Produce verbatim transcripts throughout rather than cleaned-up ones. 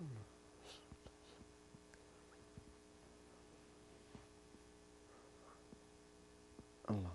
الله.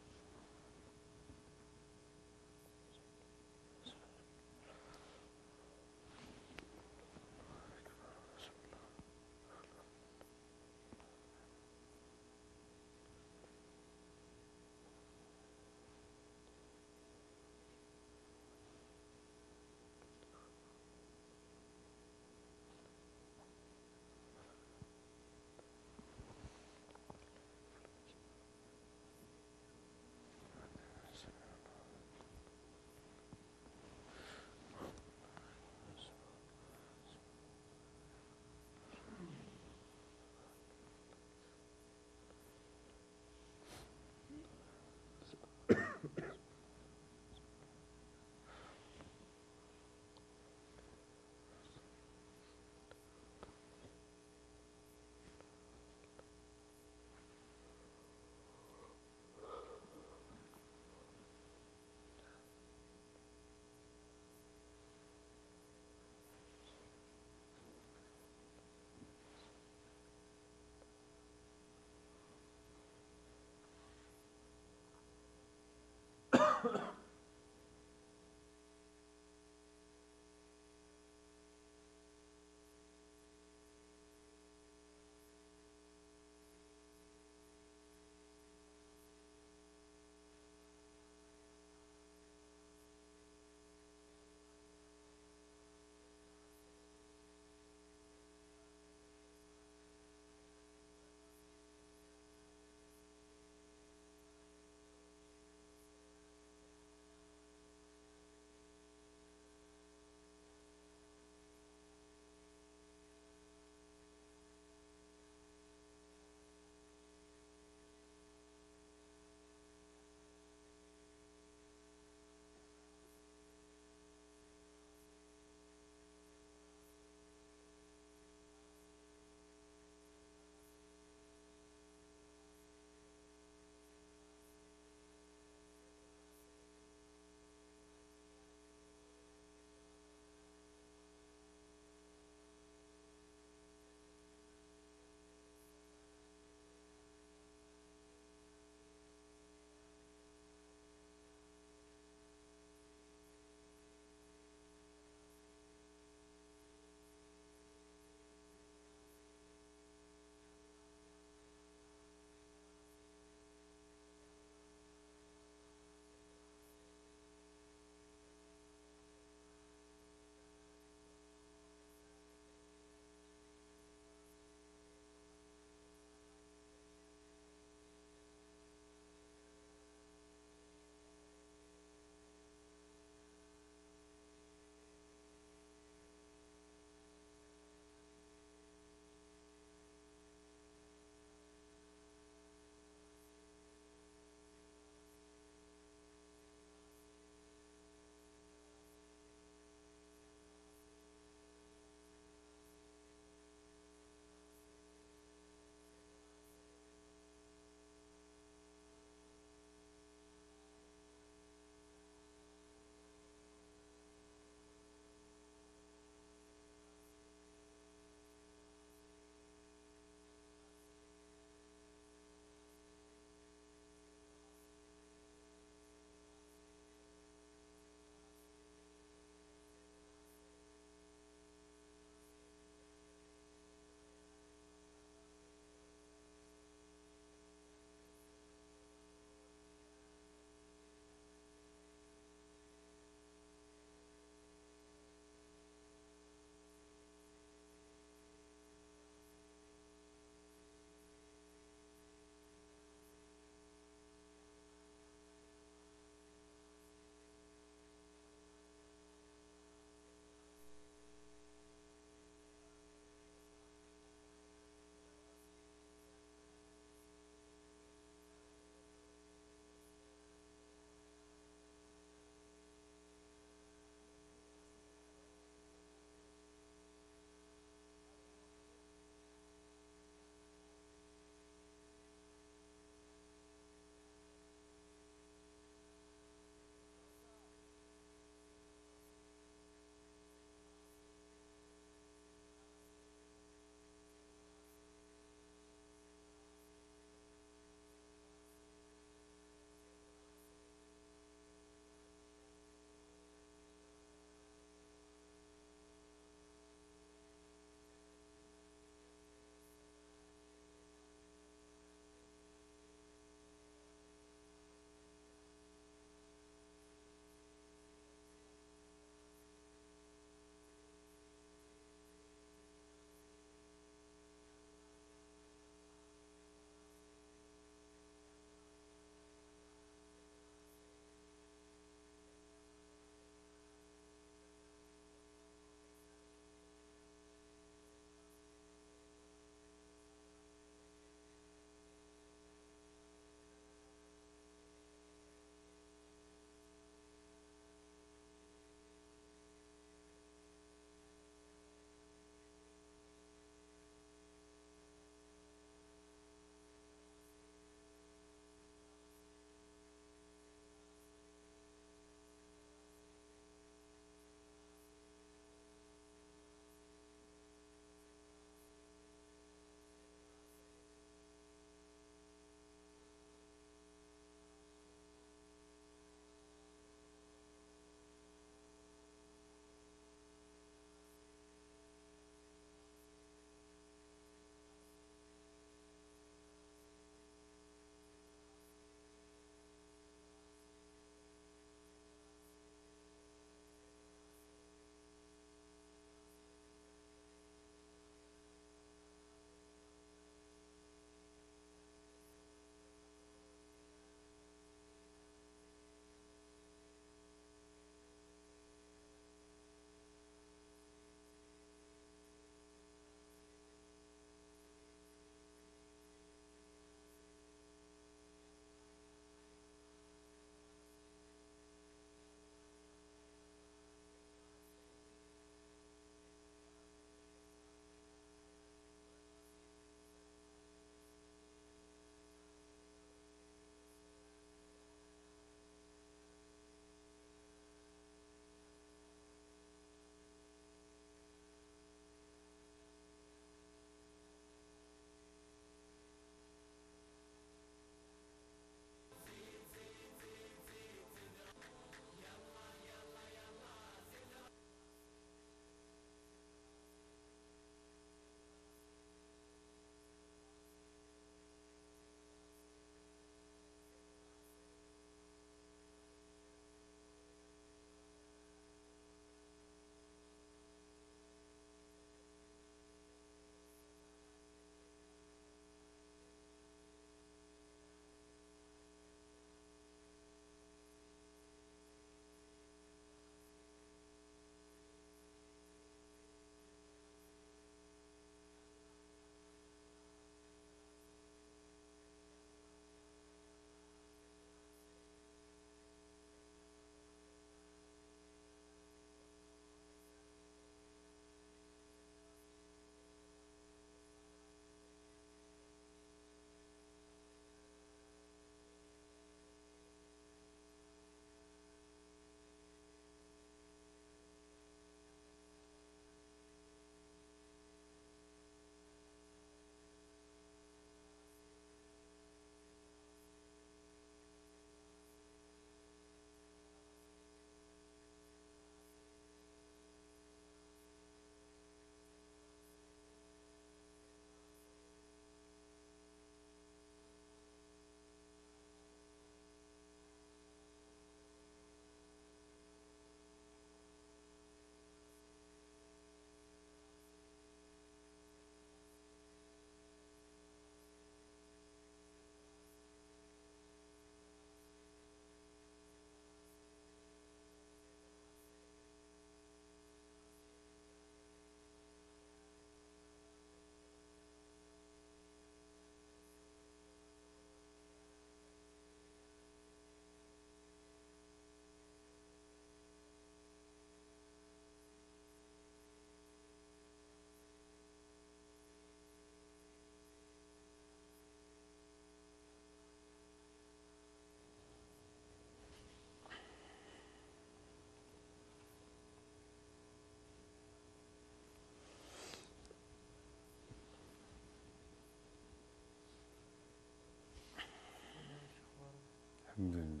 الحمد لله.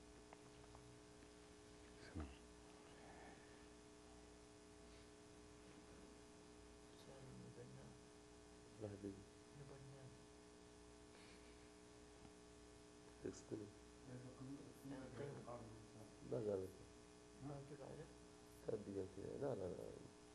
سلام. لا لا لا لا لا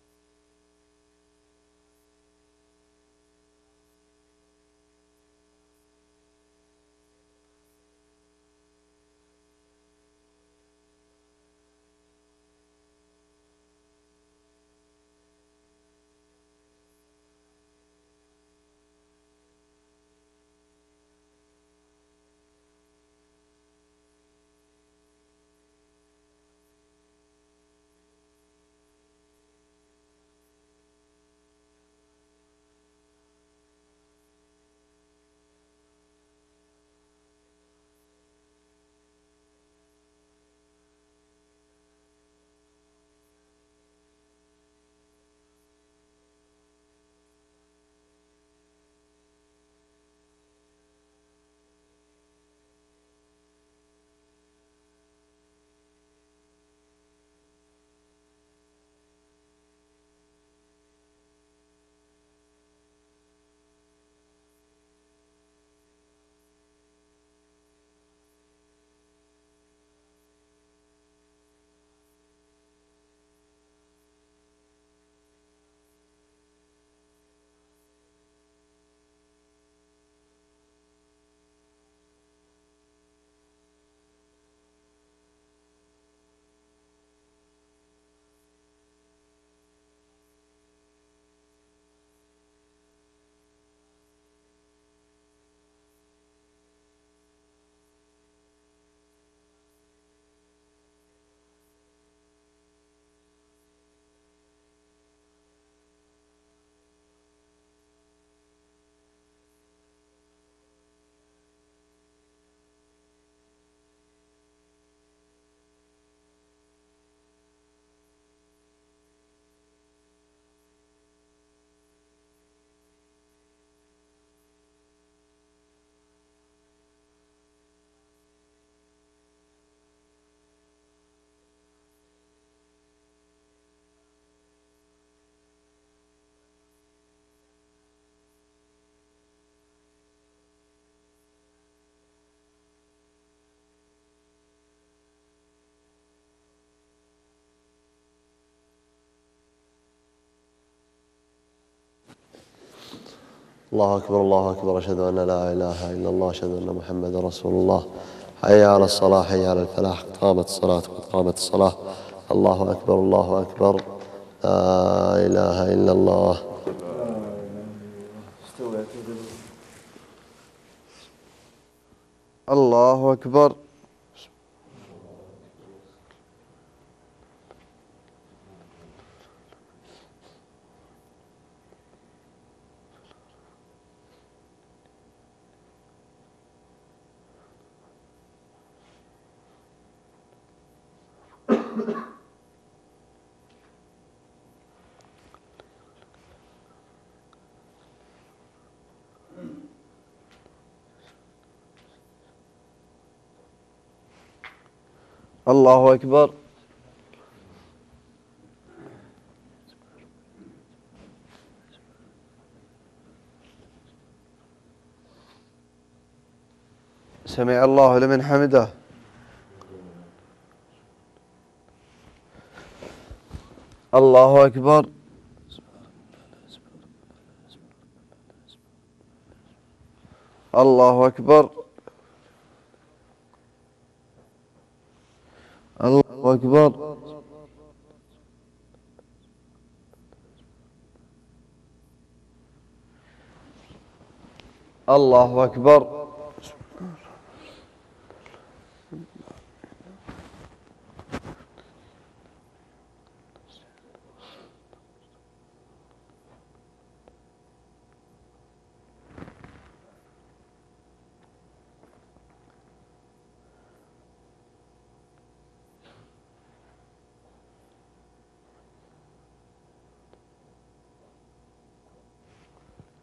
الله أكبر الله أكبر أشهد أن لا إله إلا الله أشهد أن محمد رسول الله. حي على الصلاة حي على الفلاح قد قامت الصلاة قد قامت الصلاة. الله أكبر الله أكبر لا إله إلا الله. الله أكبر. الله أكبر. سمع الله لمن حمده. الله أكبر. الله أكبر. الله أكبر. الله أكبر.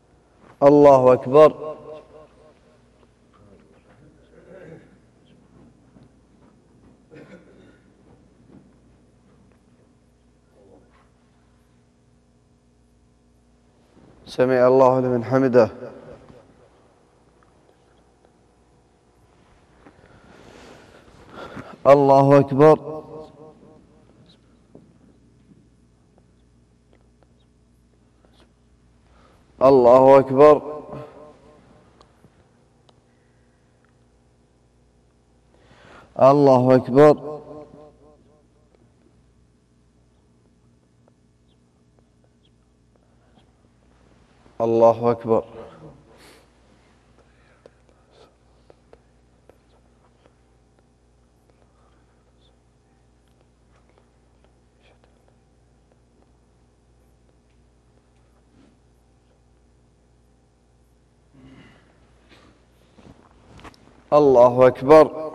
الله أكبر. سمع الله لمن حمده. الله أكبر. الله أكبر. الله أكبر. الله أكبر. الله أكبر.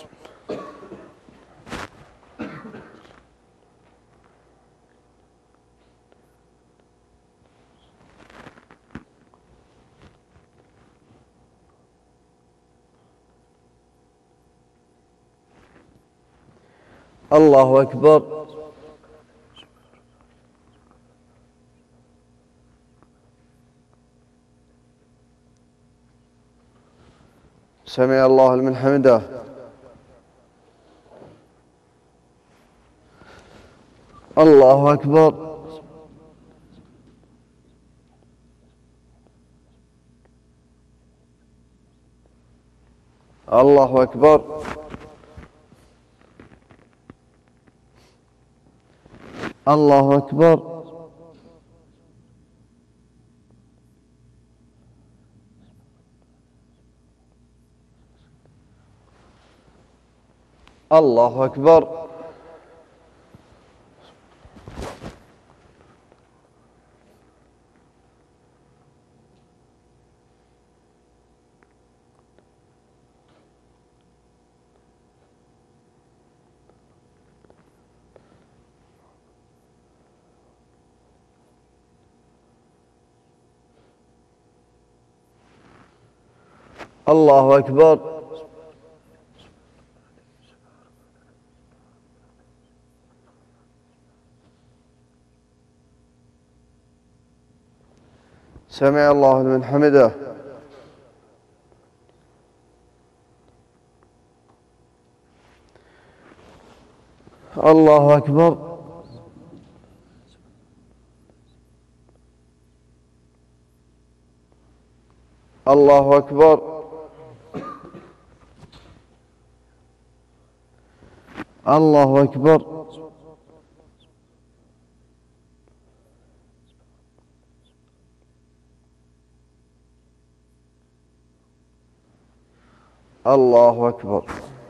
الله أكبر. سمع الله لمن حمده. الله أكبر. الله أكبر. الله أكبر. الله أكبر. الله أكبر. سمع الله لمن حمده. الله أكبر. الله أكبر. الله أكبر. الله أكبر.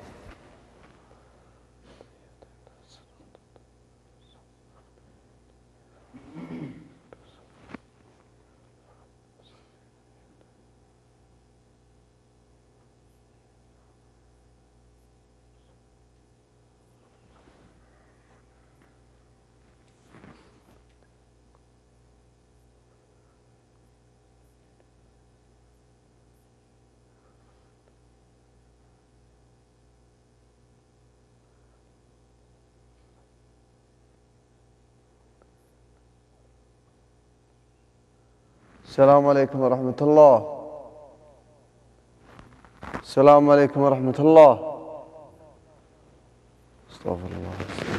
السلام عليكم ورحمة الله. السلام عليكم ورحمة الله. استغفر الله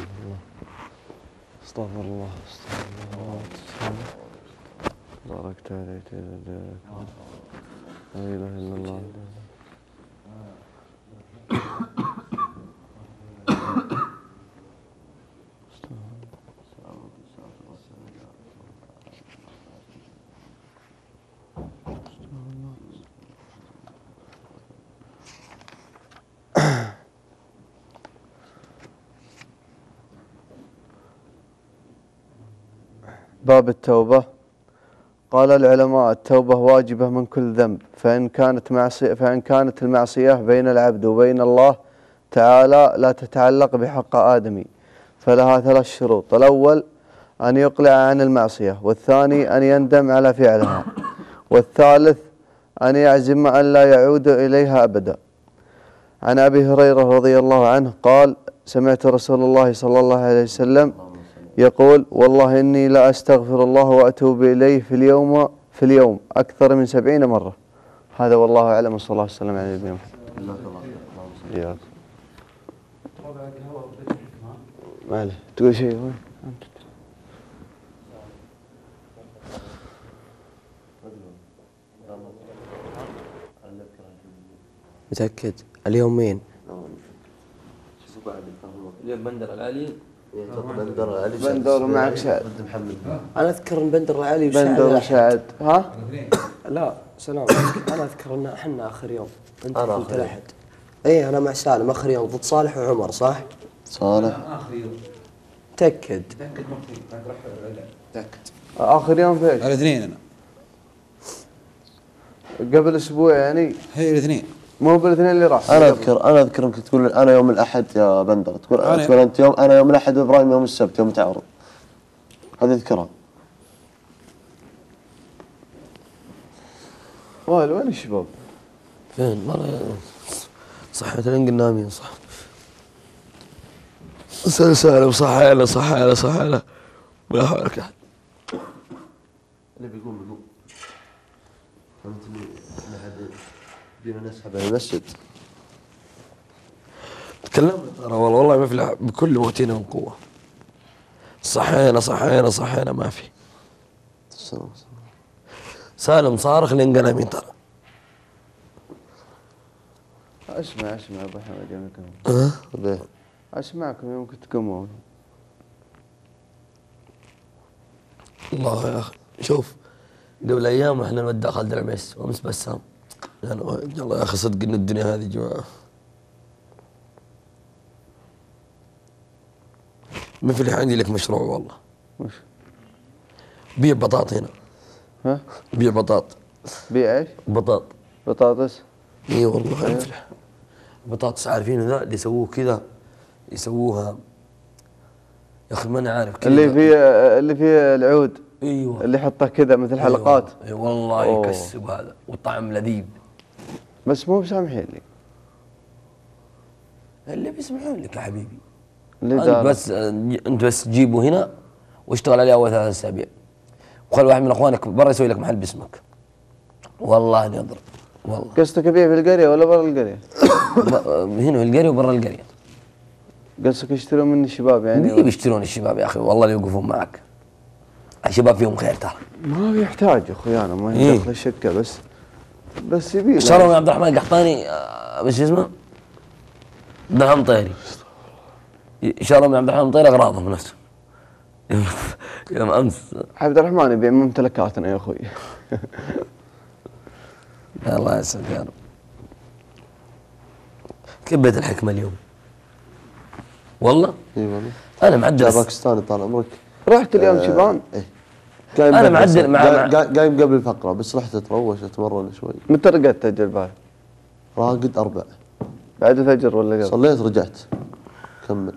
استغفر الله استغفر الله استغفر الله. باركت عليك لا إله إلا الله. باب التوبة. قال العلماء: التوبة واجبة من كل ذنب، فإن كانت معصية فإن كانت المعصية بين العبد وبين الله تعالى لا تتعلق بحق آدمي فلها ثلاث شروط: الأول أن يقلع عن المعصية، والثاني أن يندم على فعلها، والثالث أن يعزم أن لا يعود إليها أبدا. عن أبي هريرة رضي الله عنه قال: سمعت رسول الله صلى الله عليه وسلم يقول: والله إني لا أستغفر الله وأتوب إليه في اليوم في اليوم أكثر من سبعين مرة. هذا والله أعلم، وصلى الله وسلم على نبينا محمد. ما عليه، تقول شيء وين؟ متأكد اليومين؟ اليوم بندر العالي. بندر العالي بندر معك سعد. أنا أذكر إن بندر العالي وسعد. بندر وسعد. ها؟ لا سلام. أنا أذكر إن إحنا آخر يوم. أنت أنا كنت آخر يوم. الأحد. إيه أنا مع سالم آخر يوم ضد صالح وعمر صح؟ صالح. اخر يوم. تأكد. تاكد مكتوب راح تاكد. آخر يوم في إيش؟ الاثنين انا. قبل أسبوع يعني. هي الاثنين. مو بالاثنين اللي راح. انا اذكر انا اذكر انك تقول انا يوم الاحد يا بندر، تقول أنا- تقول انت يوم انا يوم الاحد وابراهيم يوم السبت يوم تعرض. هذه اذكرها. وين وين الشباب؟ فين؟ والله صحيت لين قلنا نامين صح. سال سالم صح على صح على صح على ولا حولك أحد. اللي بيقوم بيقوم. فهمت اللي احنا بينا نسحب على المسجد. تكلمنا ترى والله والله ما في بكل موتنا وقوة. صحينا صحينا صحينا ما في. سالم صارخ لين قال امين ترى. اسمع اسمع ابو حمد يومكم. ها؟ به. اسمعكم يوم كنت تقومون. الله يا اخي شوف قبل ايام احنا نودع خالد العميس وامس بسام. يعني والله يا اخي صدق ان الدنيا هذه جماعه مثل عندي لك مشروع والله. وش؟ بيع بطاط هنا. ها؟ بيع بطاط. بيع ايش؟ بطاط. بطاطس؟ اي والله انفلح. بطاطس عارفين ذا اللي يسووه كذا يسووها يا اخي ماني عارف كذا. اللي فيه اللي فيه العود. ايوه اللي يحطه كذا مثل حلقات. اي أيوة والله أوه. يكسب هذا والطعم لذيذ. بس مو بسامحين لي. اللي بيسمعون لك يا حبيبي. اللي انت دار. بس انت بس جيبه هنا واشتغل عليه اول ثلاث اسابيع وخلي واحد من اخوانك برا يسوي لك محل باسمك. والله اني اضرب والله. قصدك ابيع في القريه ولا برا القريه؟ هنا في القريه وبرا القريه. قصدك يشترون مني الشباب يعني؟ اللي بيشترون الشباب يا اخي والله اللي يوقفون معك. الشباب فيهم خير ترى. ما بيحتاج يا اخوي انا ما إيه. يدخل الشقه بس بس يبي شروا من عبد الرحمن القحطاني آه، بس اسمه درهم طيري. شروا من عبد الرحمن الطيري اغراضهم نفسه. يوم امس عبد الرحمن يبيع ممتلكاتنا يا اخوي. الله يسعدك يا رب. كيف بيت الحكمه اليوم؟ والله اي والله. انا معدل جاء الس- باكستاني طال عمرك. رحت اليوم شبان. ايه. قايم أنا بدري معدل صار. مع- قايم- مع- قايم قبل الفقره بس رحت اتروش اتمرن شوي. متى رقدت اجل البارح؟ راقد اربع. بعد الفجر ولا قبل؟ صليت رجعت كمل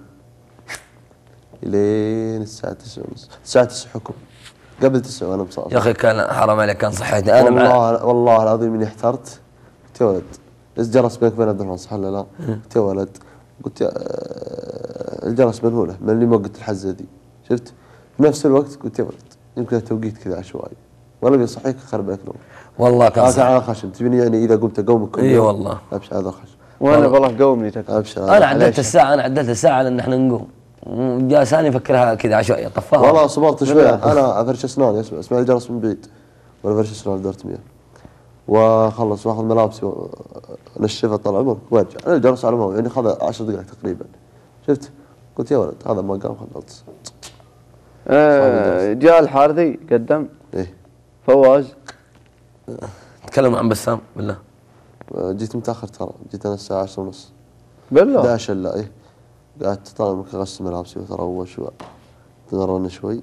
الين الساعه تسعة ونص. الساعه تسعة حكم قبل تسعة وانا مصاص. يا اخي كان حرام عليك كان صحيتني انا مع والله والله العظيم اني احترت. قلت يا ولد بس جرس بينك وبين عبد الرحمن صح ولا لا؟ قلت يا ولد قلت يا آه، الجرس من هنا من اللي موقت الحزه دي شفت؟ بنفس الوقت قلت يا ولد يمكن التوقيت كذا عشوائي وانا ابي اصحيك اخرب عليك نوم. والله كان هذا صح. على خشم تبيني يعني اذا قمت اقومك اي والله. ابشر هذا خشم. وانا والله قومني تكفى. ابشر انا هذا. عدلت الساعه انا عدلت الساعه لان احنا نقوم. جاء ثاني يفكرها كذا عشوائيه طفاها. والله صبرت شوي انا افرش اسناني اسمع اسمع الجرس من بعيد ولا افرش اسناني دورة مياه واخلص واخذ ملابسي ونشفها طال عمرك وارجع. انا الجرس على موعد يعني خذ عشر دقائق تقريبا شفت؟ قلت يا ولد هذا ما قام خلص. آه جاء الحارثي قدم ايه فواز. تكلم عن بسام بالله. جيت متاخر ترى جيت انا الساعه عشرة ونص. بالله احد عشر الا ايه قعدت طال عمرك اغسل ملابسي وتروش وتمرن شوي.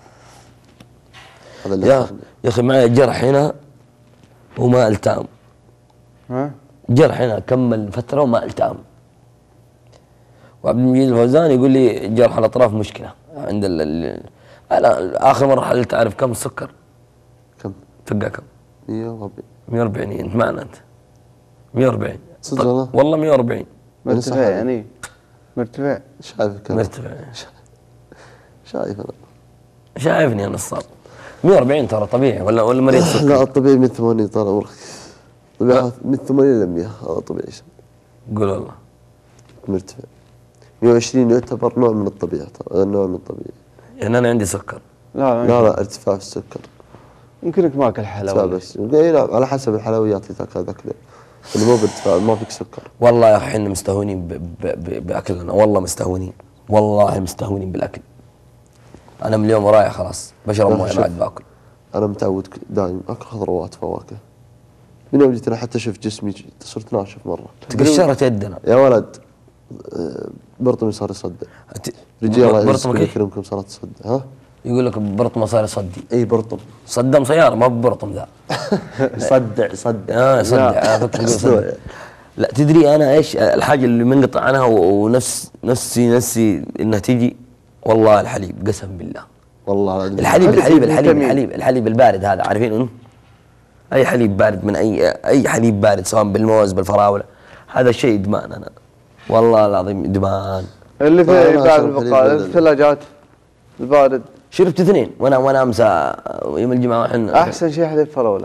هذا اللي يا أخذني. يا اخي معي جرح هنا وما التام. ها؟ جرح هنا كمل فتره وما التام. وعبد المجيد الفوزان يقول لي جرح الاطراف مشكله عند ال ال- انا اخر مره حللت تعرف كم السكر؟ كم؟ تلقى كم؟ مية وأربعين. مية وأربعين انت معنا انت مية وأربعين. صدق والله؟ والله مية وأربعين مرتفع صحيح. يعني مرتفع. شايفك أنا. مرتفع. شايف انا. شايفني يا نصاب. مئة وأربعين ترى طبيعي ولا ولا مريض سكر؟ لا الطبيعي من ثمانين ترى عمرك. طبيعي من ثمانين إلى مئة هذا طبيعي. قول والله. مرتفع. مئة وعشرين يعتبر نوع من الطبيعة ترى، نوع من الطبيعي. يعني أنا عندي سكر. لا لا لا ارتفاع في السكر. يمكنك ماكل ارتفاع حلاوه. بس. اي نعم على حسب الحلويات اللي تاكلها ذاك اليوم. اللي مو بارتفاع ما فيك سكر. والله يا أخي إحنا مستهونين ب- ب- ب- بأكلنا، والله مستهونين. والله مستهونين بالأكل. أنا من اليوم ورايح خلاص بشرب لا، مويه شوف. ما عاد باكل. انا متعود ك- دايم اكل خضروات فواكه. من يوم جيت انا حتى شوف جسمي ج- صرت ناشف مره. تقشرت يدنا. يا ولد آه، برطمي صار يصدع. أت- رجال الله برطمك يعزكم إيه؟ يكرمكم صارت تصدع. ها؟ يقول لك برطمه صار يصدي. اي برطم. صدم سياره ما ببرطم ذا. يصدع يصدع. اه يصدع. لا. آه، فكر يقول يصدع. لا تدري انا ايش الحاجه اللي منقطع عنها و- ونفس نفسي نفسي انها تيجي. والله الحليب قسم بالله. والله العظيم. الحليب هذا الحليب فيه الحليب فيتامين. الحليب الحليب البارد هذا عارفينه؟ اي حليب بارد من اي اي حليب بارد سواء بالموز بالفراوله هذا شيء ادمان انا. والله العظيم ادمان. اللي في أنا بعد أشرب البقاء حليب الثلاجات البارد. شربت اثنين وانا وانا امس يوم الجمعه وحنا احسن شيء حليب فراوله.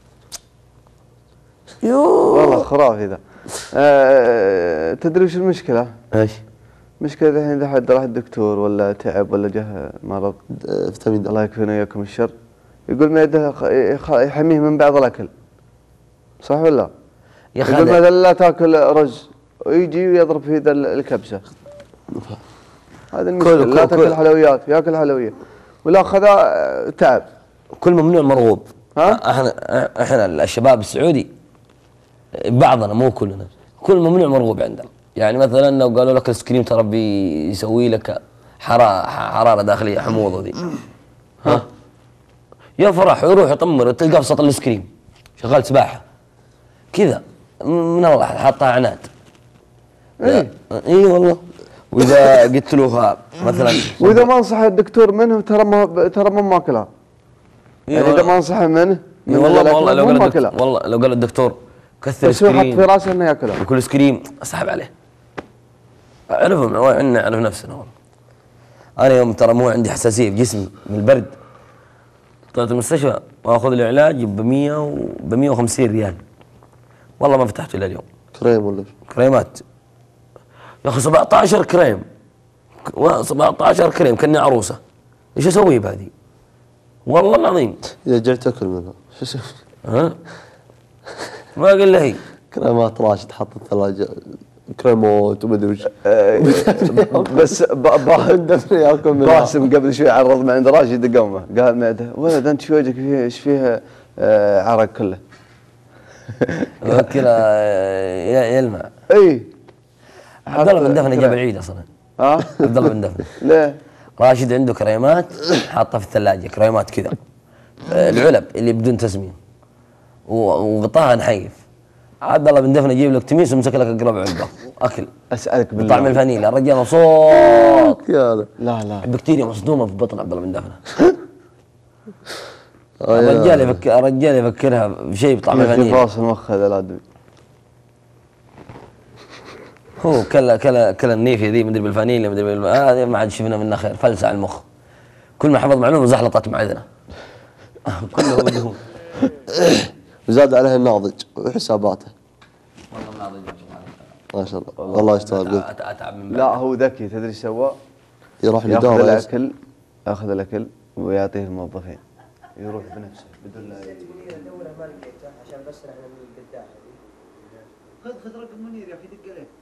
يوه والله خرافي ذا. آه تدري وش المشكله؟ ايش؟ مشكلة الحين إذا حد راح الدكتور ولا تعب ولا جه مرض آه، فيتامين د. الله يكفينا وياكم الشر، يقول معدته خ- يخ- يحميه من بعض الأكل. صح ولا؟ يا اخي يقول هذا- مثلا لا تاكل رز ويجي ويضرب في ذا ال- الكبسة. هذه المشكلة، كل- لا كل- تاكل كل- حلويات، ياكل حلويات ولا خذا آه، تعب. كل ممنوع مرغوب. ها؟ احنا احنا الشباب السعودي بعضنا مو كلنا كل ممنوع مرغوب عندنا. يعني مثلا لو قالوا لك الايس كريم ترى بيسوي لك حراره حراره داخليه حموضه دي. ها؟ يا فرح يروح يطمر تلقاه في سطل الايس كريم شغال سباحه كذا من الله حاطها عناد. إيه. اي والله. واذا قلت له مثلا وإذا ما نصح الدكتور منه ترى ما ترى ما ماكلها. يعني إذا ما نصح منه إيه من والله الأكل والله لو مو قال ماكلها. الدكتور والله لو قال الدكتور كثر بس هو حط في سكرين راسه إنه ياكلها. وكل سكريم اسحب عليه. اعرفهم احنا نعرف نفسنا والله. انا يوم ترى مو عندي حساسيه في جسمي من البرد طلعت المستشفى واخذ لي علاج ب مئة و ب مئة وخمسين ريال. والله ما فتحته الى اليوم. كريم ولا شو؟ كريمات يا اخي سبعة عشر كريم ك- سبعة عشر كريم كاني عروسه. ايش اسوي بهذه؟ والله العظيم. اذا جعت اكل منها. شو اسوي؟ ها؟ ما قال له هي. كريمات راشد تحط الثلاجة كريمات ومدري وش. بس ب- ب- دفني اكل منها. باسم قبل شوي عرض من عند راشد قومه قال معده ولد انت شو وجهك فيه ايش فيه آه عرق كله. كذا يلمع. اي عبد الله بن دفنه جاب العيد اصلا. ها عبد الله بن دفنه ليه؟ راشد عنده كريمات حاطها في الثلاجه كريمات كذا آه، العلب اللي بدون تسمين و- وغطاها نحيف. عبد الله بن دفنه يجيب لك تميس ومسك لك اقرب علبه اكل اسالك بالله طعم الفانيلا. الرجال مبسوط. يا لا. لا لا بكتيريا مصدومه في بطن عبد الله بن دفنه. آه يا. الرجال يفكر الرجال يفكرها بشيء بطعم يا اخي الفانيلا. فاصل مخ هذا الادمي. هو كلا كلا كلا النيفيه ذي مدري بالفانيلا مدري بال هذه ما عاد شفنا منها خير فلسع على المخ. كل ما حفظ معلومه زحلطت معدنا. كله مدهون. وزاد عليه الناضج وحساباته. والله العظيم ما شاء الله والله يشتغل قلت. اتعب من لا هو ذكي تدري ايش سوى؟ يروح ياخذ الاداره يس- الاكل ياخذ الاكل ويعطيه الموظفين يروح بنفسه بدون لا دوره ما لقيته عشان بسرع من القداح. خذ خذ رقم منير يا اخي دق عليه.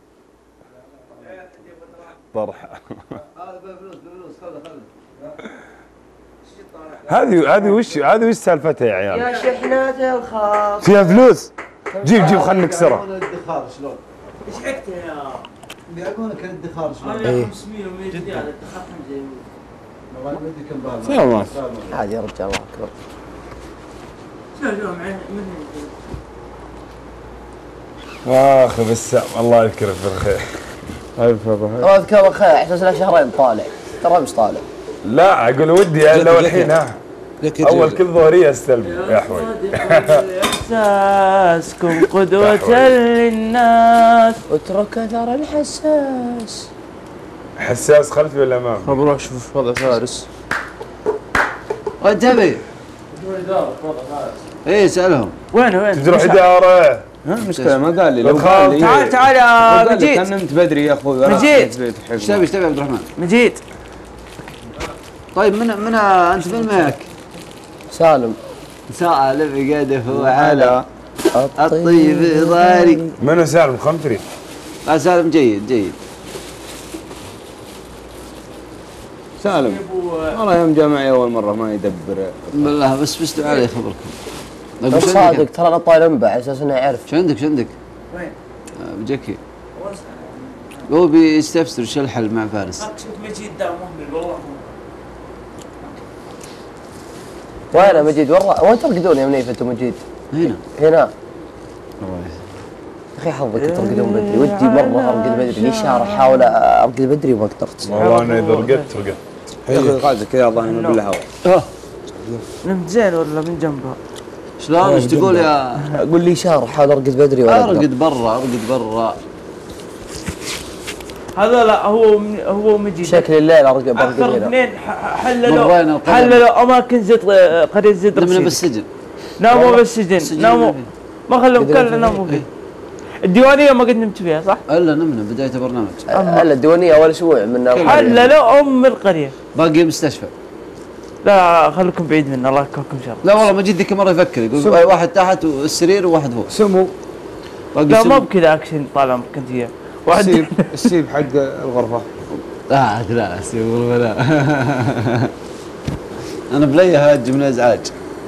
طرح. هذا بفلوس بفلوس خذه خذه. هذه هذه وش هذه وش سالفتها يا عيال؟ يا شحنات الخاص. فيها فلوس؟ جيب جيب خلينا نكسرها. الادخار شلون؟ ايش حكته يا؟ بيعلمونك الادخار شلون؟ ايه خمسمية و100 ريال اتخذتهم زي والله ما ادري كم بالك. فيها ماس. عادي يا رجال الله اكبر. شو شو معي من اخ بسام الله يذكرك بالخير. ترى اذكر خير احساس له شهرين طالع ترى مش طالع. لا اقول ودي لو الحين ها اول كل ظهريه استلم يا حوي. احساسكم قدوة للناس. اترك اثر الحساس. حساس خلفي ولا امامي؟ بروح شوف وضع فارس. انتبه ايه اسالهم. وين وين؟ تروح اداره. ها مشكله ما قال لي لو تخاف. قال لي تعال تعال يا مجيد. كان نمت بدري يا اخوي. مجيد. ايش تبي ايش تبي يا عبد الرحمن؟ مجيد. طيب من من انت من معك؟ سالم. سالم يقدف على الطيب ضاري. منو سالم خمتري؟ لا سالم جيد جيد. سالم والله يوم جاء معي اول مره ما يدبر. بالله بس بس تعال يخبركم. طيب صادق ترى انا طايل انبع على اساس انه يعرف. شو عندك شو عندك؟ وين؟ بجكي. هو بيستفسر شو الحل مع فارس. شوف مجيد ده مهمل والله. وين يا مجيد؟ والله وين ترقدون يا منيف انتم مجيد؟ هنا. هنا. يا اخي حظك ترقدون بدري، ودي مره ارقد بدري، لي شهر احاول ارقد بدري وما قدرت. والله انا اذا رقدت رقدت. يا اخي غازك كذا ظاهر انه بالهواء. نمت زين ولا من جنبها؟ شلون ايش تقول يا؟ اقول لي شهر احاول ارقد بدري ولا ارقد برا ارقد برا. هذا لا هو هو مجيد. شكل الليل ارقد برقد اكثر هنا. اثنين حللوا حللوا اماكن زد قريه زد نمنا بالسجن. ناموا بالسجن ناموا ما خلوهم كلنا ناموا فيه. الديوانيه ما قد نمت فيها صح؟ الا نمنا بدايه البرنامج. الا الديوانيه اول اسبوع من حللوا ام القريه. باقي المستشفى. لا خليكم بعيد منا الله يكفيكم شر. لا والله مجيد ذيك المره يفكر يقول واحد تحت والسرير وواحد فوق. سمو. لا ما بكذا اكشن طال عمرك انت وياه. واحد السيب السيب حق الغرفه. لا لا السيب الغرفه لا. انا بليه هاج من ازعاج.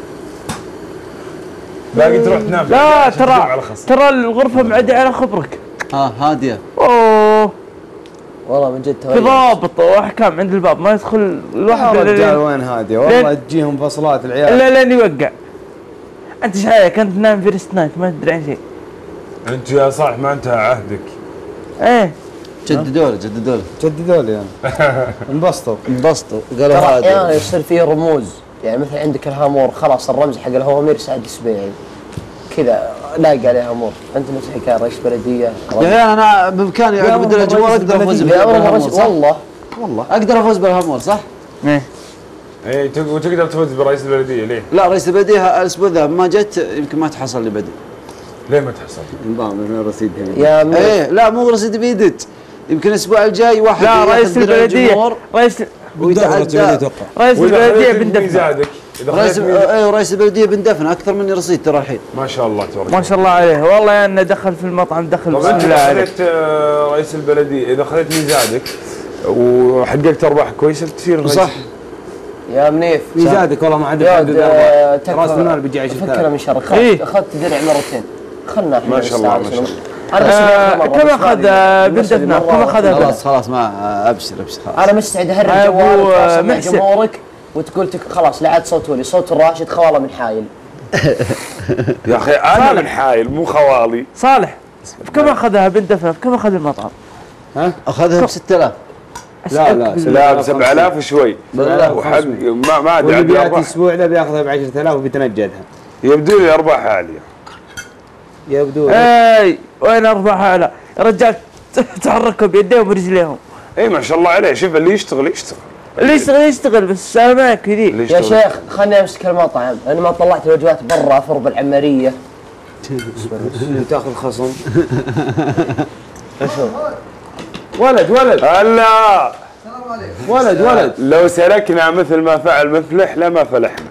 باقي تروح تنام. لا ترى ترى الغرفه معدي على خبرك. ها هاديه. اوه والله من جد في ضابط واحكام عند الباب ما يدخل الواحد. يا رجال وين هاديه والله تجيهم فصلات العيال. لا لين يوقع. انت ايش عليك انت تنام فيرست نايت ما تدري عن شيء. انت يا صالح ما انتهى عهدك. ايه جددوا له جددوا له جددوا لي يعني. انبسطوا انبسطوا قالوا هذا. هذا يعني يصير فيه رموز، يعني مثلا عندك الهامور خلاص الرمز حق الهوامير سعد السبيعي كذا لاقي عليه امور. انت نفس الحكايه رئيس بلديه. يا اخي انا بامكاني عقب الجوال اقدر افوز بالهامور. والله والله اقدر افوز بالهامور صح؟ ايه ايه وتقدر تفوز برئيس البلديه ليه؟ لا رئيس البلديه الاسبوع ذا ما جت يمكن ما تحصل لي بدري. ليه ما تحصل؟ نظام من الرصيد يا ايه لا مو رصيد بيدك يمكن الاسبوع الجاي واحد لا رئيس البلديه رئيس ويتعدى رئيس البلديه بندفن. ميزانك رئيس ايه رئيس البلديه بندفن اكثر مني رصيد ترى الحين. ما شاء الله تبارك ما شاء الله عليه والله يا انه دخل في المطعم دخل بسم الله عليك. اذا خذيت رئيس البلديه اذا خذيت ميزانك وحققت ارباح كويسه تصير صح يا منيف ميزانك والله ما عاد راس المال بيجي عشرة آلاف. فكره من شر اخذت درع مرتين خلنا ما شاء الله ما شاء الله. انا كم اخذ بندفنا كم اخذ خلاص خلاص ما ابشر ابشر خلاص. انا مستعد اهرب جوالك مع جمهورك وتقول خلاص لا عاد صوت ولي صوت الراشد خواله من حايل. يا اخي انا من حايل مو خوالي. صالح بكم اخذها بندفنا بكم اخذ المطعم؟ ها اخذها ب ستة آلاف. لا لا لا ب سبعة آلاف وشوي. وحق ما ما ادري. واللي بياتي اسبوع ذا بياخذها ب عشرة آلاف وبيتنجدها. يبدو لي ارباح عاليه. يبدو اي وين ارباح اعلى يا رجال تحركوا بيديهم ورجليهم. اي ما شاء الله عليه شوف اللي يشتغل يشتغل. اللي يشتغل يشتغل بس انا معك كذي. يا شيخ خلني امسك المطعم انا ما طلعت الوجبات برا افر بالعماريه. تاخذ خصم. ولد ولد هلا ولد ولد لو سلكنا مثل ما فعل مفلح لما فلحنا.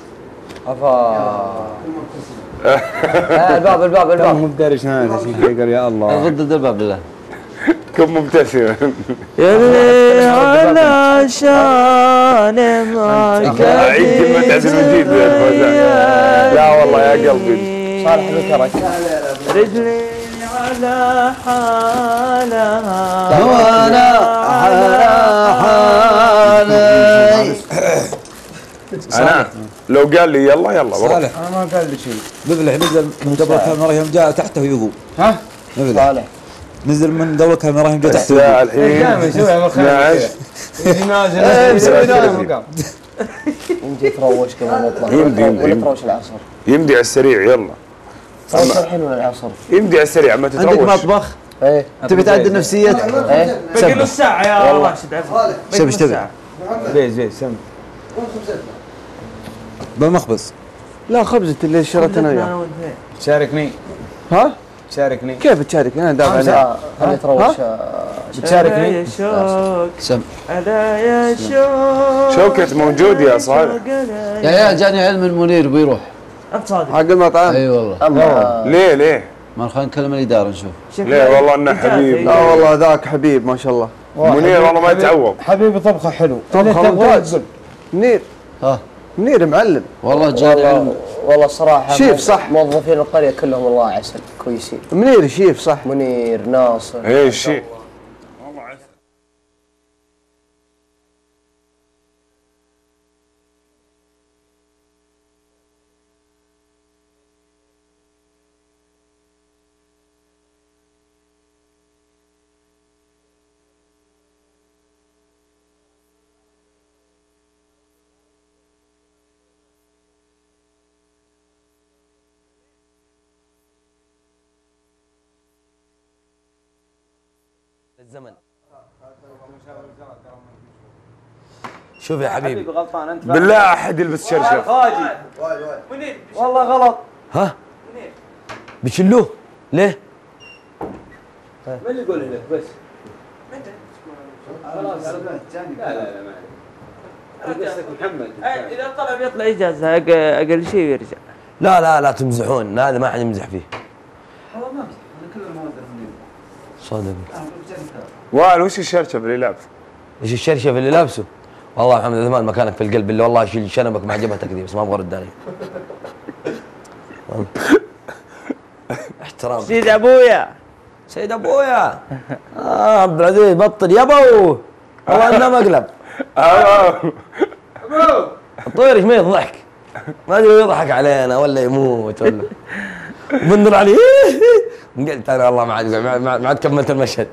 افا الباب الباب الباب مو بدارش هذا شيء قال يا الله غدد الباب بالله. كن مبتسما. يا ليل على شان ما عيد كلمة عبد المجيد يا فوزان. لا والله يا قلبي. صالح ذكرك. رجلي على حالها وانا على حالي. انا لو قال لي يلا يلا بروح. صالح انا ما قال لي شيء. بذلح نزل من دور الكاميرا يوم جاء تحته يغوب. ها؟ صالح نزل من دور الكاميرا يوم جاء تحته الساعة الحين اثناشر. يمدي تروش قبل نطلع. يمدي يمدي تروش العصر. يمدي على السريع يلا. تروش الحين ولا العصر؟ يمدي على السريع ما تتروش. عندك مطبخ؟ ايه تبي تعدل نفسيتك؟ ايه باقي نص ساعة يا راشد سب ايش تبي؟ زين زين سم بالمخبز لا خبزة اللي شريتها انا وياه. تشاركني؟ ها؟ تشاركني؟ كيف تشاركني؟ انا دافع عليك. خلي تروش. بتشاركني؟ سم. يا شوق. شوكت موجود يا صالح. يا يا جاني علم المنير بيروح. انت صادق. حق المطعم. اي والله. ليه ليه؟ ما خلينا نكلم الاداره نشوف. ليه والله انه حبيب. لا والله ذاك حبيب ما شاء الله. منير والله ما يتعوض. حبيبي طبخه حلو. طبخه ممتاز. منير. ها. منير معلم. والله جاني علم. والله صراحه شيف صح. موظفين القريه كلهم الله عسل كويسين. منير شيف صح. منير ناصر. اي شيء. الزمن. شوف يا حبيبي غلطان انت بالله احد يلبس شرشف. منير والله غلط. ها؟ بيشلوه ليه؟ من اللي يقول لك بس؟ خلاص لا لا لا ما قصدك محمد. اذا طلب يطلع اجازه اقل شيء ويرجع. لا لا لا تمزحون، هذا ما حد يمزح فيه. والله ما امزح انا كل المواد منير. صادق. وائل وش الشرشف اللي لابسه؟ ايش الشرشف اللي لابسه؟ والله محمد عثمان مكانك في القلب اللي والله اشيل شنبك مع جبهتك ذي بس ما ابغى رد علي. احترام. سيد ابويا. سيد ابويا. اه عبد العزيز بطل يا ابو. والله انه مقلب. ابو الطير ايش ما يضحك؟ ما ادري يضحك علينا ولا يموت ولا بنظر عليه. قلت انا والله ما عاد ما عاد كملت المشهد.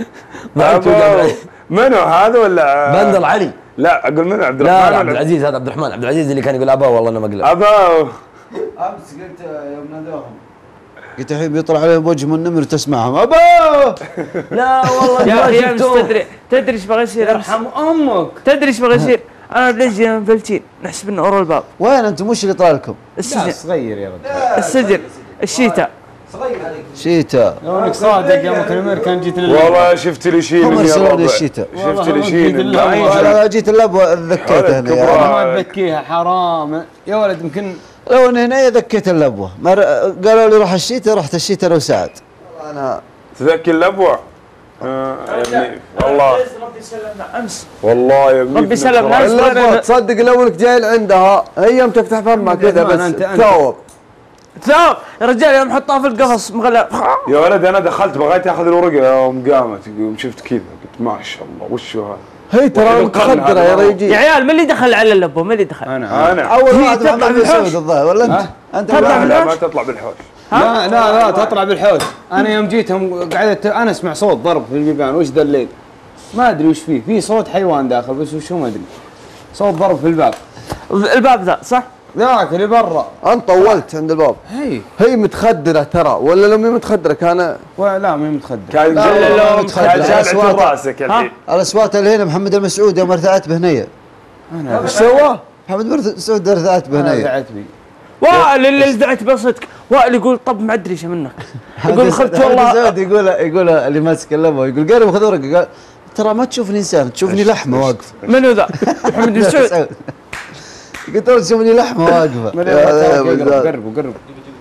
منو هذا ولا بندر علي؟ لا اقول منو عبد الرحمن؟ الرحمن. لا عبد العزيز، هذا عبد الرحمن. عبد العزيز اللي كان يقول ابا والله انه مقلب. ابا امس قلت يوم نادوهم قلت الحين بيطلع عليهم وجه من النمر تسمعهم ابا. لا والله يا اخي امس تدري تدري ايش بغى يصير؟ يرحم امك. تدري ايش بغى يصير؟ انا بلجي مفلتين نحسب انه ورا الباب. وين انتم؟ وش اللي طلع لكم؟ السجن. صغير يا رجل. السجن. الشيتا. صغير عليك. شيتا. لو انك صادق يا مكرمير كان جيت لي. والله شفت لي شيء هم من ارسلوا لي الشيتا. شفت لي شيء. انا جيت اللبوه ذكيته هنا. ما تذكيها حرام يا ولد. يمكن لو ان هنا ذكيت اللبوه. قالوا لي روح الشيتا، رحت الشيتا لو سعد. انا تذكي اللبوه؟ آه يعني والله ربي يسلمنا امس. والله يا ابني ربي يسلمنا امس. اللبوه تصدق لو انك جاي عندها هي يوم تفتح فمها كذا بس تثاوب. ثوب يا رجال يوم حطها في القفص مغلق. يا ولد انا دخلت بغيت اخذ الورقه يوم قامت يوم شفت كذا قلت ما شاء الله وش هذا؟ هي ترى متخدره يا ريجي. يا عيال من اللي دخل على اللبو؟ من اللي دخل؟ انا انا اول واحد تطلع محمد بالحوش. مسعود الظاهر ولا انت؟ انت تطلع لا ما تطلع بالحوش. لا لا لا تطلع بالحوش. انا يوم جيتهم قعدت انا اسمع صوت ضرب في البيبان. وش ذا الليل؟ ما ادري وش فيه. في صوت حيوان داخل بس وش هو ما ادري. صوت ضرب في الباب. الباب ذا صح؟ ذاك اللي برا. انت طولت عند الباب. هي هي متخدره ترى ولا لو مي متخدره كان لا ما هي متخدر. كان لا، لا، لا، كان متخدر. جالس راسك الحين. الاصوات اللي هنا محمد المسعود يوم ارتعت بهنيه. انا ايش سوى؟ محمد المسعود ارتعت انا بهنيه. زعلت بي. وائل اللي زعت بصدق. وائل يقول طب معدريشه منك. يقول دخلت والله. مسعود يقول يقول اللي ماسك اللبوه يقول قرب خذ ورقه. قال ترى ما تشوفني انسان تشوفني لحمه واقفه. منو ذا؟ محمد مسعود. قلت له تشوفني لحمه واقفه. قرب قرب قرب.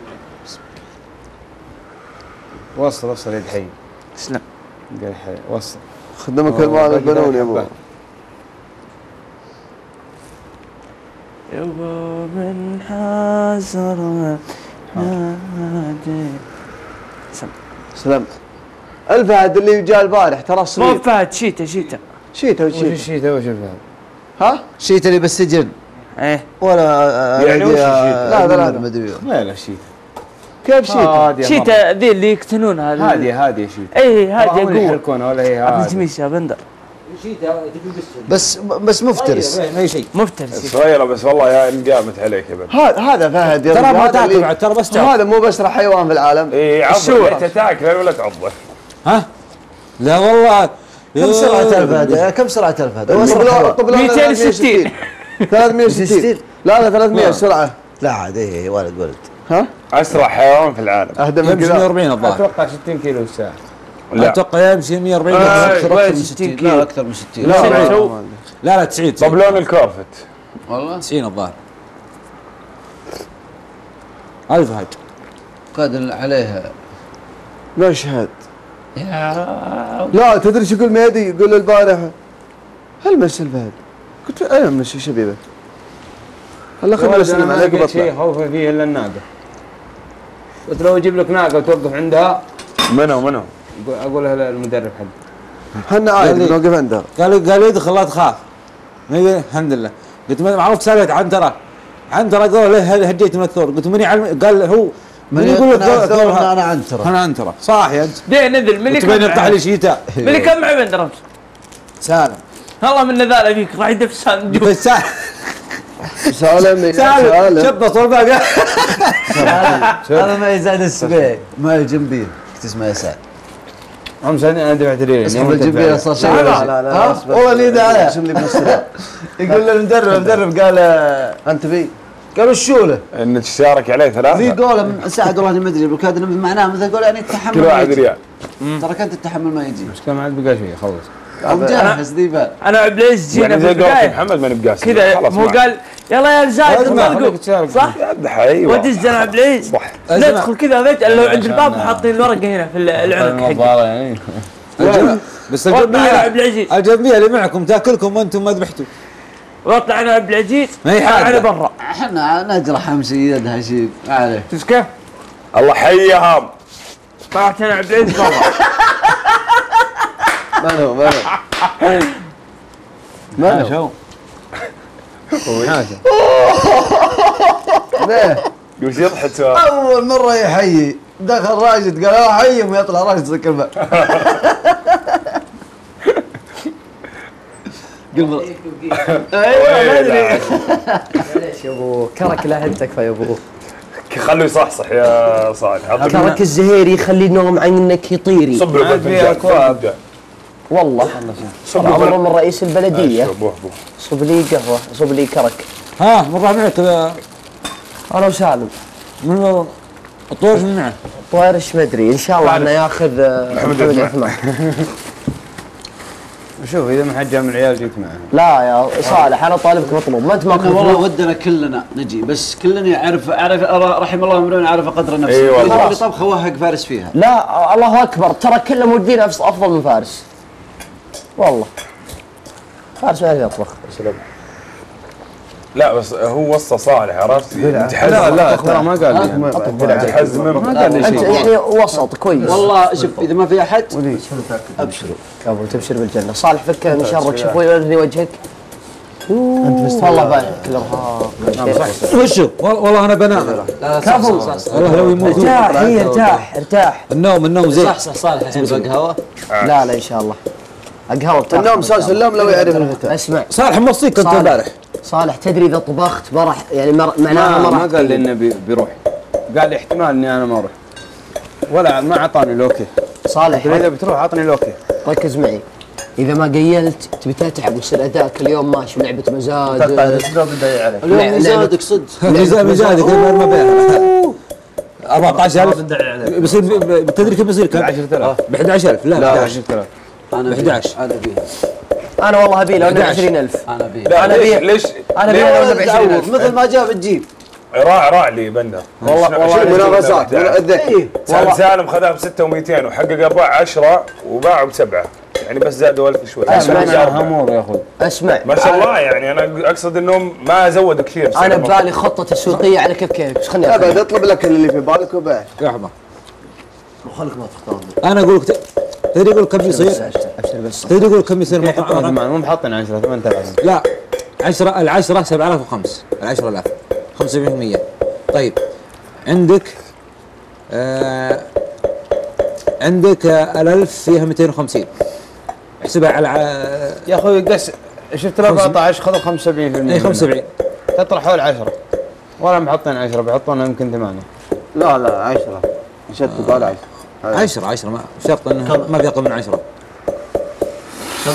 وصل وصل يد حي. تسلم. قال حي وصل. خدمك المال البنون يا ابو. يبا من حازر نادي. سلام. الفهد اللي جاء البارح ترى مو صغير. فهد شيتا شيتا. شيتا وش وشيتا. الشيتا وش الفهد؟ ها؟ شيت اللي بالسجن ايه ولا يعني وش الشيتا؟ لا لا لا ما ادري. لا لا شيتا. كيف شيتا؟ هادية شيتا ذي اللي يقتنونها. مرة. هادية هادية شيتا. اي هادية هم اللي قوة. يحركونها ولا هي عبد هادية. الجميل يا بندر. بس بس مفترس. اي شيء. مفترس. صغيره بس والله يا ان قامت عليك يا بنت. هذا هذا فهد يا ترى رجل، ما هذا تاكل اللي- بعد ترى بس تاكل. هذا مو بس حيوان في العالم. اي الشوع. عضه انت تاكله ولا تعضه؟ ها؟ لا والله كم سرعة الفهد؟ كم سرعة الفهد؟ هو أسرع حيوان. طب لا مئتين وستين. ثلاثمئة وستين. لا لا ثلاثمئة سرعة. لا عاد ايه ولد ولد. ها؟ اسرع حيوان في العالم. اهدى من يمشي كذا. مية وأربعين الظاهر. اتوقع ستين كيلو في الساعه. لا. اتوقع يمشي مية وأربعين آه، اكثر وين اكثر من ستين ستين. كيلو؟ لا اكثر من ستين. لا لا لا لا لا, لا تسعين طب لون الكورفت؟ والله تسعين الظاهر. هذا فهد قادر عليها. لا شهاد. لا تدري شو يقول مهدي؟ يقول البارحة هل مشى الفهد؟ قلت له انا مشي شبيبه. هلا خلنا نسلم عليك ما شيء وبطلع. خوفه فيه الا الناقه. قلت لو اجيب لك ناقه وتوقف عندها. منو منو؟ اقول لها المدرب حقي. احنا عادي نوقف عندها. قال قال يدخل لا تخاف. الحمد لله. قلت ما عرفت سالفه عنتره. عنتره قال له هديت من الثور. قلت من يعلم قال هو من يقول لك انا انا عنتره. انا عنتره صاحي انت. دي نزل من اللي تبين يفتح لي شيتا. من اللي كم معي بندرمس؟ سالم. والله من نذاله فيك راح يدف سالم بس سالم. سالم سالم شبط والباقي. هذا ما يزعل السبيع ما الجنبير اسمه يسعد. هم سالني انا دفعت ريالي. اسمه الجنبير صار شيء. لا لا لا والله اللي يدعى شو اللي بنصره؟ يقول له المدرب المدرب قال انت في قالوا الشوله انك تشارك عليه ثلاثه. في قوله من سعد والله ما ادري بالكاد معناه مثل قول يعني التحمل كل واحد ريال. ترى كنت التحمل ما يجي. مشكلة ما عاد بقى شيء خلص. مجهز ذي بال. انا عبليز جينا يعني في زي قولت البدايه محمد ما نبقى كذا مو قال يلا يا زايد انطلقوا صح؟ ايوه ودز انا عبليز صح. ندخل كذا بيت لو عند الباب وحاطين الورقه هنا في العنق حقي يعني. بس واطلع انا الجنبيه عبد العزيز الجنبيه اللي معكم تاكلكم وانتم ما ذبحتوا. واطلع انا عبد العزيز ما هي حاجة. انا برا احنا نجرح امشي يدها شيء ما عليه. شفت كيف؟ الله حيهم. طلعت انا عبد العزيز برا من هو من هو؟ من هو؟ حاشا. ليه؟ وش يضحك سؤال؟ اول مره يحيي دخل راشد قال اه حيهم ويطلع راشد زي الكلمه. قبل ايوه ما ادري معليش يا ابو كرك لا هد تكفى يا ابو. خليه يصحصح يا صالح. كرك الزهيري يخلي النوم عنك يطيري. صب له فيها اكواب. والله صب عمره له من رئيس البلديه. بوه بوه. صب لي قهوه صب لي كرك. ها مره معك كذا انا وسالم من الطور من معه. طاير ايش ما ادري ان شاء الله انه ياخذ آه، محمد عثمان. شوف اذا ما حد جاء من العيال جيت معه. لا يا صالح انا طالبك مطلوب ما انت ماخذ احنا والله فلوس. ودنا كلنا نجي بس كلنا يعرف عرف رحم الله امرؤ عرف قدر نفسه. اي والله. اللي طبخه وهق فارس فيها. لا الله اكبر ترى كلهم مودين افضل من فارس. والله فارس ما يعرف يطبخ. لا بس هو وصى صالح عرفت؟ لا لا ترى ما قال لي. تحزم ما قال لي انت شيء. يعني وسط كويس. والله شوف اذا ما في احد ابشروا. قبل تبشر بالجنه. صالح فك مشرك شوف ورني وجهك. انت مستوى والله باين كل ارهاق. وشو والله انا بنام. كفو والله لو يموت ارتاح هي ارتاح ارتاح. النوم النوم زين. صح صح صالح تبغى قهوه؟ لا لا ان شاء الله القهوه بتاخذ النوم ساس اللوم لو يعرف الفتى. اسمع صالح موصيك كنت صالح. امبارح. صالح تدري اذا طبخت برح يعني مر- معناها ما ما ما راح قال لي انه بي- بيروح. قال لي احتمال اني انا ما اروح. ولا ما اعطاني الاوكي. صالح اذا بتروح اعطني الاوكي. ركز معي اذا ما قيلت تبي تتعب ويصير اداك اليوم ماشي ولعبه مزاج. اليوم مزادك صدق. لعبة مزادك ما بيعرف. أربعة عشر ألف بيصير بالتدري كم بيصير كم؟ عشرة آلاف. ب أحد عشر ألف لا لا ب أحد عشر. عشرة آلاف. ب أحد عشر. انا بيها انا والله ابي له انه عشرين ألف. انا بيها لا أنا ليش بيع- ليش انا ابي له انه ب عشرين ألف. مثل ما جاب تجيب. راع راع لي بندر والله والله مناغصات الذكي. سالم سالم خذها ب ستة ومئتين وحقق ارباع عشرة وباعوا بسبعه يعني بس زادوا ألف شوي. اسمع همور يا اخوي. اسمع ما شاء الله يعني انا اقصد انهم ما زودوا كثير. انا ببالي خطه تسويقيه على كيف كيف بس خليني ابد أخذ. اطلب لك اللي في بالك وبيع. لحظة وخلك ما تختار أنا أقول لك تدري يقول كم يصير؟ ابشر بس تدري يقول كم يصير مطعم؟ ثمان مو محطين عشرة ثمانية آلاف. لا عشرة العشرة سبعة آلاف وخمس العشرة آلاف خمسة بالمية. طيب عندك آه عندك آه الألف فيها مئتين وخمسين احسبها على ع- يا اخوي قس شفت ال أربعة عشر خذوا خمسة وسبعين بالمئة. اي خمسة وسبعين. تطلع حول عشرة. ولا محطين عشرة بيحطون يمكن ثمانية. لا لا عشرة نشد بال عشرة. عشرة عشرة ما شرط انه ما بيقل من عشرة. كم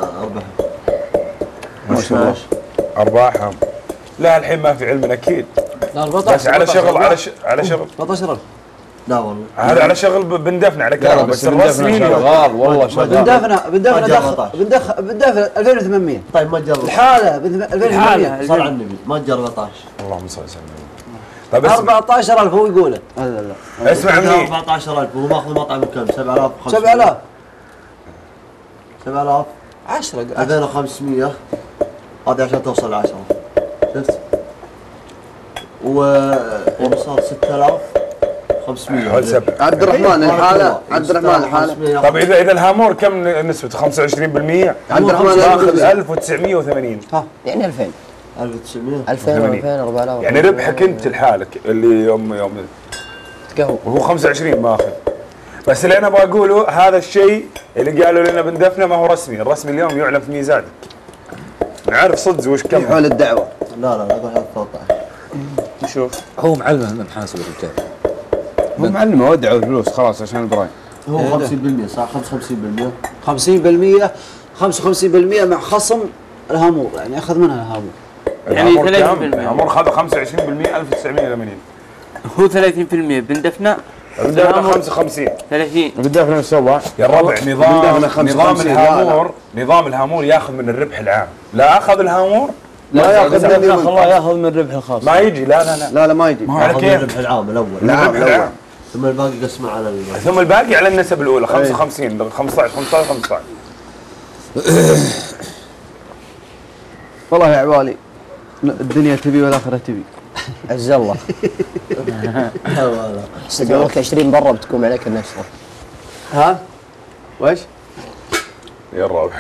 ارباح؟ ما شاء الله ارباحهم. لا الحين ما في علم اكيد لا أربعة عشر بس على شغل على ش... على شغل أربعة عشر ألف. لا والله هذا على شغل ب- بندفن على كلام بس الرسمي شغال والله شغال. بندافنا بندافنا دخل بندخل بندافنا ألفين وثمانمية. طيب ما تجرب الحالة ألفين وثمانمية. صل على النبي ما تجرب أربعة عشر. اللهم صل وسلم. طيب اسمع أربعة عشر ألف هو يقوله. لا لا لا. اسمع مني أربعة عشر ألف وهو ماخذ مطعم بكم سبعة آلاف سبعة آلاف. سبعة آلاف عشرة. ألفين وخمسمية هذا عشان توصل لعشرة شفت؟ و وصار ستة آلاف وخمسمية. هذا سبع. عبد الرحمن الحالة عبد الرحمن الحالة. طب اذا اذا الهامور كم نسبة خمسة وعشرين بالمئة؟ عبد الرحمن ماخذ ألف وتسعمية وثمانين. يعني ألفين ألف وتسعمية ألفين ألفين أربعة آلاف يعني ربحك انت لحالك اللي يوم يوم تقهوى وهو خمسة وعشرين ماخذ. بس اللي انا بقوله هذا الشيء اللي قالوا لنا بندفنه ما هو رسمي، الرسمي اليوم يعلن في ميزانك. نعرف صدق وش كم حول الدعوة. لا لا لا أقول هذا ثلاثة عشر. نشوف هو معلم محاسب الرجال. هو معلمه ودعوا الفلوس خلاص عشان البرايم. هو خمسين بالمئة صح خمسة وخمسين بالمئة. خمسين بالمئة خمسة وخمسين بالمئة مع خصم الهامور يعني أخذ منها الهامور. يعني ثلاثين بالمئة. الهامور خذ خمسة وعشرين بالمئة ألف وتسعمئة وثمانين. هو ثلاثين بالمئة بندفنا بندفنا خمسة وخمسين. ثلاثين. بدافنا سوا يا الربع نظام نظام الهامور نظام الهامور ياخذ من الربح العام، لا اخذ الهامور لا ياخذ الله ياخذ من الربح الخاص. ما يجي لا لا لا لا لا ما يجي. على ياخذ كيف؟ الربح العام الأول. الربح العام ثم الباقي قسمه على ال ثم الباقي على النسب الاولى خمسة وخمسين خمسة عشر خمسة عشر خمسة عشر. والله يا عوالي الدنيا تبي والآخرة تبي. عز الله. استدعوك عشرين برا بتقوم عليك النشرة. ها؟ وش؟ يا الربح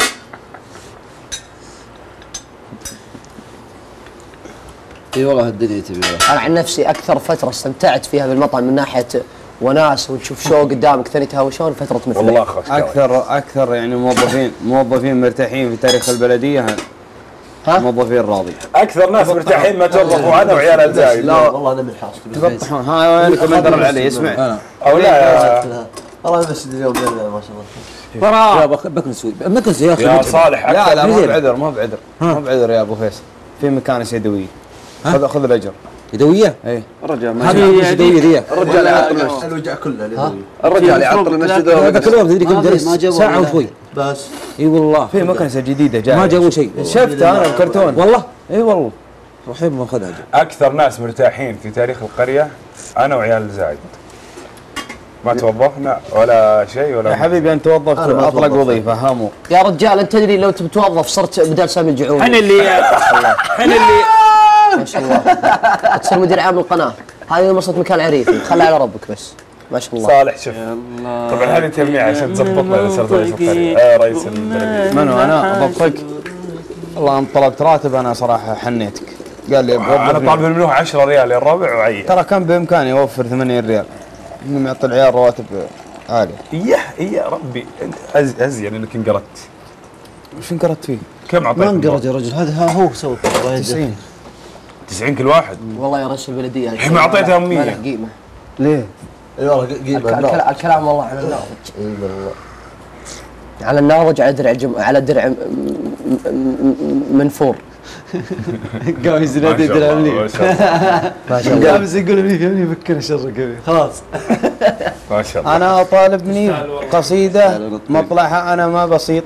اي والله الدنيا تبي. أنا عن نفسي أكثر فترة استمتعت فيها بالمطعم من ناحية وناس وتشوف شو قدامك ثاني تهاوشون فترة مثل والله خلاص اكثر اكثر يعني موظفين موظفين مرتاحين في تاريخ البلديه ها؟ موظفين راضي. اكثر ناس مرتاحين ما توظفوا انا وعيال الزايد. لا والله انا من حاصل تقطعون ها انت ما ادري علي اسمع او لا والله المسجد اليوم جميع ما شاء الله. يا بكنس بكنس يا اخي. يا صالح لا لا مو بعذر مو بعذر مو بعذر يا ابو فيصل في مكانس يدويه خذ خذ الاجر. يدويه؟ اي الرجال ما هذه يدويه ذي. الرجال يعطل المسجد. الوجع كله اليدوي. الرجال يعطل المسجد. هذا كل يوم تدري كم جلس ساعه وشوي. بس اي والله في مكنسه جديده جايه ما جابوا شيء. شفتها انا بكرتون والله اي والله رحيم ما اخذها. اكثر ناس مرتاحين في تاريخ القريه انا وعيال الزايد. ما توظفنا ولا شيء ولا يا حبيبي انت توظفت اطلق وظيفه هامور. يا رجال أنت تدري لو تبي توظف صرت بدال سامي الجعود. احنا اللي احنا اللي ما شاء الله. تصير مدير عام القناة. هذه وصلت مكان عريفي خلها على ربك بس. ما شاء الله. صالح شوف طبعا هذه تلميع عشان تظبطنا اذا صرت رئيس القريه. آه رئيس البلديه. منو انا اضبطك؟ والله انت طلبت راتب انا صراحه حنيتك. قال لي انا طالب منه عشرة ريال يا الربع وعيا. ترى كان بامكاني اوفر ثمانين ريال. اني معطي العيال رواتب عاليه. ايه ايه يا ربي انت أز ازين انك انقرضت. وش انقرضت فيه؟ كم اعطيت؟ ما انقرض يا رجل هذا هو سوى تسعين. تسعين كل واحد. والله يا رئيس البلدية الحين ما اعطيتها ما مية. له قيمة. ليه؟ اي والله قيمه. الكلام الكلام والله على الناضج. اي والله. على الناضج على درع جم... على درع م- م- منفور. قام يزناد يدرع مني. ما شاء الله ما شاء الله. قام يقول مني فهمني فكر شرك خلاص. ما شاء الله. انا طالب مني قصيده مطلعها انا ما بسيط.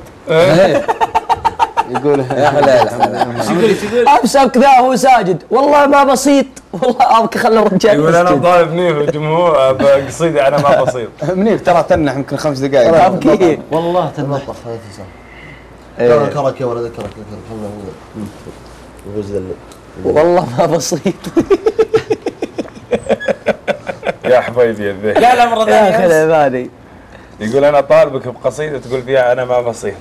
يقول يا حلال امسك ذا هو ساجد والله ما بسيط والله ابكي خلى الرجال يقول انا طالب منيف الجمهور بقصيدة انا ما بسيط. منيف ترى تنح يمكن خمس دقائق. ابكي والله تنطق. نطخ هذا تسع. كرك يا ولد كرك كرك خلنا وجد اللي. والله ما بسيط. يا حبيبي يا الذهب. لا لا مرة يا اخي ثانية. العبادي يقول انا طالبك بقصيدة تقول فيها انا ما بسيط.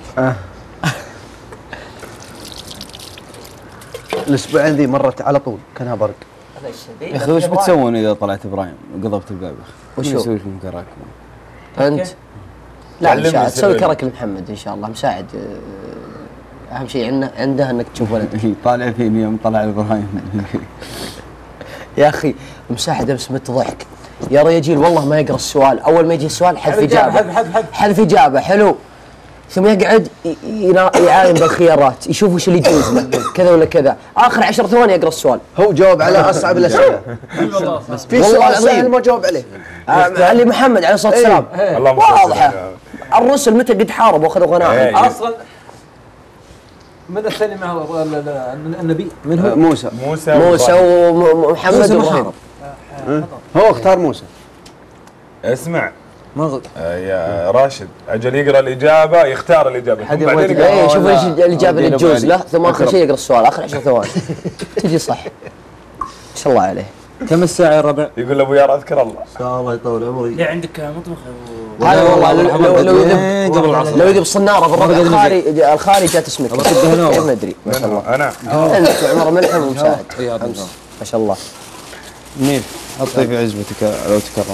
الاسبوعين ذي مرت على طول كانها برق. يا اخي وش بتسوون اذا طلعت ابراهيم وقضبت الباب؟ وشو؟ وش يسوي فيكم كراكم؟ انت لا ان شاء الله علمني تسوي السبب. كرك لمحمد ان شاء الله مساعد. آه، اهم شيء عنده عنده انك تشوف ولد. طالع فيني يوم طلع ابراهيم. يا اخي مساعد امس مت ضحك يا رجال والله ما يقرا السؤال اول ما يجي السؤال حذف اجابه حذف حذف حذف. حذف اجابه حلو ثم يقعد ي- ينا- يعاين بالخيارات يشوف وش اللي يجوز له كذا ولا كذا، اخر عشر ثواني يقرا السؤال. هو جاوب على اصعب الاسئله. في سؤال سهل ما جاوب عليه. علي محمد عليه الصلاه والسلام واضحه. الرسل متى قد حاربوا واخذوا غنائم؟ اصلا من الثاني معه ال- ال- النبي من هو؟ موسى موسى موسى ومحمد موسى ما وابراهيم. حارب. هو اختار موسى. اسمع ما غلط. آه، يا راشد اجل يقرا الاجابه يختار الاجابه ثم بعدين يقرأ. ايه شوف ايش الاجابه اللي تجوز له ثم اخر شيء يقرا السؤال اخر عشر ثواني تجي صح. ما شاء الله عليه. كم الساعة يا ربع؟ يقول له ابو يار اذكر الله. ان شاء الله يطول عمري. ليه عندك مطبخ هذا والله لو لو لو يذب قبل العصر. لو يذب صناره بالربع الخالي الخالي جات اسمك كيف ندري. ما شاء الله. انا انت عمر ملحم ومساعد ما شاء الله. منير حطي في عزبتك لو تكرم.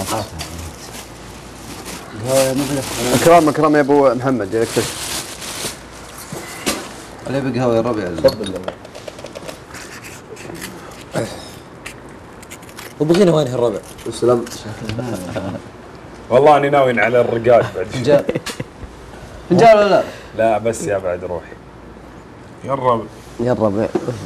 اكرام اكرام يا ابو محمد يكتشف. عليه بقهوه يا ربع. تفضل. وبغينا وين الربع؟ وسلام. والله اني ناوي على الرقاد بعد فنجان فنجان ولا لا؟ لا بس يا بعد روحي يا الربع. يا الربع.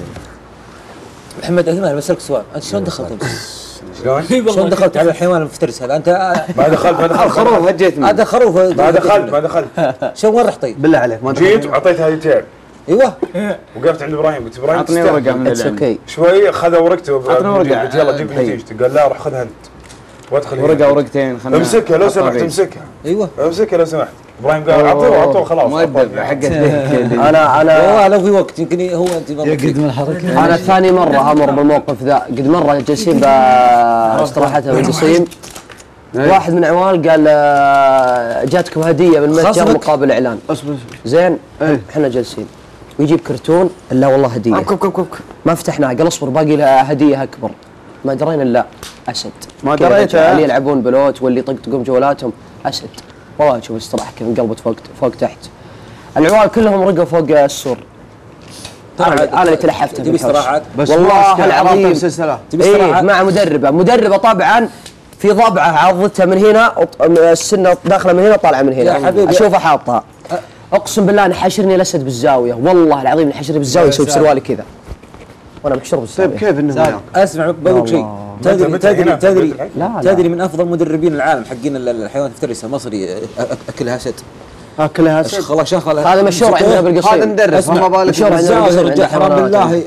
محمد عثمان بسألك سؤال، انت شلون دخلت انت؟ شلون؟ شلون دخلت على الحيوان المفترس هذا؟ انت ما دخلت ما دخلت خروف هجيت منه. هذا خروف ما دخلت ما دخلت شلون وين رحت طيب؟ بالله عليك ما جيت وعطيت هذه تياب ايوه وقفت عند ابراهيم قلت ابراهيم عطني تستاهل. ورقه من اتس اللي عندي. اوكي. شوي خذ ورقته عطني ورقة. قلت يلا جيب طيب. نتيجته قال لا روح خذها انت وادخل هنا. ورقه ورقتين خلنا امسكها لو سمحت أطابيع. امسكها ايوه امسكها لو سمحت. ابراهيم قال اعطوه اعطوه خلاص مؤدب حقت انا انا والله لو في وقت يمكن هو انت يقعد من الحركه. انا ثاني مره امر بالموقف ذا. قد مره جالسين باستراحتها بالقصيم واحد من عوال قال آه، جاتكم هديه من المتجر خصمك؟ مقابل اعلان. اصبر زين إيه. احنا جالسين ويجيب كرتون لا والله هديه كب كب كب ما فتحناه قال اصبر باقي له هديه اكبر ما درينا الا اسد. ما كذا دريت، رجال ها؟ اللي يلعبون بلوت واللي يطقطقون جوالاتهم اسد. والله شوف استراحه كيف انقلبت فوق فوق تحت. العوال كلهم رقوا فوق السور. انا أنا اللي تلحفت تبي استراحات؟ بس والله العظيم سلسله. تبي إيه استراحات؟ مع مدربه مدربه طبعا في ضبعه عضتها من هنا وط- السنه داخله من هنا طالعه من هنا يا حبيبي. اشوفها حاطها. اقسم بالله انه حاشرني الاسد بالزاويه والله العظيم انه حاشرني بالزاويه يسوي بسروالي كذا وانا محشور بالزاويه. طيب كيف انه هناك؟ اسمع بقول لك شيء. تدري متى تدري هنا؟ تدري لا، لا. تدري من افضل مدربين العالم حقين ال- الحيوان المفترسه مصري أ- أ- اكلها اسد. اكلها أش- خلاص شغل هذا مشهور عندنا بالقصيم. هذا مدرب اسمع، فما بالك مشهور عندنا الزاوية بالقصيم رجال عند حرام حيوانات. بالله.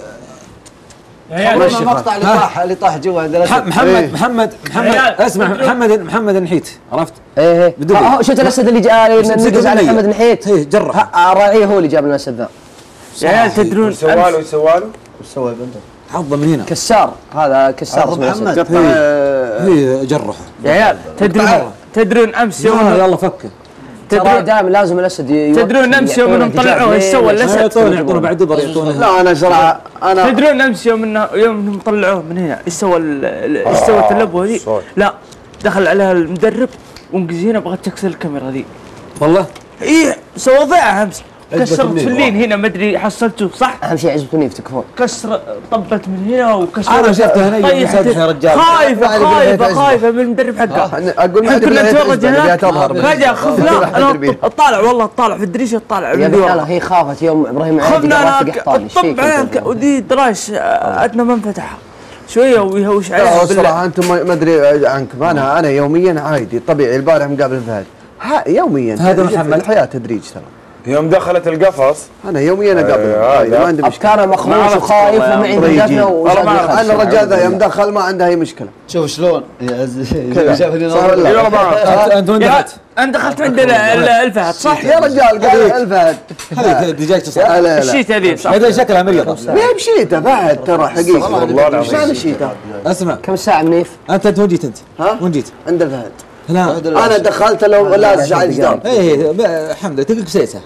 والله المقطع اللي طاح اللي طاح جوا عند ح- الاسد. محمد محمد محمد عيال، اسمع محمد محمد النحيت عرفت؟ ايه ايه بدبي. ها- ها، شفت الاسد اللي جاء مسك نقز على بالنية. محمد نحيت. هي جرح. ها، راعيه هو اللي جاب لنا الاسد ذا. يا عيال تدرون وش سواله وش سواله؟ وش سوى بنته؟ حظه من هنا. كسار هذا كسار عرض اسمه محمد. الأسد. هي جرح. يا عيال تدرون تدرون امس يوم يلا يلا فكه. ترى تدرون دائما لازم الاسد يوقف تدرون امس يوم انهم طلعوه ايش سوى ما الاسد؟ يعطونه يعطونه بعد دبر يعطونه. لا انا صراحه انا تدرون امس يوم انه يوم انهم طلعوه من هنا ايش سوى ال- ال- ايش سوت اللبوه ذي؟ صوت. لا دخل عليها المدرب وانقز هنا بغت تكسر الكاميرا ذي. والله ايه سوى ضيعه امس كسرت فلين هنا ما ادري حصلته صح؟ اهم شيء عزبة النيف تكفون. كسر طبت من هنا وكسرت أنا شفته هنا يوم طيحت. مسدح يا رجال. خايفه يعني خايفه بالبيت خايفه من المدرب حقه. اقول ما احنا كنا نتفرج هناك تظهر فجاه خفنا انا اطالع والله اطالع في الدريشه اطالع يا من ابن ورا. الله هي خافت يوم ابراهيم عادي خفنا قررت انا قحطاني. ايش فيك طب عليها أنت؟ ودي درايش عندنا ما انفتح شويه ويهوش عليها لا بالله. صراحه انتم ما ما ادري عنكم انا انا يوميا عادي طبيعي البارح مقابل فهد ها يوميا هذا محمد. الحياه تدريج ترى يوم دخلت القفص انا يوميا اقابل آه، عادي، ما عندي مشكله افكاره مخروش وخايف ومعي طريقي. بدافنا والله ما- انا الرجال ذا يوم دخل ما عنده اي مشكله شوف شلون يعز كذا. شافني صار ناظر. لا. يلا بقى. انت وين يا- دخلت؟ انت دخلت عند ال- ال- الفهد صح؟ يا رجال قال الفهد هذه دجاج تصل. لا لا الشيت هذي صح؟ هذا شكلها مريضه. ما هي بشيته بعد ترى حقيقي والله العظيم. ايش معنى شيته؟ اسمع كم ساعه منيف؟ انت انت وين جيت انت؟ ها؟ وين جيت؟ عند الفهد لا انا دخلت لو لازج على الجدار ايه الحمد لله تلقى بسيسه.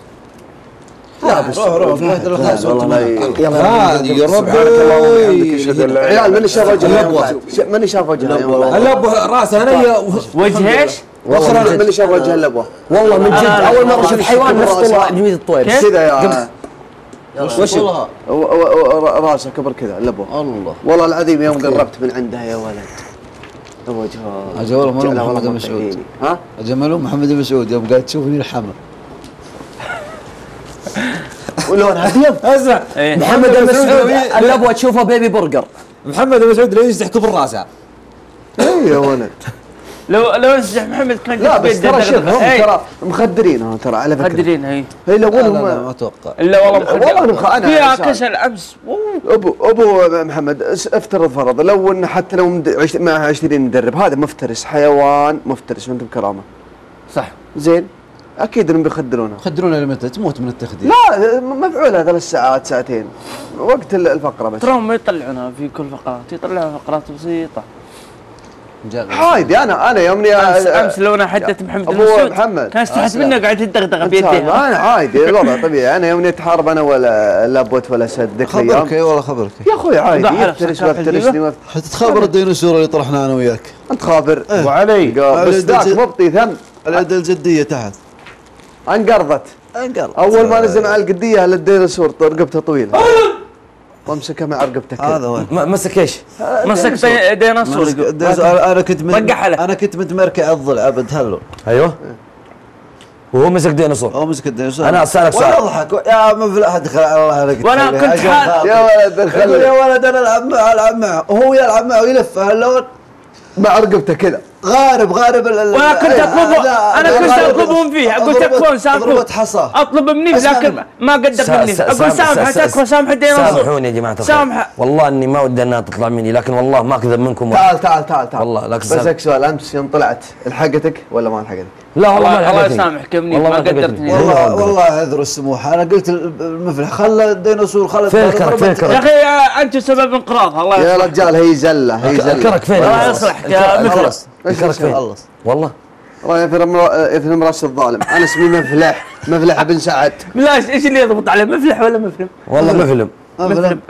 لا بس روح روح فهد الخاص والله لا ي- هذه يا ربي. عيال من شاف وجهها من شاف وجهها يوم بعد؟ اللب راسه هنيه وجه ايش؟ والله من شاف وجه اللبوه والله من جد اول مره اشوف حيوان نفس طول عجمية الطوير. كذا يا وش و- و- و- راسه كبر كذا اللبوه الله والله العظيم يوم قربت من عندها يا ولد وجهها أجملهم جعلها محمد والله مسعود. مرتاحيني. ها جمالهم محمد المسعود يوم قاعد تشوفني الحمر ولونها ابيض. اسمع محمد المسعود اللي ابغى تشوفه بيبي برجر. محمد المسعود ليش تحكوا بالراسه؟ اي يا ولد. لو لو انسجح محمد كان لا بس ترى شوف هم ترى مخدرين هم ترى على فكره. مخدرين اي. هي لو لا ما اتوقع. الا والله مخدرين. والله انا مخ... انا فيها كسل امس. ابو ابو محمد افترض فرض لو ان حتى لو مد... عش... معها عشرين مدرب هذا مفترس حيوان مفترس وانت بكرامه. صح. زين اكيد انهم بيخدرونه. يخدرونه لمتى؟ تموت من التخدير. لا مفعولها ثلاث ساعات ساعتين وقت الفقره بس. تراهم ما يطلعونها في كل فقرات يطلعون فقرات بسيطه. عادي انا انا يومني امس امس لو انا حدثت محمد المسعود محمد كان استحت منه قاعد تدغدغ بيديها. انا عادي الوضع طبيعي انا يومني اتحارب انا ولا لابوت ولا سد ذيك الايام. خبرك اي والله خبرك يا اخوي عادي يفترس وافترسني حتتخابر الديناصور اللي طرحنا انا وياك. انت خابر ابو علي بس ذاك مبطي ثم اليد الجديه تحت انقرضت انقرضت اول ما نزل على القديه للديناصور رقبته طويله وامسكها مع رقبتك. هذا وين؟ مسك ايش؟ مسك ديناصور. انا كنت انا كنت متمركع الضلع ابد هلو. ايوه وهو مسك ديناصور. هو مسك الديناصور. انا اسالك سؤال. وانا اضحك يا مفلح ادخل على الله عليك. وانا كنت حال يا ولد دخل يا ولد انا العب معه العب معه وهو يلعب معه ويلف هاللون مع رقبته كذا غارب غارب. وانا كنت اطلب انا كنت اطلبهم فيه اقول تكفون سامحوا اطلب منيف لكن ما قدر منيف اقول سامح تكفى سامح الديناصور. سامحوني يا جماعه سامح والله اني ما ودي انها تطلع مني لكن والله ما اكذب منكم. تعال تعال تعال تعال والله لك بسألك سؤال امس يوم طلعت الحقتك ولا ما الحقتك؟ لا والله الله يسامحك يا منيف ما قدرتني. والله والله عذر السموح انا قلت المفلح خلى الديناصور خلى فين الكرك فين الكرك يا اخي انت سبب انقراضها الله يا رجال هي زله هي زله. الكرك فين؟ الله يصلحك يا مفلح. الكرك فين؟ والله الله يثرم يثرم راس الظالم. انا اسمي مفلح مفلح بن سعد. لا ايش اللي يضبط عليه مفلح ولا مفلم؟ والله مفلم مفلم.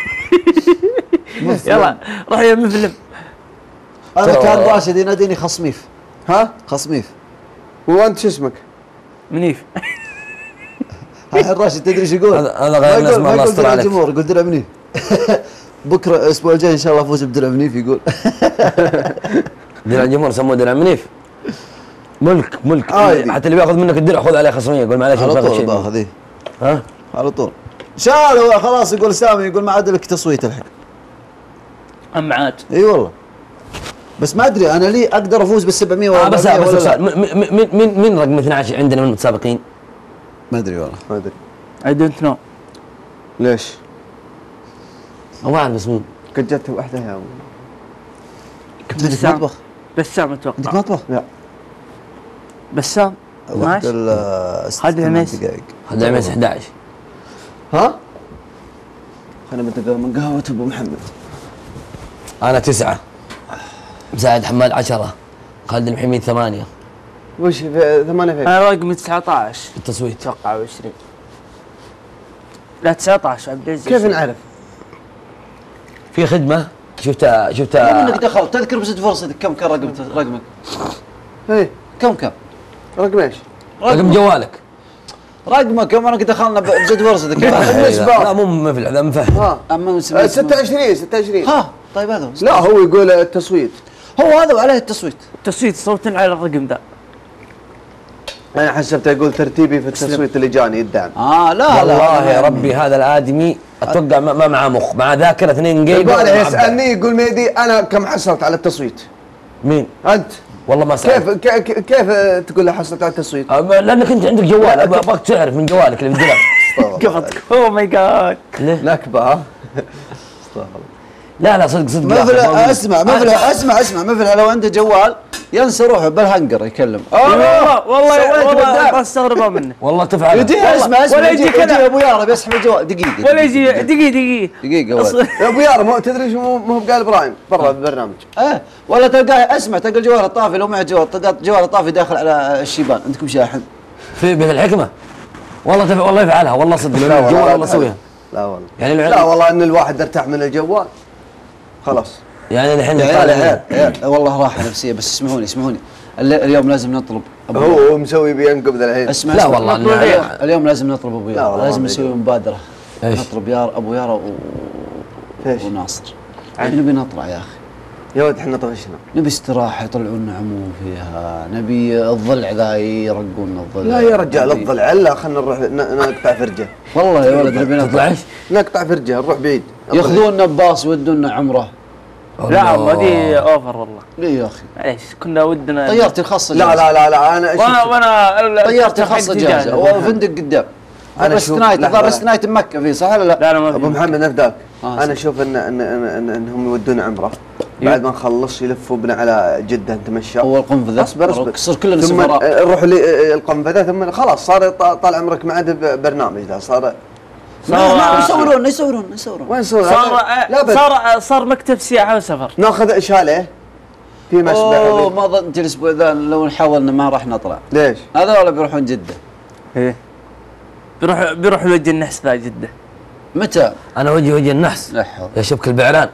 يلا روح يا مفلم. انا كان راشد يناديني خصميف. ها خصميف. وانت شو اسمك؟ منيف. الحين راشد تدري ايش يقول؟ هذا غير ناس ما الله يستر عليك. الجمهور يقول درع منيف. بكره الاسبوع الجاي ان شاء الله افوز بدرع منيف يقول. درع الجمهور سموه درع منيف. ملك ملك آه حتى اللي بياخذ منك الدرع خذ عليه خصميه يقول معليش على طول باخذ. ها على طول شالوا خلاص يقول سامي يقول ما عاد لك تصويت الحين. اما عاد اي والله بس ما ادري انا لي اقدر افوز بال سبعمية ولا بس بس سؤال من من من رقم اثني عشر عندنا من المتسابقين؟ ما ادري والله ما ادري. اي دونت نو. ليش؟ ما اعرف بس مين؟ قد جت واحده يا كنت مطبخ. بسام اتوقع. عندك مطبخ؟ لا بسام ماشي. هذا العميس هذا العميس احد عشر. ها؟ خلينا نبدا من قهوه ابو محمد. انا تسعه مساعد حماد عشرة خالد المحميد ثمانية. وش في ثمانية فين؟ انا رقمي تسعة عشر التصويت اتوقع او عشرين. لا تسعة عشر عبد العزيز. كيف نعرف؟ في خدمة شفتها شفتها منك دخلت تذكر بس فرصتك كم كان رقمك رقمك؟ ايه كم كم؟ رقم ايش؟ رقم جوالك رقمك كم انا دخلنا بجد فرصتك. لا مو مفلح لا مفهم. ها اما ستة وعشرين ستة وعشرين. ها طيب هذا لا هو يقول التصويت. هو هذا وعليه التصويت. تصويت صوت على الرقم ذا. انا حسبته يقول ترتيبي في التصويت اللي جاني الدعم. اه لا لا والله يا ربي هذا الادمي اتوقع ما معه مخ مع ذاكره اثنين جيجا. يبغى يسالني يقول ميدي انا كم حصلت على التصويت؟ مين؟ انت. والله ما سألت. كيف كيف تقول له حصلت على التصويت؟ لانك انت عندك جوال ابغاك تعرف من جوالك اللي بالدلع. قفطك اوه ماي جاد. نكبه ها؟ لا لا صدق صدق مفلح اسمع مفلح اسمع اسمع مفلح لو عنده جوال ينسى روحه بالهنجر يكلم. والله والله والله ما استغرب منه. والله تفعل. يجي اسمع اسمع يجي ابو يارا بيسحب الجوال دقيقه. ولا يجي دقيقه دقيقه دقيقه يا ابو يارا مو تدري شو مو بقال ابراهيم برا البرنامج. اه ولا تلقاه اسمع تلقى الجوال الطافي لو معه جوال تلقى الجوال الطافي داخل على الشيبان عندكم شاحن. في بيت الحكمه والله تف... والله يفعلها والله صدق الجوال والله يسويها. لا والله يعني لا والله ان الواحد ارتاح من الجوال خلاص. يعني الحين يا عيال يا والله راحه نفسيه بس اسمعوني اسمعوني اليوم لازم نطلب هو مسوي بينقبض الحين. اسمع لا والله اليوم لازم نطلب ابو يارا لازم نسوي مبادره. ايش؟ نطلب يار ابو يارا و... وناصر نبي نطلع يا اخي يا ولد احنا طفشنا. نبي استراحه يطلعون عمو فيها، نبي الضلع ذا يرقون الضلع. لا يا رجال الضلع لا خلينا نروح ن- نقطع فرجه. والله يا ولد نبي نطلع. نقطع فرجه نروح بعيد. ياخذوننا بباص يودونا عمره. لا هذه اوفر والله. ليه يا اخي؟ معليش كنا ودنا طيارتي الخاصه لا لا لا لا انا وانا وانا طيارتي الخاصه جاهزه وفندق قدام. أنا رست أشوف- نايت لحظة، الظاهر رست نايت بمكه فيه صح ولا لا؟ لا لا ما في ابو محمد نفداك. آه، انا اشوف ان ان ان, إن انهم يودون عمره بعد ما نخلص يلفوا بنا على جده نتمشى. هو القنفذه اصبر اصبر يصير كلنا ثم سفراء. نروح للقنفذه ثم خلاص صار ط- طال عمرك ما عاد برنامج ذا صار ما ما يصورون يصورون يصورون. وين صور؟ صار لا بد. صار صار مكتب سياحه وسفر. ناخذ شاليه في مسبح اوه وفي- ما ظننت الاسبوع ذا لو نحاولنا ما راح نطلع. ليش؟ هذا ولا بيروحون جده؟ ايه بيروح بيروح لوجه النحس ذا جده. متى؟ انا وجهي وجه النحس لا حول. يا شبك البعران.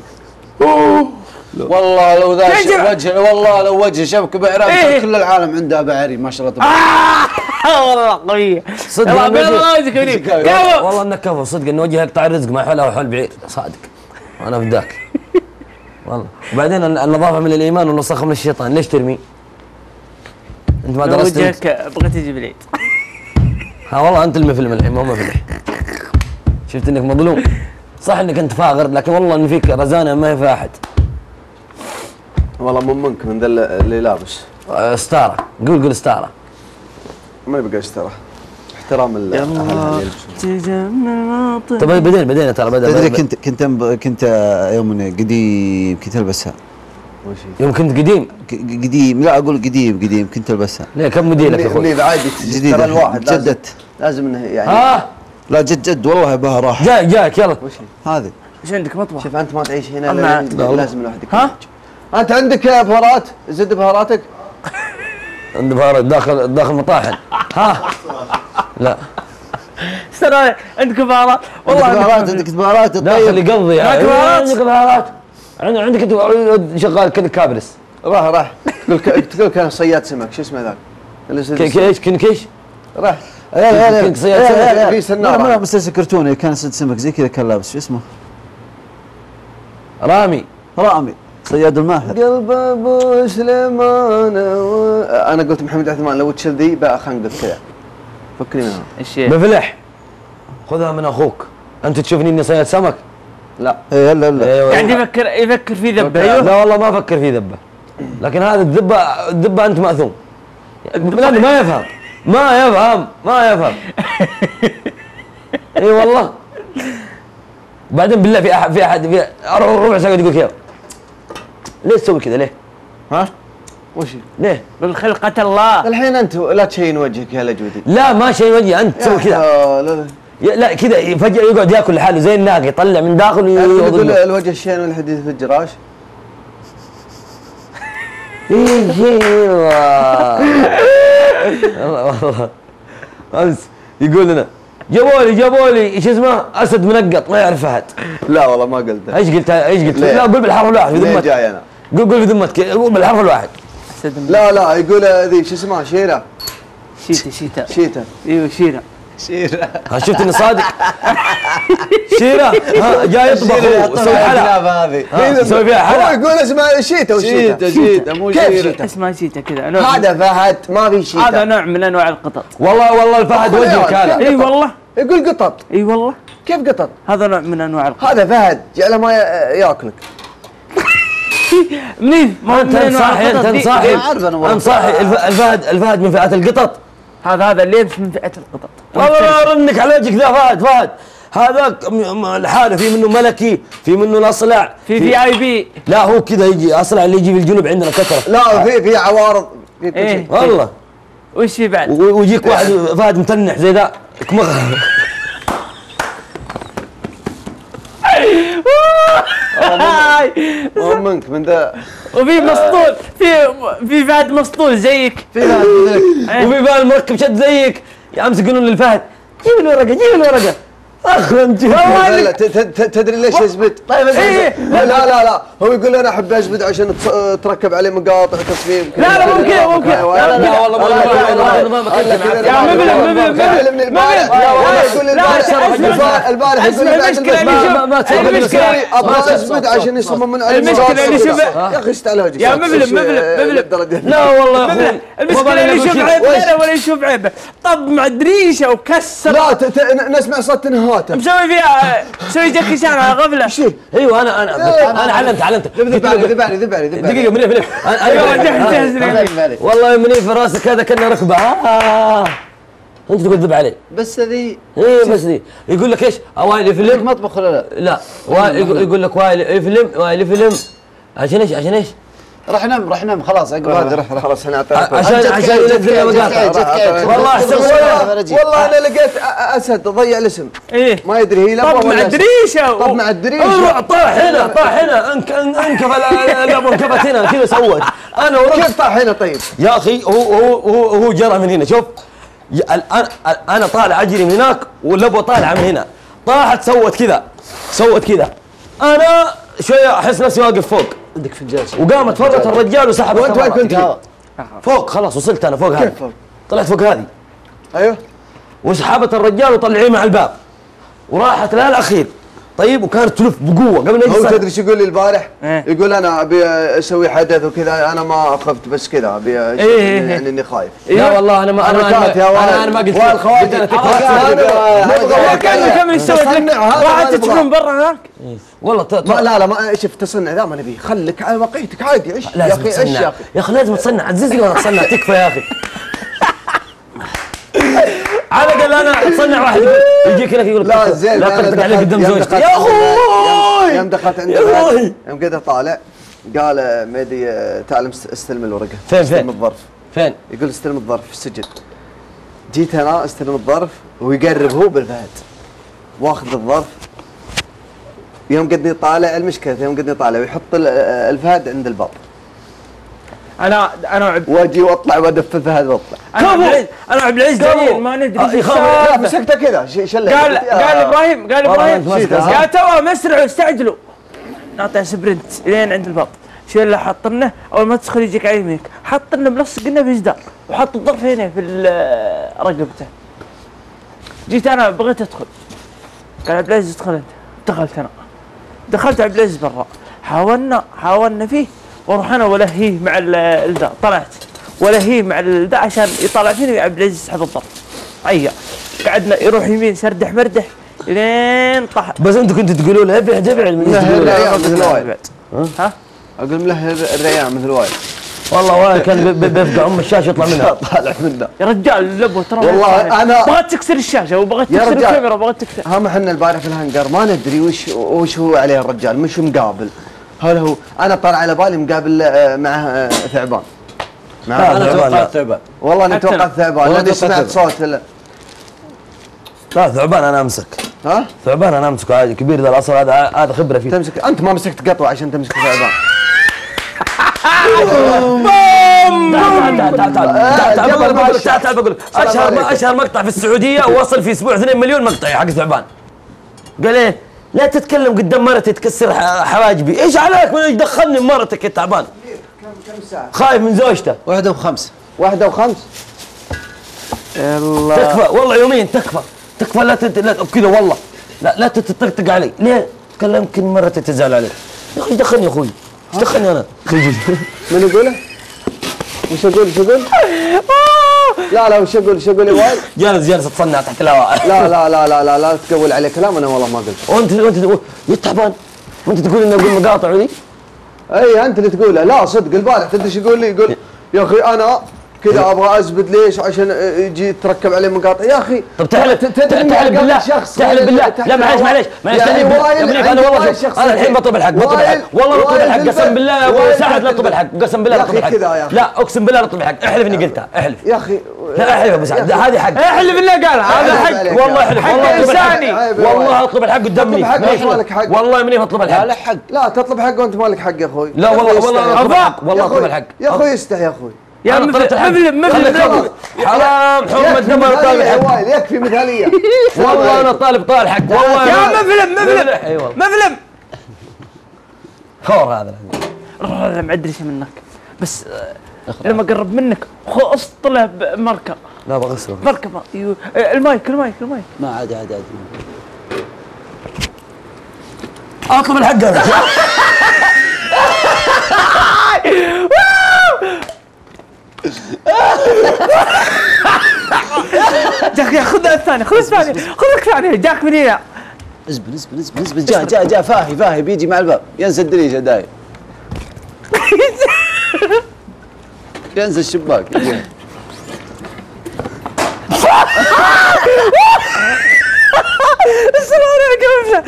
والله لو ذا ش- يا وجه والله لو وجه شبك بعران إيه. كل العالم عنده بعري ما شاء الله تبارك. والله قويه. صدق يلا إن وجهي- بالله وجهك كريم. والله والله انك كفو صدق ان وجهي يقطع الرزق ما يحولها وحول بعير صادق. وانا فداك. والله وبعدين النظافه من الايمان والوسخه من الشيطان ليش ترمي؟ انت ما لو درست انت. وجهك بغيت تجي بالعيد. ها والله انت المفلم الحين ما هو مفلح. شفت انك مظلوم. صح انك انت فاغر لكن والله ان فيك رزانه ما هي في احد. والله مو منك من ذا اللي لابس. آه، ستاره قول قول ستاره. ما يبقى اشترى احترام ال يلا تجمع طيب بدينا بدينا ترى بدا تدري بدا- كنت كنت كنت يوم قديم كنت البسها. وش يوم كنت قديم ق- قديم لا اقول قديم قديم كنت البسها. ليه كم مديلك يا اخوي؟ اللي عادي جديدة. ترى الواحد لازم- جدت. لازم انه يعني ها لا جد جد والله بها راح. جاك جاك يلا وش هي؟ هذه ايش عندك مطبخ؟ شوف انت ما تعيش هنا أما- لا- لازم الواحد يكون ها؟ انت عندك بهارات زد بهاراتك عند بهارات داخل داخل مطاحن ها لا ترى عندك بهارات والله والله بهارات عندك بهارات داخل طيب. يقضي معك يعني بهارات؟ عندك بهارات عند- عندك انت شغال كذا كابرس راح راح تقول ك- تقول كان صياد سمك شو اسمه ذاك اللي زد- كي- كيش كن كيش راح لا لا لا كنت صياد لا، سمك. لا، لا. في سنارة. لا، ما مسلسل كرتوني كان صيد سمك زي كذا كان لابس شو اسمه؟ رامي رامي صياد الماهر. قلب ابو سليمان و... انا قلت محمد عثمان لو تشل ذي بقى خنقط كذا فكني منها ايش هي؟ بفلح خذها من اخوك انت تشوفني اني صياد سمك لا ايه لا لا أيوة. قاعد يفكر يفكر في ذبه لا ايوه والله ما افكر في ذبه لكن هذا الذبه الذبه انت ماثوم لانه ما يفهم ما يفهم ما يفهم اي والله بعدين بالله في احد في احد في ربع ساعه يقول كذا ليش تسوي كذا ليه؟ ها وش ليه؟ بالخلقة الله. الحين انت لا تشين وجهك يا لجودي لا ما شيء وجهي انت تسوي كذا لا لا يا- لا كذا فجاه يقعد ياكل لحاله زي الناقه يطلع من داخل يقول ويوضل الوجه الشين والحديث في الجراش ايوه والله والله امس يقول لنا جابوا لي جابوا لي ايش اسمه اسد منقط ما يعرف فهد لا والله ما قلته ايش قلت ايش قلت ليه؟ لا قول بالحرف الواحد في ليه ذمتك جاي انا قول قول في ذمتك قول بالحرف الواحد لا لا يقول ذي شو اسمها شيره شيتا شيتا شيتا ايوه شيرة شيرة ها شفت اني صادق شيره ها جاي يطبخ هو يسوي حلا هذه ها، يسوي فيها هو حلا يقول اسمها شيتا وشيتا شيتا شيتا مو كيف شيرة. شيتا؟ اسمها شيتا كذا نوع هذا فهد ما في شيتا هذا نوع من انواع القطط. والله والله الفهد وجهك هذا اي والله يقول قطط اي والله كيف قطط؟ هذا نوع من انواع القطط. هذا فهد جعله ما ي- ياكلك منين؟ ما هو انت من انواع صاحي القطط انت دي. صاحي ما أعرف أنا والله. انت صاحي الف- الفهد الفهد من فئات القطط هذا هذا اللي يمشي من فئة القطط. والله رنك على وجهك ذا فهد فهد هذاك م- م- الحاله في منه ملكي في منه الاصلع في في اي بي. لا هو كذا يجي اصلع اللي يجي في الجنوب عندنا كثره لا في في عوارض في كل إيه. شيء والله وش في بعد؟ و- ويجيك واحد فهد متنح زي ذا كمغ هو منك من ذا وفي مسطول في في فهد مسطول زيك. في فهد مثلك وفي بال مركب شد زيك امس يقولون للفهد جيب الورقه جيب الورقه اخ انت لا لا ت- ت- تدري ليش يزبد؟ طيب إيه. لا لا لا لا هو يقول انا احب ازبد عشان تص- تركب عليه مقاطع تصميم لا لا مو كذا مو كذا. لا لا لا والله والله يا مبلم مبلم مبلم يا والله يقول البارح البارح يقول لي بعد المشكلة اللي شوف ابغى اثبت عشان يصمم من المشكلة اللي شوف يا اخي ايش على وجهك يا مبلم مبلم مبلم لا والله يا اخوي المشكلة اللي يشوف عيب غيره ولا يشوف عيبه طب مع دريشه وكسر لا نسمع صوت تنهاته مسوي فيها مسوي جاكي شان على غفله ايوه انا انا انا علمت علمت ذب علي ذب علي ذب علي دقيقه منيف منيف ايوه والله يا منيف راسك هذا كانه ركبه آه. انت تقول ذب علي بس هذه ايه بس ذي يقول لك ايش وائل يفلم مطبخ ولا لا؟ لا وائل يقول لك وائل يفلم وائل يفلم عشان ايش عشان ايش؟ راح نام راح نام خلاص عقب هذا خلاص انا اعطيك عشان عشان ينزل المقاطع والله احسن والله انا لقيت اسد ضيع الاسم ايه ما يدري هي لبوه طب مع الدريشه طب مع الدريشه طاح هنا طاح هنا انك انكف اللبوه انكفت هنا كذا سوت انا ورحت كيف طاح هنا طيب؟ يا اخي هو هو هو هو جرى من هنا شوف انا انا طالع اجري من هناك واللبوه طالعه من هنا طاحت سوت كذا سوت كذا انا شويه احس نفسي واقف فوق عندك فنجان وقامت فرت الرجال وسحبت وانت وين كنت؟ فوق خلاص وصلت انا فوق هذه كيف فوق؟ طلعت فوق هذه ايوه وسحبت الرجال وطلعيه مع الباب وراحت لها الاخير طيب وكانت تلف بقوه قبل ما هو تدري شو يقول لي البارح؟ يقول انا ابي اسوي حدث وكذا انا ما خفت بس كذا ابي يعني اني خايف لا والله انا ما انا انا انا ما قلت والخواتم هو كان كم يسوي لك واحد تدخلون برا هناك والله ما لا لا ما شوف تصنع ذا ما نبي خليك على واقعيتك عادي عيش يا اخي عيش يا اخي يا اخي لازم تصنع عززني وانا اتصنع تكفى يا اخي على الاقل انا اتصنع واحد يجيك هناك يقول لا زين لا تطقطق عليك قدام زوجتي يا اخوي يوم دخلت عند البيت يوم قدر طالع قال ميدي تعال استلم الورقه فين فين؟ استلم الظرف فين؟ يقول استلم الظرف في السجن جيت انا استلم الظرف ويقرب هو بالفهد واخذ الظرف يوم قدني طالع المشكله يوم قدني طالع ويحط الفهد عند الباب انا انا عب... واجي واطلع وادف الفهد واطلع انا عبد العزيز انا عبد العزيز زين ما ندري لا مسكته كذا شله قال قال ابراهيم قال ابراهيم قال تو مسرعوا استعجلوا نعطيه سبرنت لين عند الباب شو اللي حط لنا اول ما تدخل يجيك على يمينك حط لنا ملصق لنا في جدار وحط الظرف هنا في رقبته جيت انا بغيت ادخل قال عبد العزيز ادخل انت دخلت انا دخلت عبد العزيز برا حاولنا حاولنا فيه واروح انا ولهيه مع الدا طلعت ولهيه مع الدا عشان يطلع فيني عبد العزيز يسحب الظرف عيا قعدنا يروح يمين سردح مردح لين طاح بس انتم كنتوا تقولوا له ابيع جبع مثل وايد ها اقول له الريان مثل وايد والله وائل كان بيفقع ام الشاشه يطلع منها طالع منها يا رجال اللبوه ترى والله انا بغيت تكسر الشاشه وبغيت تكسر الكاميرا وبغيت تكسر هم احنا البارح في الهنجر ما ندري وش وش هو عليه الرجال مش مقابل هل هو انا طالع على بالي مقابل معه ثعبان لا انا توقعت ثعبان والله انا توقعت ثعبان لاني سمعت صوت لا ثعبان انا امسك ها ثعبان انا امسكه عادي كبير ذا الاصل هذا هذا خبره فيه تمسك انت ما مسكت قطوه عشان تمسك ثعبان تعال تعال تعال تعال تعال بقول لك اشهر اشهر مقطع في السعوديه وصل في اسبوع اثنين مليون مقطع حق ثعبان قال ايه لا تتكلم قدام مرتي تكسر حواجبي ايش عليك من ايش دخلني مرتك يا تعبان كم ساعه خايف من زوجته واحدة وخمس واحدة وخمس يلا تكفى والله يومين تكفى تكفى لا تت... لا بكذا والله لا لا تطقطق علي ليه تكلم يمكن مرتي تزعل علي يا اخي دخلني يا اخوي ايش دخلني انا من يقوله وش اقول وش اقول لا لا وش اقول وش اقول يا وائل جالس جالس اتصنع تحت الهواء لا لا لا لا لا لا تقول عليه كلام انا والله ما قلت وانت وانت تقول يا تعبان وانت تقول اني اقول مقاطع ذي اي انت اللي تقولها لا صدق البارح تدري ايش يقول لي يقول يا اخي انا كذا ابغى اثبت ليش عشان يجي تركب عليه مقاطع يا اخي طب تحلف تحلف بالله تحلف بالله لا معليش معليش معليش انا والله انا الحين بطلب الحق بطلب الحق والله بطلب الحق قسم بالله يا ابو سعد لا تطلب الحق قسم بالله لا تطلب الحق لا اقسم بالله لا تطلب الحق احلف اني قلتها احلف يا اخي لا احلف يا ابو سعد هذه حق احلف بالله قال هذا حق والله احلف والله انساني والله اطلب الحق قدام منيف والله منيف اطلب الحق لا حق لا تطلب حق وانت مالك حق يا اخوي لا والله والله اطلب الحق والله اطلب الحق يا اخوي استحي يا اخوي يا مفلم مفلم حرام حرمة دم انا طالب حق يكفي مثالية والله انا طالب طالب حق والله يا مفلم مفلم مفلم خور هذا والله معدرش منك بس لما قرب منك خص طلع بمركب. لا بغسله. مركبه ايوه. المايك المايك المايك. ما عادي عادي عادي. اطلب الحق انا. جاك يا خذ الثاني خذ الثاني خذ الثاني جاك من هنا. ازبل ازبل ازبل ازبل جاء جاء جاء فاهي فاهي بيجي مع الباب ينزل الدريشه داير. ينزل الشباك. السلام عليكم.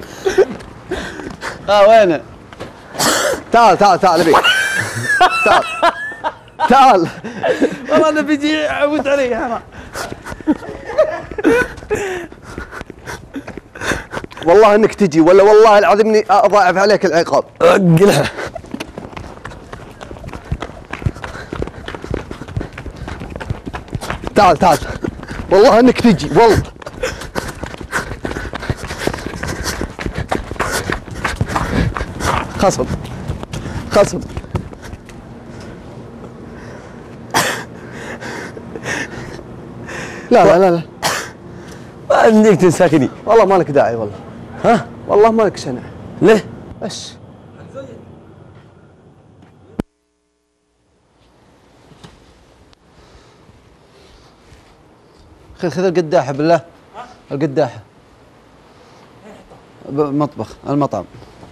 اه وينه؟ تعال تعال تعال ابي تعال تعال. والله انا بيجي عود علي انا. والله انك تجي ولا والله العظيم اني اضاعف عليك العقاب. اقلها. تعال تعال والله انك تجي والله. خصم خصم. لا لا لا لا ما عندك تنساكني. والله ما لك داعي والله. ها؟ والله ما لك سنة. ليه؟ بس خذ خذ القداحة بالله. القداحة. مطبخ المطعم.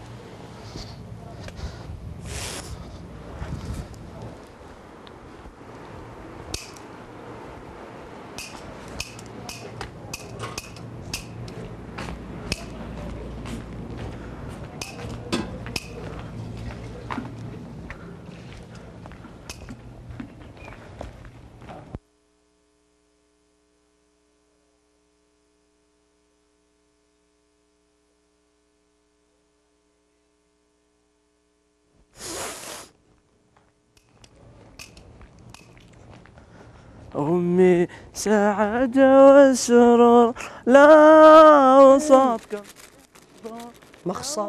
أمي سعادة وسرور لا وصفك مخصى.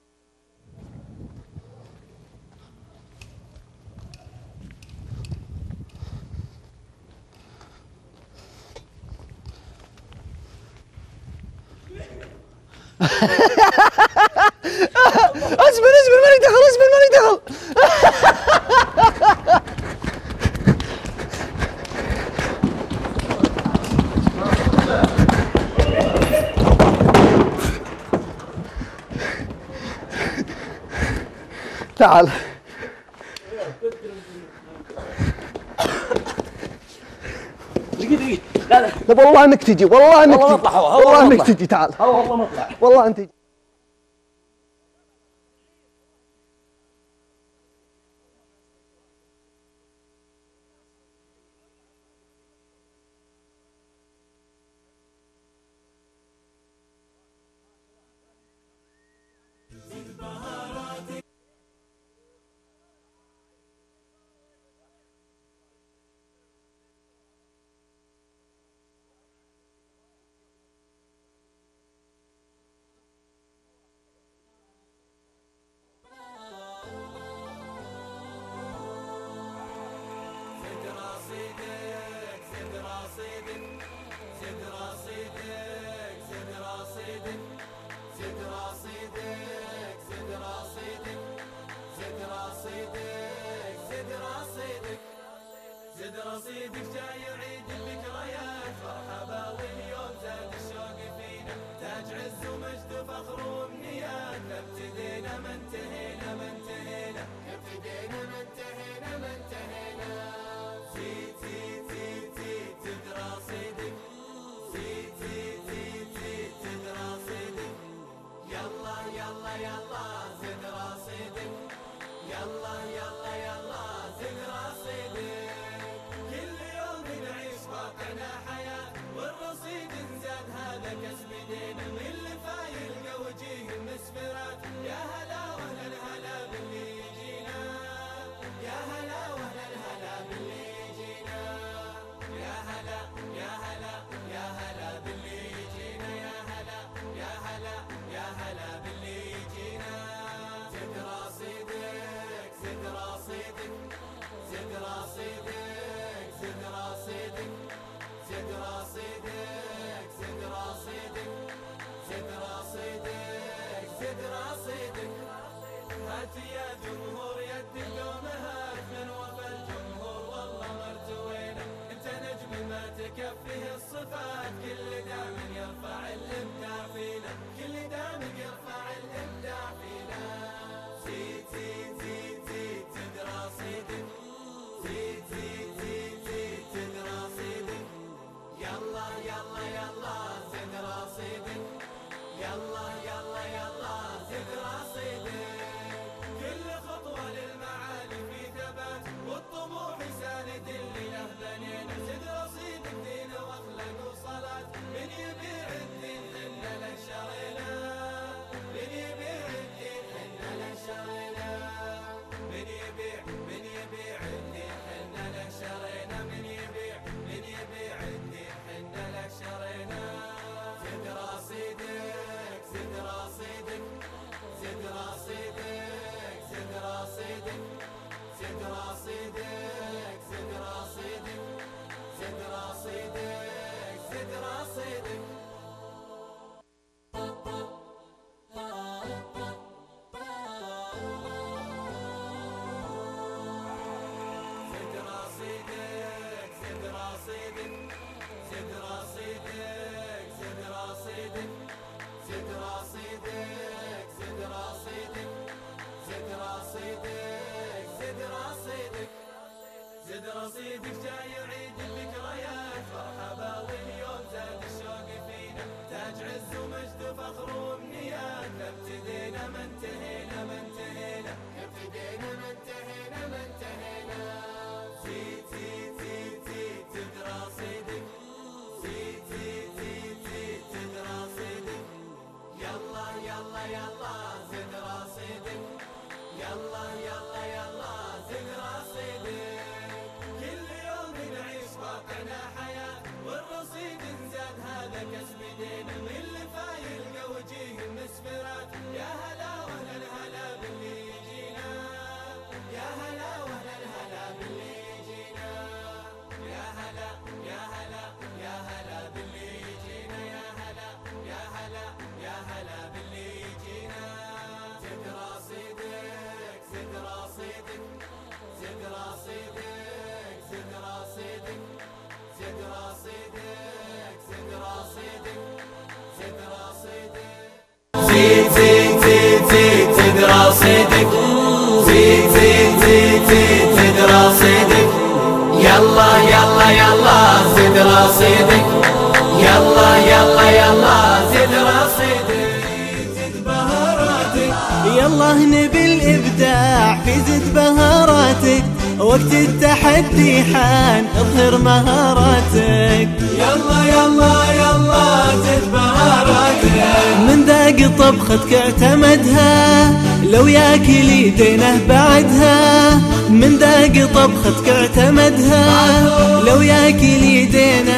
اصبر اصبر مالي دخل اصبر مالي دخل. تعال. دقيقة لا لا طب والله انك تجي والله انك والله تجي نطلع والله انك تجي. تعال والله نطلع والله انت. زد رصيدك الصفات كل دام يرفع الإبداع فينا كل دام يرفع الإبداع فينا زيد زيد زيد زيد زد رصيدك زيد زيد زيد زيد زد رصيدك يلا يلا يلا زد رصيدك يلا يلا يلا زد رصيدك كل خطوة للمعالي في ثبات والطموح يساند اللي له بنينا زد رصيدك دين واخلاق وصلاة من يبيع الدين حنا له شرينا من يبيع الدين حنا له شرينا من يبيع من يبيع الدين حنا له شرينا من يبيع من يبيع الدين حنا له شرينا زد رصيدك زد رصيدك زد رصيدك زد رصيدك زد رصيدك زد رصيدك زد رصيدك زد رصيدك زد رصيدك زد رصيدك زد رصيدك زد رصيدك زد رصيدك زد رصيدك زد رصيدك زد رصيدك زد رصيدك جاي يعيد الذكريات مرحبا واليوم زاد الشوق فينا تاج عز ومجد وفخر وامنيات ابتدينا ما انتهينا ما انتهينا ابتدينا ما انتهينا ما انتهينا زيد زيد زيد زيد زد رصيدك زيد زيد زيد زيد زد رصيدك يلا يلا يلا زد رصيدك يلا يلا يلا زد رصيدك كل يوم نعيش واقعنا حياة والرصيد نزاد هذا كسب ايدينا من اللي فايلقى وجيه المسفرات يا هلا وهلا الهلا باللي يجينا يا هلا وهلا الهلا باللي يجينا يا هلا يا هلا يا هلا باللي يجينا يا هلا يا هلا يا هلا باللي يجينا زد رصيدك زد رصيدك زد رصيدك زد رصيدك زد رصيدك زد رصيدك زد رصيدك زيد زيد زيد زيد زد رصيدك زيد زيد زيد زيد زد رصيدك يلا يلا يلا زد رصيدك يلا يلا يلا زد رصيدك زد بهاراتك يلا نبي الإبداع في زد بهاراتك وقت التحدي حان اظهر مهاراتك يلا يلا يلا زد بهاراتك من ذاق طبختك اعتمدها لو ياكل يدينه بعدها من ذاق طبختك اعتمدها لو ياكل يدينه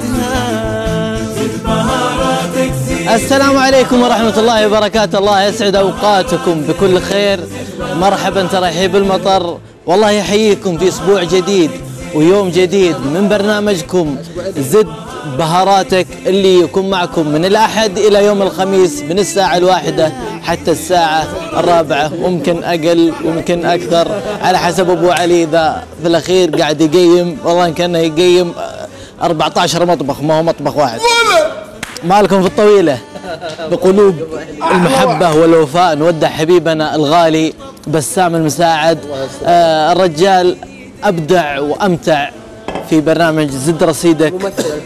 بعدها زد بهاراتك زيد السلام عليكم ورحمة الله وبركاته. الله يسعد أوقاتكم بكل خير. مرحبا ترحيب المطر. والله يحييكم في أسبوع جديد ويوم جديد من برنامجكم زد بهاراتك اللي يكون معكم من الأحد إلى يوم الخميس من الساعة الواحدة حتى الساعة الرابعة وممكن أقل وممكن أكثر على حسب أبو علي ذا في الأخير قاعد يقيم. والله إن كان يقيم أربعة عشر مطبخ ما هو مطبخ واحد. مالكم في الطويلة بقلوب المحبة والوفاء نودع حبيبنا الغالي بسام المساعد. آه الرجال أبدع وأمتع في برنامج زد رصيدك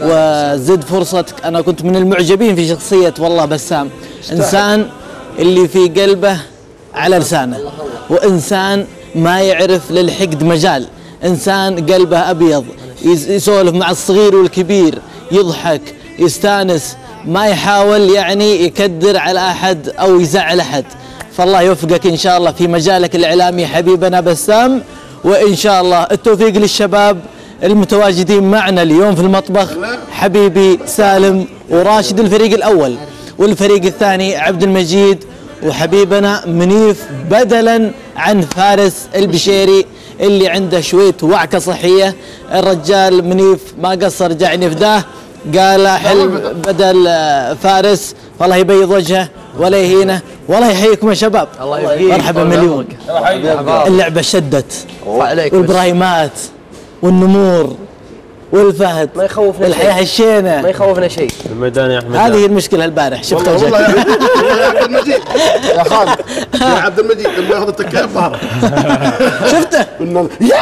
وزد فرصتك. أنا كنت من المعجبين في شخصية والله بسام، إنسان اللي في قلبه على لسانه وإنسان ما يعرف للحقد مجال، إنسان قلبه أبيض يسولف مع الصغير والكبير يضحك يستانس ما يحاول يعني يكدر على أحد أو يزعل أحد. فالله يوفقك إن شاء الله في مجالك الإعلامي حبيبنا بسام، وإن شاء الله التوفيق للشباب المتواجدين معنا اليوم في المطبخ حبيبي سالم وراشد الفريق الأول، والفريق الثاني عبد المجيد وحبيبنا منيف بدلا عن فارس البشيري اللي عنده شوية وعكة صحية. الرجال منيف ما قصر جعني فداه قال حلم بدل فارس. والله يبيض وجهه ولا يهينه. والله يحييكم يا شباب. الله يحييك. مرحبا مليون. اللعبة شدت والابراهيمات والنمور والفهد ما يخوفنا الحياه شيء. هشينا ما يخوفنا شيء. الميدان يا احمد. هذه هي المشكله البارح شفت والله والله وجهك. يا عبد المجيد يا خالد يا عبد المجيد لما ياخذ التكيه بظهره شفته؟ يا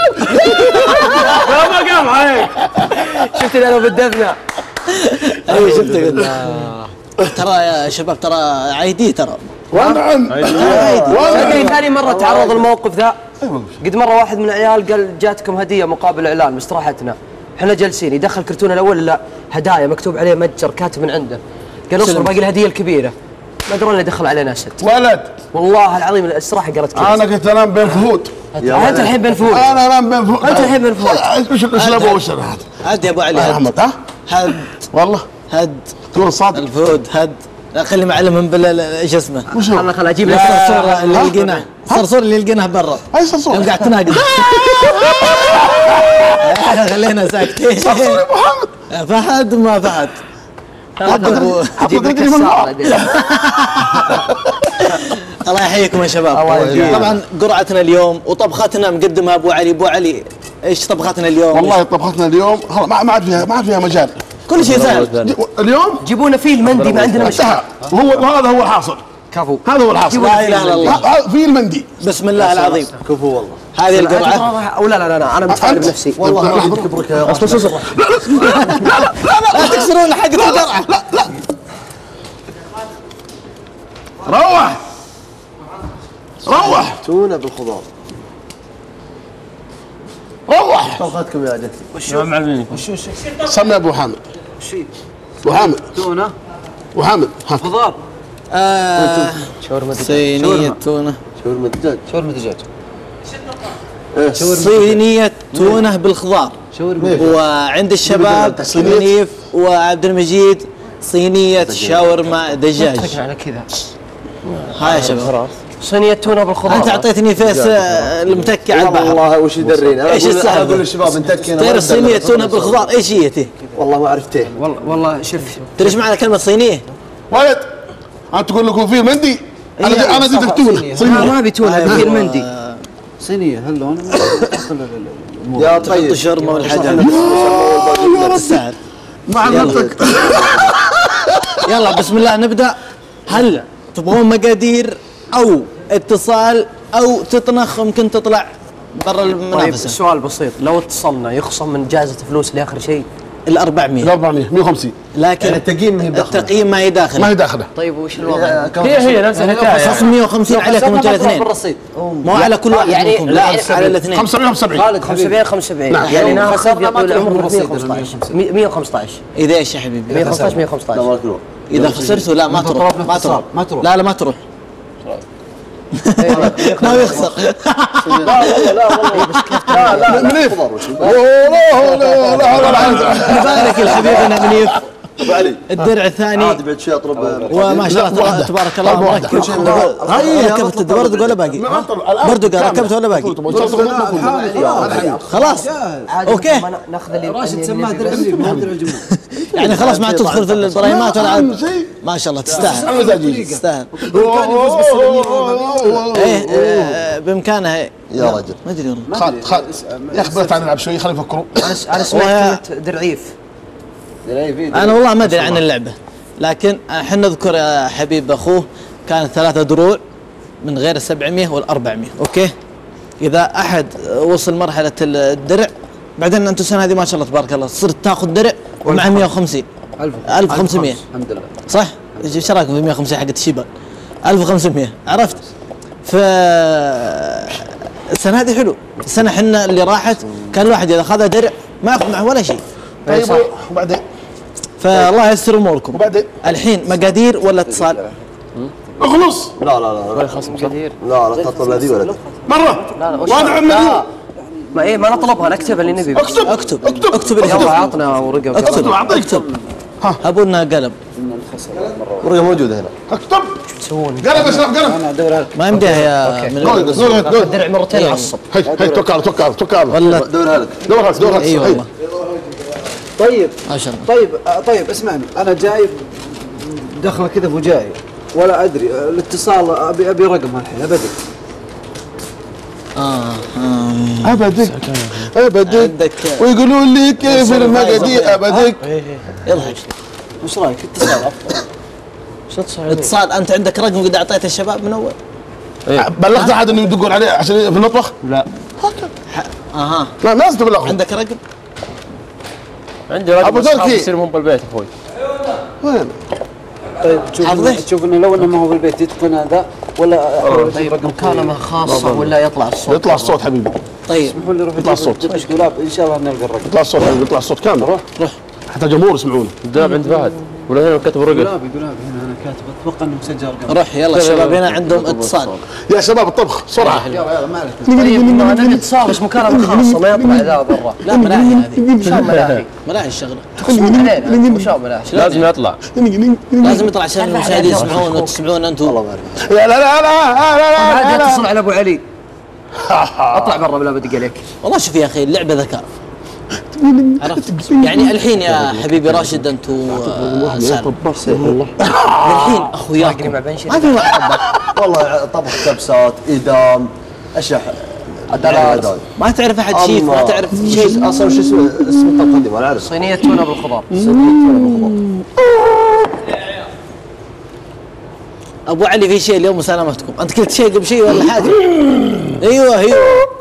ما قام عليك. شفت لو بدفنا. ايوه شفته قلت ترى يا شباب ترى عيدي ترى ونعم ثاني ثاني مره تعرض الموقف ذا. قد مره واحد من العيال قال جاتكم هديه مقابل اعلان باستراحتنا، احنا جالسين يدخل كرتون الاول لا هدايا مكتوب عليه متجر كاتب من عنده، قال اصبر باقي الهديه الكبيره، ما درى اللي دخل علينا اسد ولد والله العظيم الصراحه قالت كذا. انا كنت انام بين فهود انت الحين بين فهود. انا انام بين فهود انت الحين بين فهود. ايش الاسلوب وش هذا؟ هد يا ابو علي يا هد احمد ها هد والله هد تقول صادق الفهود هد لا خلي معلمهم بال ايش اسمه خلنا خلنا اجيب لك الصرصور اللي لقيناه الصرصور اللي لقيناه برا اي صرصور يوم قاعد تناقض خلينا ساكتين صرصور يا محمد فهد ما فهد اجيب لك الساعه. الله يحييكم يا شباب. طبعا قرعتنا اليوم وطبختنا مقدمها ابو علي. ابو علي ايش طبختنا اليوم؟ والله طبختنا اليوم ما ما عاد فيها ما عاد فيها مجال، كل شيء سهل. اليوم جيبونا فيه المندي ما عندنا مشكله. وهو وهذا هو الحاصل كفو هذا هو الحاصل. لا اله الا الله في المندي بسم الله العظيم. كفو والله. هذه القرعه او لا لا لا انا متفائل بنفسي والله ما راح تكبرك يا اصبر اصبر لا لا لا لا لا تكسرون حق القرعه. لا لا روح روح تونه بالخضار روح طلقتكم يا جدتي. وش معلمين وش وش سمي ابو حامد ابو حامد تونه ابو حامد ها خضار شاورما صينيه تونه شاورما دجاج شاورما دجاج صينيه تونه بالخضار. وعند الشباب منيف وعبد المجيد صينيه شاورما دجاج. على كذا هاي يا شباب صينيه تونه بالخضار. انت اعطيتني فيس المتكي على البحر والله وش يدرينا. ايش السالفه؟ اقول للشباب متكي تعرف صينيه تونه بالخضار ايش هي تي؟ والله ما عرفته. والله والله شوف تدري ايش معنى كلمه صينيه؟ ولد انت تقول لكم في مندي انا انا جيتك تونه صينيه ما ابي تونه في المندي صينيه هلا انا يا تحط طيب الشرمه والحجر تستاهل. ما علمتك. يلا بسم الله نبدا. هل تبغون مقادير او اتصال او تطنخ ممكن تطلع برا طيب المنافسه؟ سؤال بسيط، لو اتصلنا يخصم من جائزه فلوس لاخر شيء؟ ال أربعمية ال أربعمية مية وخمسين لكن يعني التقييم ما هي بداخله. التقييم ما هي داخله ما هي داخله. طيب وش الوضع؟ هي هي نفس الحكايه. خصم مية وخمسين عليكم انتم الاثنين بالرصيد مو على كل واحد يعني- منكم لا على الاثنين. خمسة وسبعين خمسة وسبعين خالد خمسة وسبعين خمسة وسبعين نعم. يعني ناخذ خسرنا ما يطول تلعب العمر بالرصيد. مية وخمسة عشر مية وخمسة عشر اذا ايش يا حبيبي؟ مية وخمسة عشر مية لا وخمسة ما عشر تروح. اذا خسرتوا لا ما تروح ما تروح ما تروح لا لا ما تروح ما يخسر. لا والله لا والله بس كيف لا لا منيف خضار وش لا لا لا لا نبارك لحبيبنا منيف ابو علي الدرع الثاني عادي بعد شوي اطلب وما شاء الله تبارك الله مركب. ركبت البردق ولا باقي؟ بردق ركبت ولا باقي؟ خلاص اوكي ناخذ اللي راشد سماه درع الجمهور ما درع الجمهور يعني خلاص ما تدخل في البرايمات ولا عاد. ما شاء الله تستاهل تستاهل. ايه آه، بامكانها يا رجل ما ادري والله. خالد خالد يا اخي بغيت نلعب شوي خلينا يفكروا. انا سمعت كلمه درعيف. انا والله ما ادري عن اللعبه لكن احنا نذكر يا حبيب اخوه كانت ثلاثه دروع من غير السبعمية والأربعمية. اوكي اذا احد وصل مرحله الدرع بعدين انتم السنه هذه ما شاء الله تبارك الله صرت تاخذ درع ومع مية وخمسين ألف وخمسمية الحمد لله صح؟ ايش رايكم في مية وخمسين حقت الشيبان؟ ألف وخمسمية عرفت؟ ف السنه هذه حلو. السنه احنا اللي راحت كان الواحد اذا اخذ درع ما ياخذ معه ولا شيء. طيب وبعدين فالله ييسر اموركم. وبعدين الحين مقادير ولا اتصال؟ اخلص لا لا لا خصم كثير. لا لا تطلب لا ذي ولا ذي مره لا لا وش وانا عمل ما ايه ما نطلبها نكتبها اللي نبي. اكتب اكتب اكتب اكتب اللي يلا كتبت. عطنا ورقه اكتب اعطيك اكتب ابو لنا قلم ورقه موجوده هنا. اكتب تسوون قلم اشرف قلم ما يمديها يا من دور دور دور الدرع مرتين عصب. هي هي توكل توكل توكل ولا دورها لك دور هات دور هات اي والله طيب ما شاء الله. طيب آه، طيب اسمعني انا جاي دخله كذا وجاي ولا ادري الاتصال ابي ابي رقم الحين ابدي اه آه. ابدك ابدك ويقولون لي كيف المقادير ابدك. يلا وش رايك؟ اتصال افضل. شو اتصال؟ اتصال انت عندك رقم قد اعطيته الشباب من اول؟ بلغت احد انه يدقون عليه عشان في المطبخ؟ لا. اها لا لازم تبلغهم. عندك رقم؟ عندي رقم اصحاب يصير مو بالبيت اخوي. وين؟ طيب تشوف تشوف انه لو انه ما هو بالبيت يتقن هذا ولا طيب مكالمة خاصة ولا يطلع الصوت؟ يطلع الصوت حبيبي. طيب اسمحوا لي روح يطلع الصوت. ايش دولاب ان شاء الله نلقى الرقم. يطلع الصوت حبيبي يطلع الصوت كامل. روح روح حتى الجمهور يسمعونه. الدولاب عند فهد ولا هنا كتب الرقم؟ دولابي دولابي هنا انا كاتب اتوقع انه مسجل رقم. روح يلا الشباب هنا عندهم اتصال. يا شباب الطبخ بسرعة. يلا يلا ما عليك. طيب ما نبي اتصال بس مكالمة خاصة ما يطلع ذا برا. لا ملاهي هذه. شو ملاهي؟ ملاهي الشغلة. تقصون علينا وشو ملاهي؟ لازم يطلع. لازم يطلع عشان المشاهدين يسمعون وتسمعون انتم. والله ما اعرف. لا لا لا لا لا لا اتصل على ابو علي. اطلع برا بلا بدق عليك. والله شوف يا اخي اللعبة ذكاء. عرفت؟ يعني الحين يا حبيبي راشد انت وسالم الحين اخوياكم ما في واحد والله طبخ كبسات ايدام اشح دلال ما تعرف احد شيف ما تعرف شيء اصلا شو اسمه اسم الطبخ دي ما نعرف. صينية تونة بالخضار. ابو علي في شيء اليوم مسالمتكم انت كنت شيء قبل شيء ولا حاجه؟ ايوه ايوه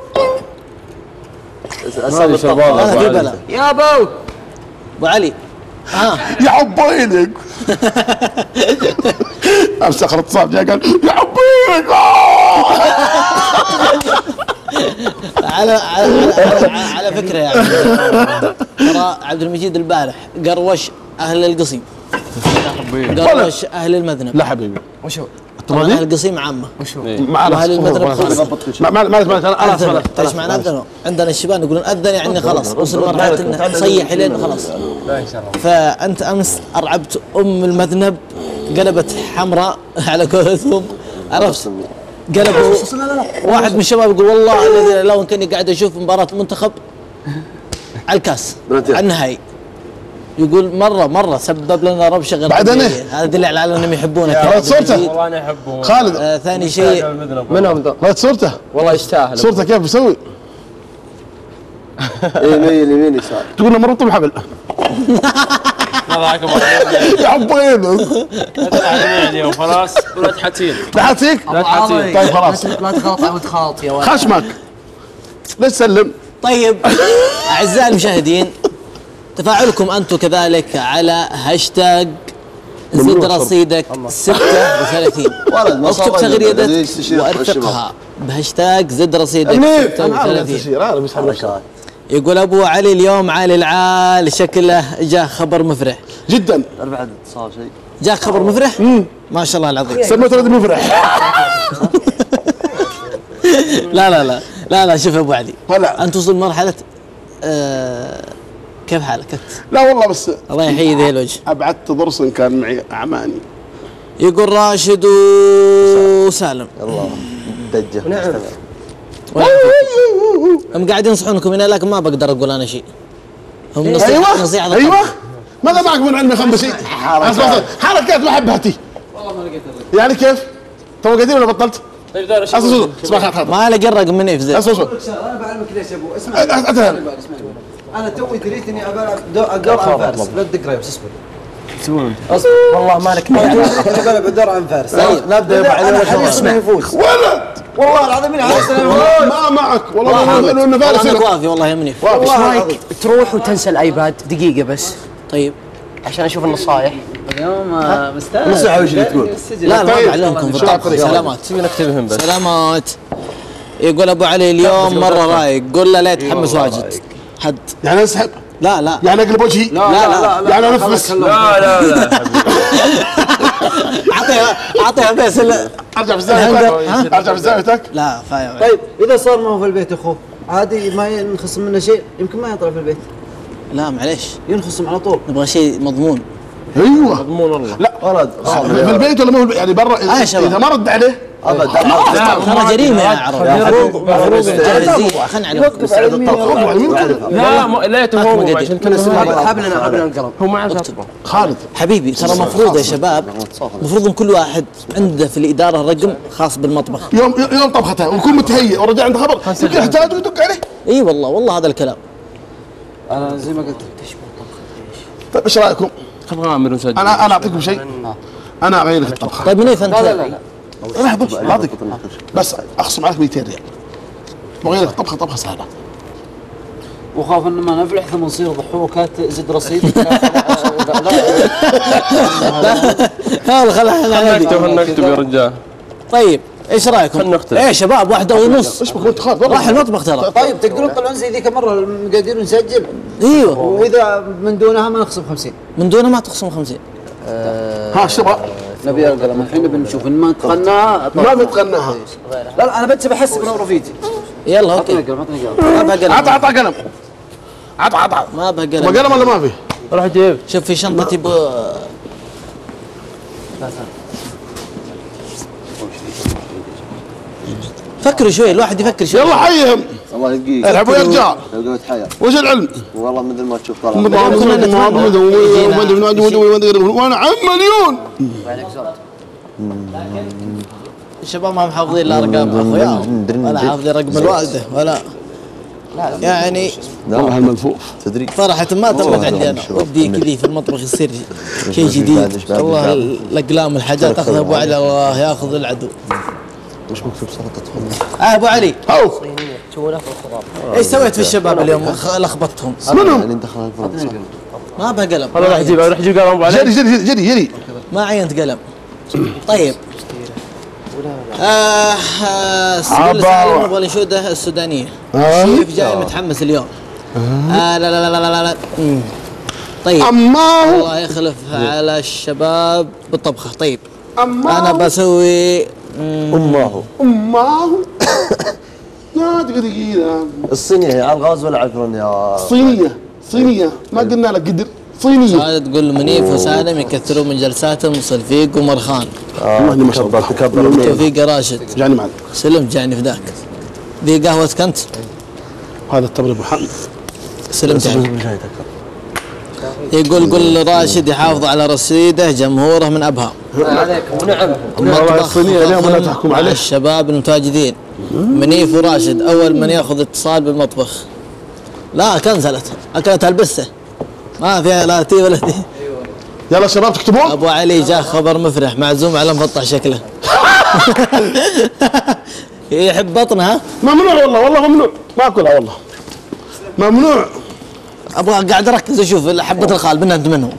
هذه شربات انا في بلا يا ابو ابو علي ها يا عبينك. امسك الاتصال جاء قال يا عبينك. على على على فكره يعني ترى عبد المجيد البارح قروش اهل القصيم قروش اهل المذنب. لا حبيبي وشو؟ طبعا اهل القصيم عامه وشو؟ معنا اهل المذنب خاصه. ما ما ما انا اسمع ايش معنى اذنوا؟ عندنا الشباب يقولون اذن يعني خلاص وصل مرحله انه يصيح لين خلاص. فانت امس ارعبت ام المذنب قلبت حمراء على قولتهم عرفت؟ قلبوا واحد من الشباب يقول والله الذي لو كاني قاعد اشوف مباراه المنتخب على الكاس على النهائي يقول مره مره سبب لنا ربشه غير بعدين هذا دليل على انهم يحبونك رأيت صورته والله انا احبه خالد. آه ثاني شيء منهم ذا رأيت صورته والله يستاهل صورته كيف بيسوي؟ يمين يمين يسار تقول له مربوط بحبل. هذاك يا عبينك يعني خلاص ولا تحاتين لا حاتيك؟ لا تحاتين طيب خلاص لا تغلط عود خالط يا ولد. خشمك ليش تسلم؟ طيب اعزائي المشاهدين تفاعلكم انتم كذلك على هاشتاج زد رصيدك ستة وثلاثين اكتب تغريدك وارفقها بهاشتاج زد رصيدك ستة وثلاثين. يقول ابو علي اليوم عالي العال شكله جاء خبر مفرح جدا. بعد اتصال شيء جاء خبر مفرح؟ ما شاء الله العظيم سميته ولد مفرح. لا لا لا لا لا شوف ابو علي هلا انت وصل مرحله آه كيف حالك انت؟ لا والله بس الله يحيي ذي الوجه ابعدت ضرس كان معي اعماني. يقول راشد وسالم الله دجه نعم هم قاعدين ينصحونكم هنا لكن ما بقدر اقول انا شيء. هم ايوه نصيحه نصيحه ايوه ماذا معك من علمي خمسين؟ حركات محبتي والله ما لقيت الرقم. يعني كيف؟ تو قاعدين ولا بطلت؟ طيب دار اسمع اسمع ما لقى الرقم مني في زين. اسمع اسمع انا بعلمك ليش يا ابو اسمع انا توي دريت اني بلعب دور عن فارس لا تدق ريبس اصبر تسوون اصبر والله مالك انا بلعب دور عن فارس نبدا يا بعد اسمع يفوز ولد والله العظيم ما معك والله انه فارس انا وافي والله يهمني. ايش رايك تروح وتنسى الايباد دقيقه بس طيب عشان اشوف النصايح. اليوم مستانس نصيحه وش اللي تقول؟ لا ما بعلمكم بالطبع. سلامات تبي نكتبهم بس سلامات. يقول ابو علي اليوم مره رايق قول له لا يتحمس واجد حد يعني اسحب لا لا يعني اقلب وجهي لا لا لا يعني انفس لا لا لا اعطيها اعطيها بس ارجع في زاويتك ارجع في زاويتك لا فاهم. طيب اذا صار ما هو في البيت اخوه عادي ما ينخصم منه شيء يمكن ما يطلع في البيت. لا معليش ينخصم على طول نبغى شيء مضمون. ايوه مضمون والله. لا ولد في البيت ولا ما هو يعني برا اذا ما رد عليه ابد ترى جريمه يا عرب. المفروض خلنا على لا ما ليته هو عشان حبلنا حبلنا القلم هو ما عارف يطبخ. خالد حبيبي ترى مفروض يا شباب مفروض ان كل واحد عنده في الاداره رقم خاص بالمطبخ. يوم يوم طبختها ويكون متهيئ ورجع عنده خبر يمكن يحتاج ويدق عليه. اي والله والله هذا الكلام. انا زي ما قلت طيب ايش رايكم؟ خل غامر ونسجل. انا انا اعطيكم شيء. انا اغير لك الطبخه. طيب منين انت؟ لا لا لا لحظه اعطيك بس اخصم عليك مئتين ريال. بغير لك طبخه طبخه سهله. وخاف ان ما نفلح ثم نصير ضحوكات زد رصيد. يلا خلينا نكتب نكتب يا رجال. طيب ايش رايكم؟ ايه شباب واحدة ونص. ايش بك انت خالد؟ راح المطبخ ترى. طيب تقدرون تطلعون زي ذيك المره المقادير ونسجل؟ ايوه. واذا من دونها ما نخصم خمسين. من دونها ما تخصم خمسين. ها شباب نبي القلم الحين نبي نشوف ان ما نتقناها. ما نتقناها. لا لا انا بس بحسب لو رفيجي. يلا اوكي. عطني قلم عطني ما بقى قلم. عطى عطى قلم. عطى عطى. ما بقى قلم. ما قلم ولا ما في؟ روح جيب. شوف في شنطتي ب فكروا شوي الواحد يفكر شوي. يلا حيهم. الله يبقيك العبوا يا رجال. لو قلت حيا وش العلم؟ والله مثل ما تشوف طلع وانا عم مليون. الشباب ما محافظين الارقام اخوياهم ولا حافظين رقم الوالده ولا يعني والله الملفوف تدري صراحة ما تربت عندي انا ودي كذي في المطبخ يصير شيء جديد. والله الاقلام والحاجات اخذها ابو علي الله ياخذ العدو. وش مكتوب سلطة خضار؟ اه ابو علي هاو ايش سويت في الشباب اليوم؟ لخبطتهم. منهم؟ يعني دخل الفرن ما بقى قلم. روح جيب روح جيب قلم ابو علي. جري جري جري جري. ما عينت قلم. طيب آه آه نبغى نشوده السودانية. شيف جاي متحمس اليوم. آه لا لا لا لا لا طيب أماه الله يخلف على الشباب بالطبخة. طيب أماه أنا بسوي أماه أماه لا دقيقة الصينية هي على الغاز ولا على الفرن يا صينية صينية ما قلنا لك قدر صينية. هذا تقول منيف وسالم يكثرون من جلساتهم صلفيق ومرخان. اه ما شاء الله تكبر توفيق راشد جاني معك سلمت جاني فداك. ذي قهوة كنت هذا التمر ابو حمد سلمت يعني. يقول قل راشد يحافظ على رصيده جمهوره من ابها. عليكم ونعم. المطبخ اليوم على الشباب المتواجدين. منيف وراشد اول من ياخذ اتصال بالمطبخ. لا كنسلت اكلت البسه ما فيها لا تي ولا تي. يلا شباب تكتبون. ابو علي جاء خبر مفرح معزوم على مفطح شكله. يحب بطنها. ممنوع والله والله ممنوع ما اكلها والله ممنوع. ابغى قاعد اركز اشوف حبه الخال منها انت منهم.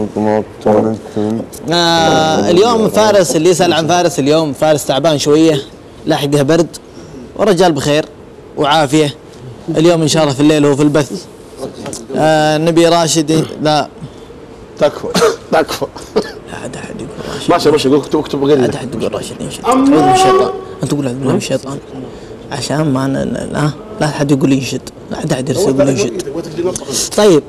آه اليوم فارس اللي يسال عن فارس اليوم فارس تعبان شويه لاحقه برد ورجال بخير وعافيه. اليوم ان شاء الله في الليل هو في البث. آه نبي راشد لا تكفى تكفى. لا عاد احد يقول راشد. ماشي ماشي اكتب اكتب لا عاد احد يقول راشد ينشد. اعوذ من الشيطان. انت تقول اعوذ بالله من الشيطان عشان ما لا لا حد يقول ينشد. لا حد احد يرسل يقول ينشد. طيب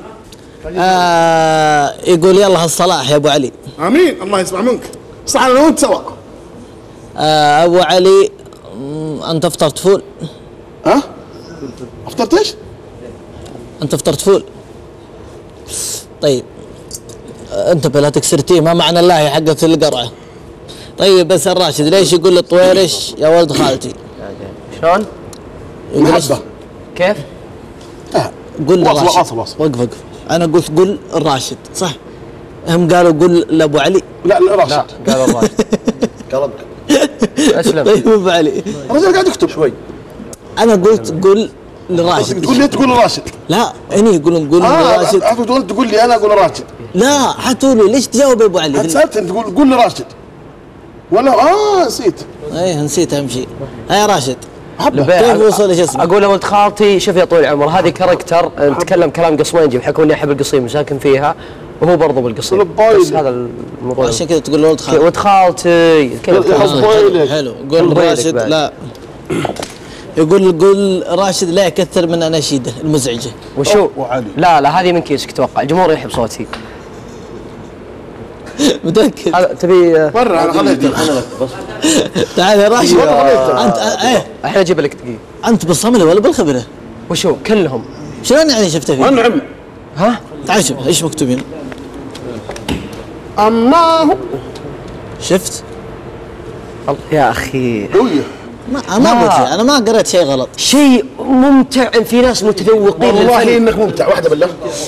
آه يقول يلا هالصلاح يا ابو علي. امين الله يسمع منك. صح انا وانت سوا. آه ابو علي انت فطرت فول؟ ها؟ افطرت ايش؟ انت فطرت فول؟ طيب انتبه لا تكسرتيه ما معنى الله حقت القرعه. طيب بس الراشد ليش يقول للطويرش يا ولد خالتي؟ شلون؟ محبة. كيف؟ قول واصل للراشد. واصل واصل. وقف وقف انا قلت قول الراشد صح؟ هم قالوا قول لابو علي. لا لا راشد. لا قالوا الراشد. قلبك اسلم. طيب ابو علي الرجال قاعد يكتب شوي. انا قلت قول للراشد. تقول لي تقول راشد. لا هني يقولون قول للراشد. اه تقول تقول لي انا اقول راشد. لا حتقولوا ليش تجاوب يا ابو علي؟ سالت انت تقول قول لي راشد ولا اه نسيت. ايه نسيت اهم شيء. هيا راشد لبيع. كيف وصل ايش اسمه؟ اقول لولد خالتي شوف يا طويل العمر هذه كاركتر نتكلم كلام قصمنجي بحكم اني احب القصيم وساكن فيها وهو برضه بالقصيم بس هذا الموضوع. عشان كذا تقول ولد خالتي. ولد خالتي حلو حلو قول راشد لا يقول قول راشد لا يكثر من اناشيده المزعجه. وشو؟ لا لا هذه من كيسك اتوقع الجمهور يحب صوتي. متأكد؟ هذا تبي برا انا خليته. تعال يا راشد. انت ايه الحين اجيب لك دقيقة. انت بالصمله ولا بالخبره؟ وشو كلهم؟ شلون يعني شفته فيه؟ انعم. ها؟ تعال شوف ايش مكتوب هنا. الله. شفت؟ يا اخي ما ما قلت شيء، انا ما قريت شيء غلط. شيء ممتع، في ناس متذوقين والله للفن. انك ممتع. واحده بالله.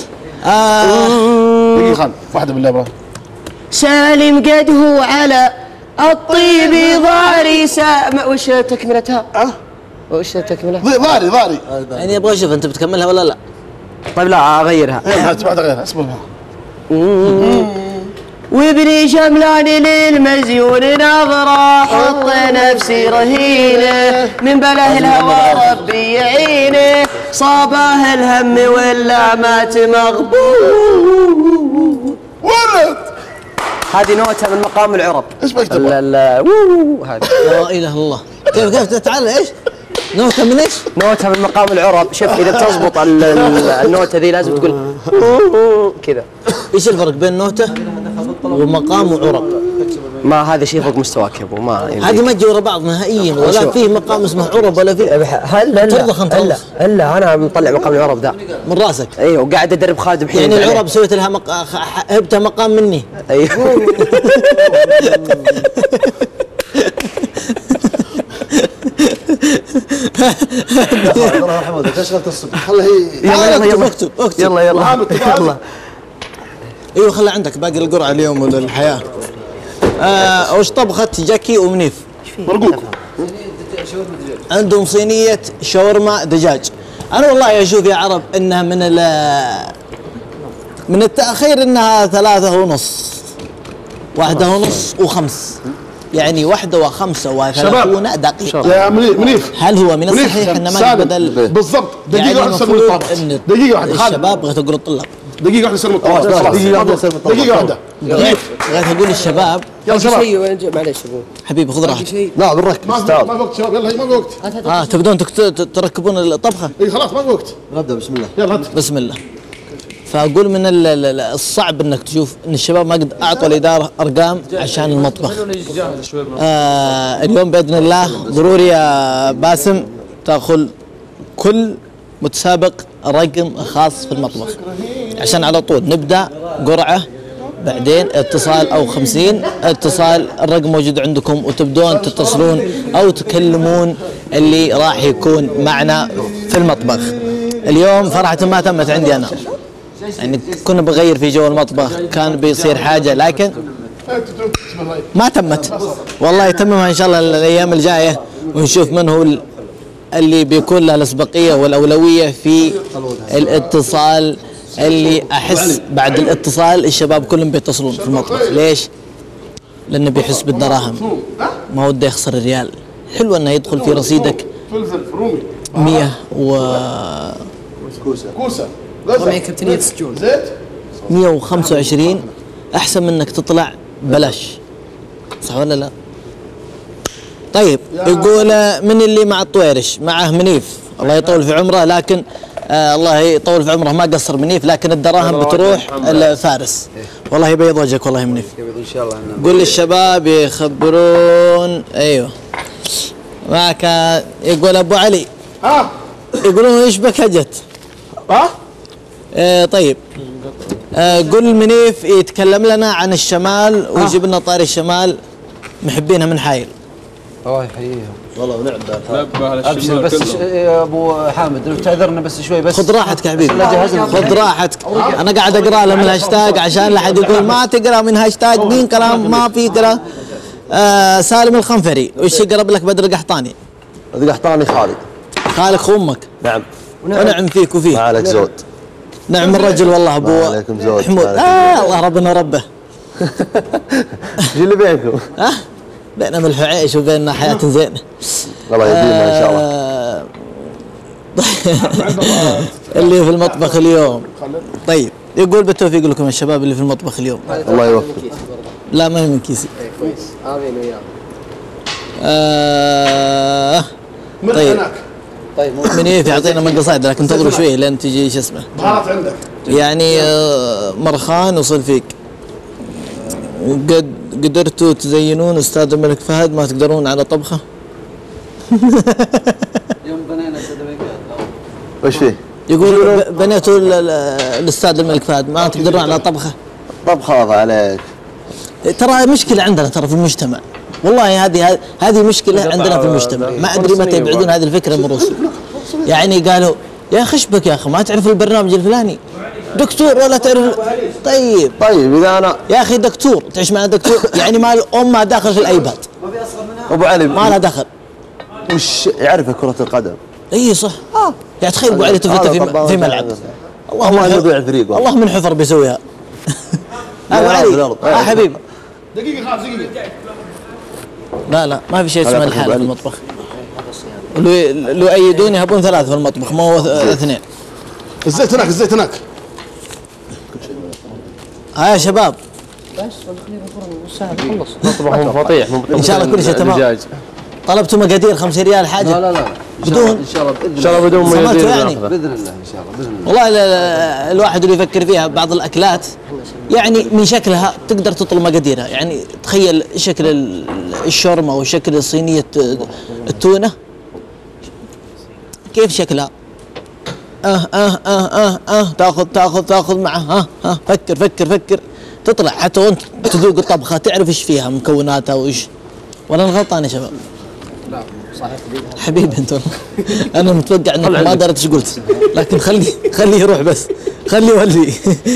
آه دقيقه خان واحده بالله برا. سالم قد هو على الطيب ضاري سا وش تكملتها؟ أه؟ وش تكملتها؟ ضاري ضاري. يعني ابغى اشوف انت بتكملها ولا لا؟ طيب لا اغيرها. ايه واحده غيرها اسمها. وابني شملان للمزيون نظرة حط نفسي رهينه من بله الهوى ربي يعينه صابه الهم واللعمات مغبون. ولد هذه نوتة من مقام العرب. ايش بكتب؟ لا لا هذه لا اله الا الله. كيف كيف تعال ايش؟ نوتة من ايش؟ نوتة من مقام العرب. شوف اذا تضبط ال- ال- النوتة ذي لازم تقول كذا. ايش الفرق بين نوتة ومقام وعرب؟ ما هذا شيء فوق مستواك يا ابو ما يمديك. هذه ما تجي ورا بعض نهائيا ولا فيه مقام اسمه عرب ولا فيه. هلا ترضخ انت هلا هلا انا مطلع مقام العرب ذا من راسك. ايوه وقاعد ادرب خالد بحين يعني العرب سويت لها مق... خ- هبتها مقام مني. ايوه ترى محمود تشغلت الصبح خليه يلا يلا يلا اكتب اكتب يلا يلا يلا. ايوه خلي عندك باقي القرعه اليوم ولا الحياه. آه وش طبخة جاكي ومنيف؟ مرقوق. عندهم صينيه شاورما دجاج. انا والله اشوف يا عرب انها من ال من التاخير انها ثلاثة ونص واحدة ونص وخمس، يعني واحدة وخمسة وثلاثون دقيقة. يا منيف منيف هل هو من الصحيح ان ما بدل بالضبط دقيقة يعني واحدة سلم المفروض الطابخ. ان دقيقة واحدة خالد. الشباب بغيت اقول الطلاب دقيقة واحدة سلم الطابخ. دقيقة واحدة. بغيت اقول الشباب يلا شباب. معليش ابو حبيبي خذ راحتك. لا بالركب ما في ما في وقت شباب يلا هي ما في وقت. اه تبدون تكت- تركبون الطبخة؟ اي خلاص ما في وقت. نبدا بسم الله. يلا هات. بسم الله. فاقول من ال- ال- الصعب انك تشوف ان الشباب ما قد اعطوا الاداره ارقام عشان المطبخ. آه اليوم باذن الله ضروري يا باسم تاخذ كل متسابق رقم خاص في المطبخ عشان على طول نبدا قرعه، بعدين اتصال او خمسين اتصال، الرقم موجود عندكم وتبدون تتصلون او تكلمون اللي راح يكون معنا في المطبخ. اليوم صراحه ما تمت عندي انا، يعني كنا بغير في جو المطبخ كان بيصير حاجه لكن ما تمت. والله يتممها ان شاء الله الايام الجايه ونشوف من هو اللي بيكون له الاسبقيه والاولويه في الاتصال، اللي احس بعد الاتصال الشباب كلهم بيتصلون في المطبخ. ليش؟ لانه بيحس بالدراهم، ما وده يخسر الريال. حلو انه يدخل في رصيدك فلفل رومي مية و كوسة كوسة رمي كابتنية السجون زيت مية وخمسة وعشرين احسن من انك تطلع بلاش، صح ولا لا؟ طيب يقول من اللي مع الطويرش؟ معه منيف الله يطول في عمره، لكن آه الله يطول في عمره ما قصر منيف، لكن الدراهم بتروح الفارس. والله يبيض وجهك والله منيف. ان شاء الله. قول للشباب يخبرون. ايوه ما كان يقول ابو علي ها يقولون ايش بك هجت؟ ها آه طيب آه قل منيف يتكلم لنا عن الشمال ويجيب لنا طاري الشمال، محبينها من حايل. الله يحييهم والله ونعم ابشر بس ش- يا ابو حامد لو تعذرنا بس شوي بس. خذ راحتك يا حبيبي لا جهزنا. خذ راحتك. انا قاعد اقرا له من الهاشتاج عشان لا احد يقول ما تقرا من هاشتاج دين كلام ما في كلام. آه سالم الخنفري وش يقرب لك بدر قحطاني؟ بدر قحطاني خالد خالك خومك. نعم ونعم فيك وفيه. ما عليك زود. نعم الرجل والله ابو ما عليكم زود. حمود. آه الله ربنا ربه. ايش اللي بينكم؟ ها بيننا ملح وعيش وبيننا حياة زينة. الله يديمها ان شاء الله. آه اللي في المطبخ اليوم. طيب يقول بالتوفيق لكم الشباب اللي في المطبخ اليوم. الله يوفقك. لا ما هي من كيسي. كويس امين وياك. آه طيب طيب منيف يعطينا من قصائد لكن انتظروا شوي لين تجي شو اسمه بهارات عندك يعني آه مرخان وصل فيك قد قدرتوا تزينون استاذ الملك فهد ما تقدرون على طبخه؟ يوم بنينا استاذ الملك فهد وش فيه؟ يقول ب- بنيتوا ال- ال- الاستاذ الملك فهد ما تقدرون على طبخه؟ طبخه هذا عليك. ترى مشكله عندنا ترى في المجتمع، والله هذه هذه مشكله عندنا في المجتمع، ما ادري متى يبعدون هذه الفكره من روسيا. يعني قالوا يا اخي اشبك يا اخي ما تعرف البرنامج الفلاني دكتور ولا تعرف. طيب طيب اذا انا يا اخي دكتور تعيش مع دكتور يعني ما الام ما داخل في الايباد. ابو علي ما لها دخل. وش يعرف كرة القدم؟ اي صح. اه يعني تخيل ابو علي تفلت في, في ملعب. الله ما يضيع فريقه. الله من حفر بيسويها. ابو علي اه حبيبي دقيقة خلاص دقيقة. لا لا ما في شيء اسمه الحالة في المطبخ. لو لو ايدوني يهبون ثلاثة في المطبخ ما هو اثنين. الزيت هناك الزيت هناك. ها يا شباب بس خليه نص ساعة نخلص. مطبخ فطيح. ان شاء الله كل شيء تمام. طلبتوا مقادير خمسة ريال حاجة؟ لا لا لا بدون ان شاء الله باذن ان شاء الله بدون مقادير يعني باذن الله ان شاء الله باذن الله. والله ال- ال- الواحد اللي يفكر فيها بعض الاكلات يعني من شكلها تقدر تطلب مقاديرها، يعني تخيل شكل ال- الشورمه او شكل صينيه التونه كيف شكلها. اه اه اه اه اه تاخذ تاخذ تاخذ معه ها ها فكر فكر فكر تطلع حتى وانت تذوق الطبخه تعرف ايش فيها مكوناتها وايش. ولا انا غلطان يا شباب؟ لا صحيح حبيبي انت انا متوقع انك ما درت ايش قلت، لكن خلي خليه يروح بس خليه يولي.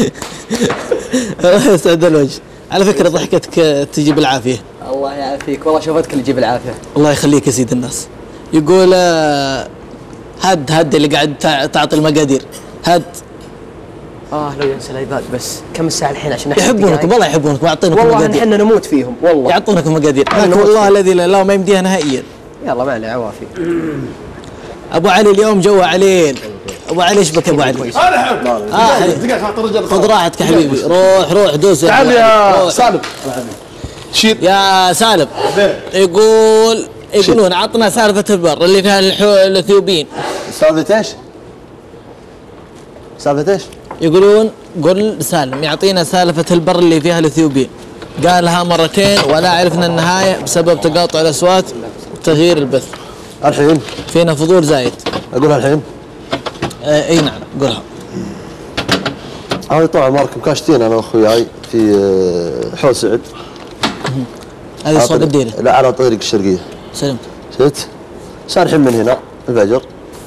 الله يسعد الوجه. على فكره ضحكتك تجيب العافيه. الله يعافيك والله شوفتك اللي تجيب العافيه. الله يخليك يا سيد الناس. يقول آه، هد هد اللي قاعد تع- تعطي المقادير هد. اه لو ينسى الايباد بس كم الساعه الحين عشان نحسب يحبونك دقايق؟ والله يحبونك ويعطونك والله مقادير. احنا نموت فيهم والله. يعطونك مقادير إحنا لكن نموت والله فيهم. الذي لا اله ما يمديها نهائيا. يلا ما عليه عوافي. ابو علي اليوم جوه عليل. ابو علي ايش بك يا ابو علي؟ هذا حب. آه، دقيقة خاطر الرجال. خذ راحتك يا حبيبي روح روح دوس تعال أبو علي. يا روح. سالم. شيل يا سالم يقول يقولون عطنا سالفة البر اللي فيها الحو... الاثيوبيين. سالفة ايش؟ سالفة ايش؟ يقولون قل سالم يعطينا سالفة البر اللي فيها الاثيوبيين. قالها مرتين ولا عرفنا النهاية بسبب تقاطع الأصوات وتغيير البث. الحين فينا فضول زايد. اقولها الحين؟ آه اي نعم قولها. هذه طبعا مركب كاشتين انا واخوياي في آه، حوض سعد. هذه على صوب طريق- الديرة. لا على طريق الشرقية. سلمت. شفت؟ سارحين من هنا الفجر.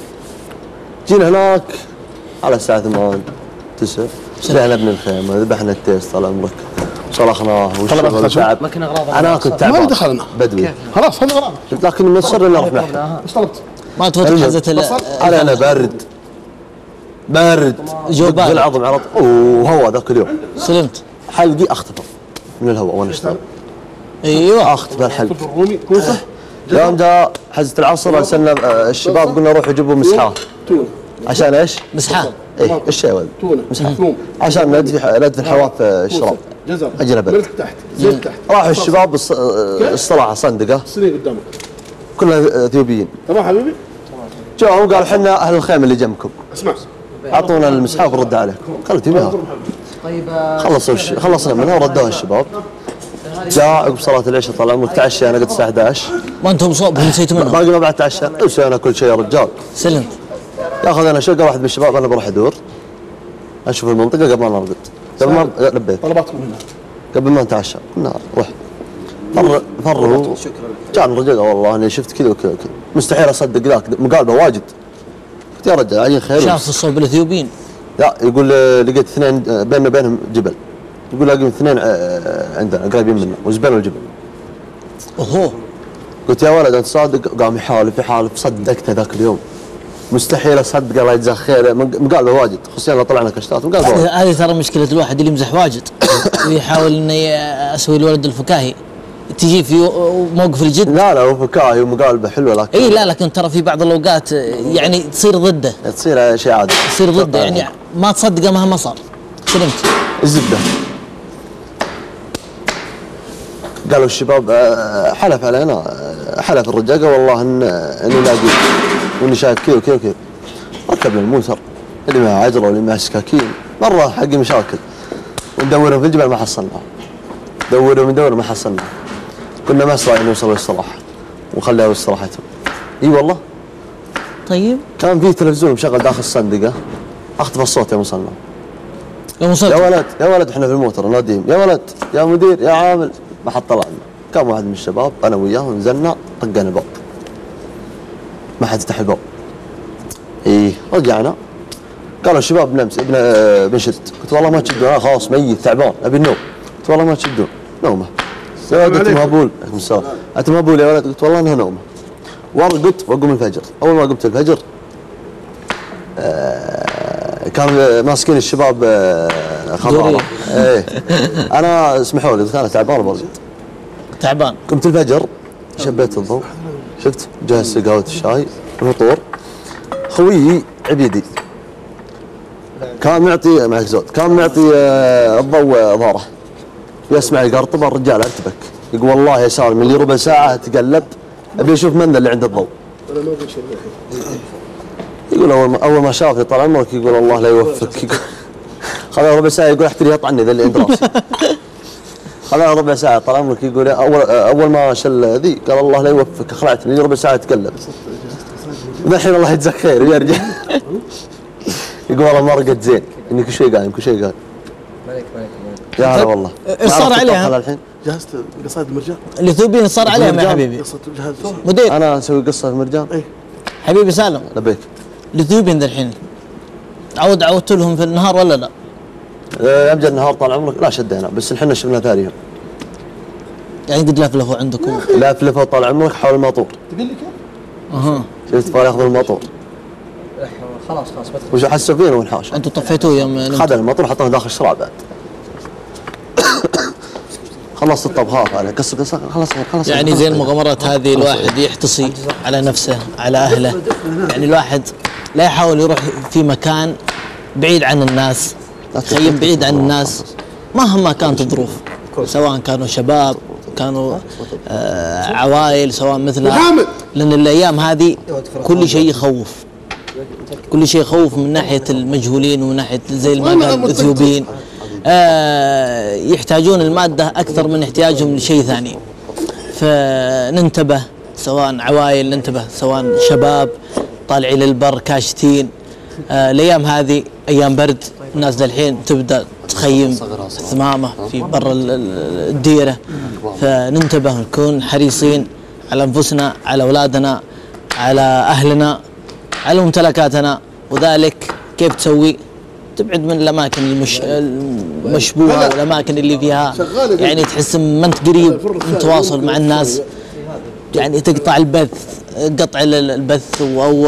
جينا هناك على الساعة ثمان تسعة. طلعنا ابن الخيمة ذبحنا التيس طال عمرك. صرخناه والشغل تعب. ما كنا اغراض. انا كنت ما تعبان دخلنا. بدوي. خلاص هذا غلط. لكن مصر اني اروح معه. ايش طلبت؟ ما تفوت المهم، حزة ال- انا انا بارد بارد جو بارد. بالعظم على طول وهواء ذاك اليوم. سلمت. حلقي اختفى من الهواء وانا اشتغل. ايوه اختفى الحلق. الرومي كوسة. يوم جاء حزة العصر ارسلنا آه، الشباب قلنا روحوا جيبوا مسحاه. تونة. عشان ايش؟ مسحاه. ايه ايش يا ولد؟ تونة. مسحاه. ثوم. عشان ندفي ندفي الحواف آه، الشراب. جزر. اجنبي. ملح تحت. زيت تحت. راحوا الشباب الص- آه، الصراحه صندقه سنين قدامك. كلها اثيوبيين. تمام حبيبي؟ جاءوا قالوا احنا اهل الخيمه اللي جنبكم اسمع. اعطونا المسحاف ورد عليكم. قالت يبيها. طيب آه، خلصوا الش... خلصنا منها وردوها الشباب. جاء عقب صلاة العشاء طال عمرك تعشى انا قد الساعة احد عشر. ما انتم صوب نسيتوا منهم. باقي ما بعد تعشى نسينا كل شيء يا رجال. سلمت. ياخذ انا شقه واحد من الشباب انا بروح ادور اشوف المنطقه قبل ما نرقد. قبل ما لبيت طلباتكم هنا. قبل ما نتعشى قلنا روح فر فروا جاء الرجال والله اني شفت كذا وكذا وكذا مستحيل اصدق ذاك مقالبه واجد. قلت يا رجال عايزين خير. شاف الصوب الاثيوبيين. لا يقول آه، لقيت اثنين آه، بيننا وبينهم جبل. يقول لاقي اثنين آه، عندنا قريبين منا وزبالوا الجبل. اوهو. قلت يا ولد انت صادق؟ قام يحالف يحالف صدقته ذاك اليوم. مستحيل اصدق الله يجزاه خير مقالبه واجد خصوصا لو طلعنا كشتات مقالبه واجد. هذه ترى مشكلة الواحد اللي يمزح واجد ويحاول انه اسوي الولد الفكاهي تجي في موقف الجد. لا لا هو فكاهي ومقالبه حلوه لكن اي لا لكن ترى في بعض الاوقات يعني تصير ضده. تصير شيء عادي. تصير ضده يعني ما تصدقه مهما صار. سلمت. الزبده. قالوا الشباب آه، حلف علينا آه، حلف الرجال قال والله ان اني لاقي واني شايف كذا وكذا وكذا. ركبنا الموسر اللي معه عجله واللي معه سكاكين مره حق مشاكل وندورهم في الجبل ما حصلناهم. دوروا من دور ما حصلنا. كنا ما استطعنا نوصل للاستراحة وخليها استراحتهم. اي والله. طيب كان في تلفزيون مشغل داخل الصندقة، اخطف الصوت يوم وصلنا. يوم وصلت يا ولد يا ولد احنا في الموتر ناديهم، يا ولد يا مدير يا عامل، ما حد طلعنا. كان واحد من الشباب انا وياه نزلنا طقنا الباب. ما حد فتح الباب. ايه رجعنا قالوا الشباب بنمس ابن بنشد، قلت والله ما تشدون انا خلاص ميت تعبان ابي النوم. قلت والله ما تشدون نومه. يا ولد انت مهبول، عليكم السلام، انت مهبول يا ولد. قلت والله انها نومه. ورقت واقوم الفجر، اول ما قمت الفجر آه كانوا ماسكين الشباب آه خضاره. ايه انا اسمحوا لي انا تعبان برد. تعبان. قمت الفجر شبيت الضوء، شفت جهز قهوه الشاي الفطور. خويي عبيدي كان معطي معك زود، كان معطي آه الضوء ظهره، يسمع القرطبه الرجال ارتبك، يقول والله يا سالم اللي ربع ساعه تقلب ابي اشوف من اللي عنده الضوء. يقول اول ما اول ما شافني طال عمرك يقول الله لا يوفقك. يقول خذ ربع ساعه يقول احتري يطعني ذا اللي عند راسي. خذ ربع ساعه طال عمرك يقول اول اول ما شل ذي قال الله لا يوفقك خلعتني ربع ساعه اتكلم. الحين الله يجزاك خير ويرجع. يقول والله ما رقدت زين اني كل شيء قايم كل شيء قايم. ملك ملك ملك. يا هلا والله. ايش صار عليها؟ الحين جهزت قصايد المرجان. الاثيوبيين صار عليهم يا حبيبي. مدير انا اسوي قصه المرجان. اي حبيبي سالم. لبيك. الاثيوبيين ذا الحين عود عودت لهم في النهار ولا لا؟ امجد النهار طال عمرك لا شدينا بس احنا شفنا ثاني يوم. يعني قد لفلفوا عندكم؟ لفلفوا طال عمرك حول الماطور. تقول لي كيف؟ اها شفت فار ياخذ الماطور. خلاص خلاص وش حسوا فينا والحاشا؟ انتم طفيتوه يوم خذ الماطور حطوه داخل الشراب بعد. خلصت الطبخات عليه قص قص خلاص خلاص. يعني زي المغامرات هذه الواحد يحتصي على نفسه على اهله، يعني الواحد لا يحاول يروح في مكان بعيد عن الناس، تخيم بعيد عن الناس مهما كانت الظروف، سواء كانوا شباب كانوا آه عوائل سواء مثلها، لان الايام هذه كل شيء يخوف، كل شيء يخوف من ناحيه المجهولين ومن ناحيه زي ما قال الاثيوبيين آه يحتاجون الماده اكثر من احتياجهم لشيء ثاني. فننتبه سواء عوائل، ننتبه سواء شباب طالعين للبر كاشتين. آه الايام هذه ايام برد، الناس الحين تبدا تخيم ثمامه في بر الديره، فننتبه نكون حريصين على انفسنا، على اولادنا، على اهلنا، على ممتلكاتنا. وذلك كيف تسوي؟ تبعد من الاماكن المش... المشبوهه والاماكن اللي فيها يعني تحس ما انت قريب متواصل مع الناس، يعني تقطع البث، قطع البث او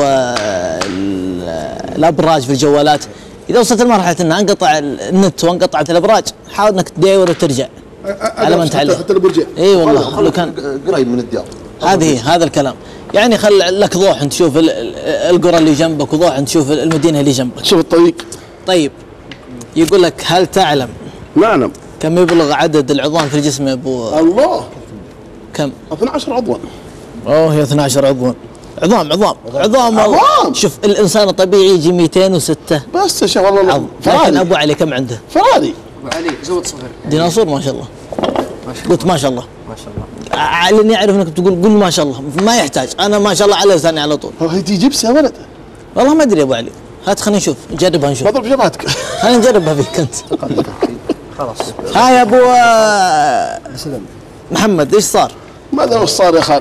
الابراج في الجوالات. اذا وصلت لمرحله انها انقطع النت وانقطعت الابراج حاول انك تداور وترجع على ما انت عليه. حتى البرجين اي والله لو كان قريب من الديار. هذه هذا الكلام، يعني خل لك ضوح انت تشوف القرى اللي جنبك وضوح انت تشوف المدينه اللي جنبك. شوف الطريق. طيب يقول لك هل تعلم نعلم كم يبلغ عدد العظام في الجسم يا ابو؟ الله كم؟ اثني عشر عضوا. اوه هي اثني عشر عضوا. عظام عظام عظام عظام. شوف الانسان الطبيعي يجي مئتين وستة بس يا شيخ والله عظم، لكن ابو علي كم عنده؟ فرادي ابو علي زود صفر. ديناصور ما شاء الله. قلت ما شاء الله. ما شاء الله. لاني اعرف انك تقول قل ما شاء الله، ما يحتاج، انا ما شاء الله على لساني على طول. هي تجي جبس يا ولد. والله ما ادري يا ابو علي، هات خلينا نشوف نجربها نشوف. بضرب جبهتك. خلينا نجربها فيك انت. خلاص. ها يا ابو محمد ايش صار؟ ما ادري وش صار يا خالد.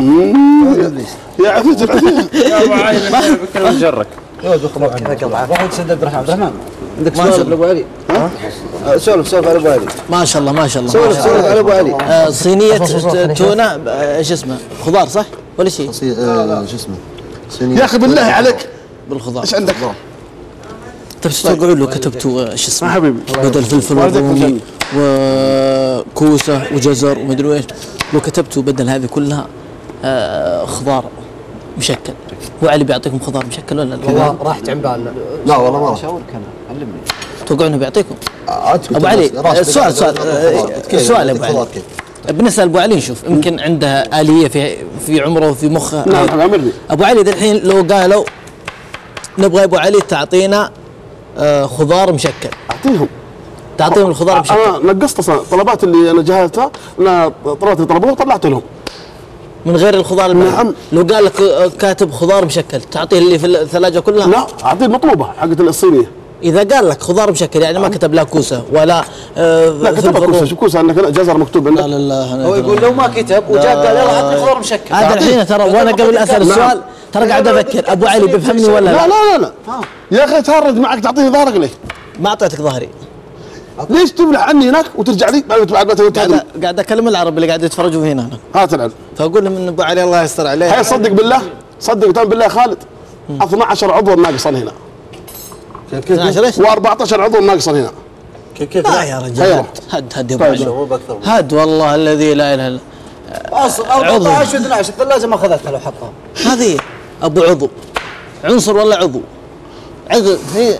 يا عفيف العفيف. يا ابو علي بكلم جرك. روح سند عبد الرحمن. عبد الرحمن عندك ما شاء سؤال لابو علي؟ ها؟ سولف سولف على ابو علي. ما شاء الله ما شاء الله. سولف سولف على ابو علي. آه صينية تونة ايش اسمه؟ خضار صح؟ ولا شيء؟ شو اسمه؟ يا اخي بالله عليك بالخضار. ايش عندك؟ طيب تتوقعوا لو كتبتوا ايش اسمه؟ ما حبيبي بدل فلفل ورومي وكوسه وجزر ومدري ايش، لو كتبتوا بدل هذه كلها آه خضار مشكل، هو علي بيعطيكم خضار مشكل ولا لا؟ والله راحت عن بالنا. لا والله ما راح. شاورك انا علمني. توقعوا انه بيعطيكم؟ ابو علي السؤال سؤال السؤال ابو علي بنسال ابو علي نشوف يمكن عنده اليه في في عمره وفي مخه. نعم امرني. ابو علي الحين لو قالوا نبغى ابو علي تعطينا آه خضار مشكل، اعطيهم تعطيهم الخضار بشكل. انا نقصت اصلا الطلبات اللي انا جهزتها، انا طلبات اللي طلبوها طلعت لهم من غير الخضار المشكل. نعم. لو قال لك كاتب خضار مشكل تعطيه اللي في الثلاجه كلها؟ لا اعطيه المطلوبه حقت الصينيه. اذا قال لك خضار مشكل يعني ما كتب لا كوسه ولا آه لا كتب كوسه، شو كوسه عندك جزر مكتوب عندك. لا لا لا هو يقول لو ما كتب وجاء قال يلا عطني خضار مشكل. هذا الحين ترى وانا قبل اسال السؤال ترى قاعد افكر ابو علي بيفهمني ولا لا؟ لا لا لا لا يا اخي تهرج معك تعطيني ظهرك ليه؟ ما اعطيتك ظهري. ليش تبلع عني هناك وترجع لي بعد بعد ما تقول قاعد قاعد اكلم العرب اللي قاعد يتفرجوا فينا هنا. هات العلم. فاقول لهم ان ابو علي الله يستر عليه. هي صدق بالله صدق وتم بالله خالد اثني عشر عضو ناقصا هنا. اثني عشر ايش؟ و14 عضو ناقصا هنا. كيف كيف؟ لا يا رجال هد هد يا ابو علي هد والله الذي لا اله الا اصلا أربعة عشر اثني عشر الثلاجه ما اخذتها لو حطها. هذه ابو عضو عنصر ولا عضو؟ عضو هي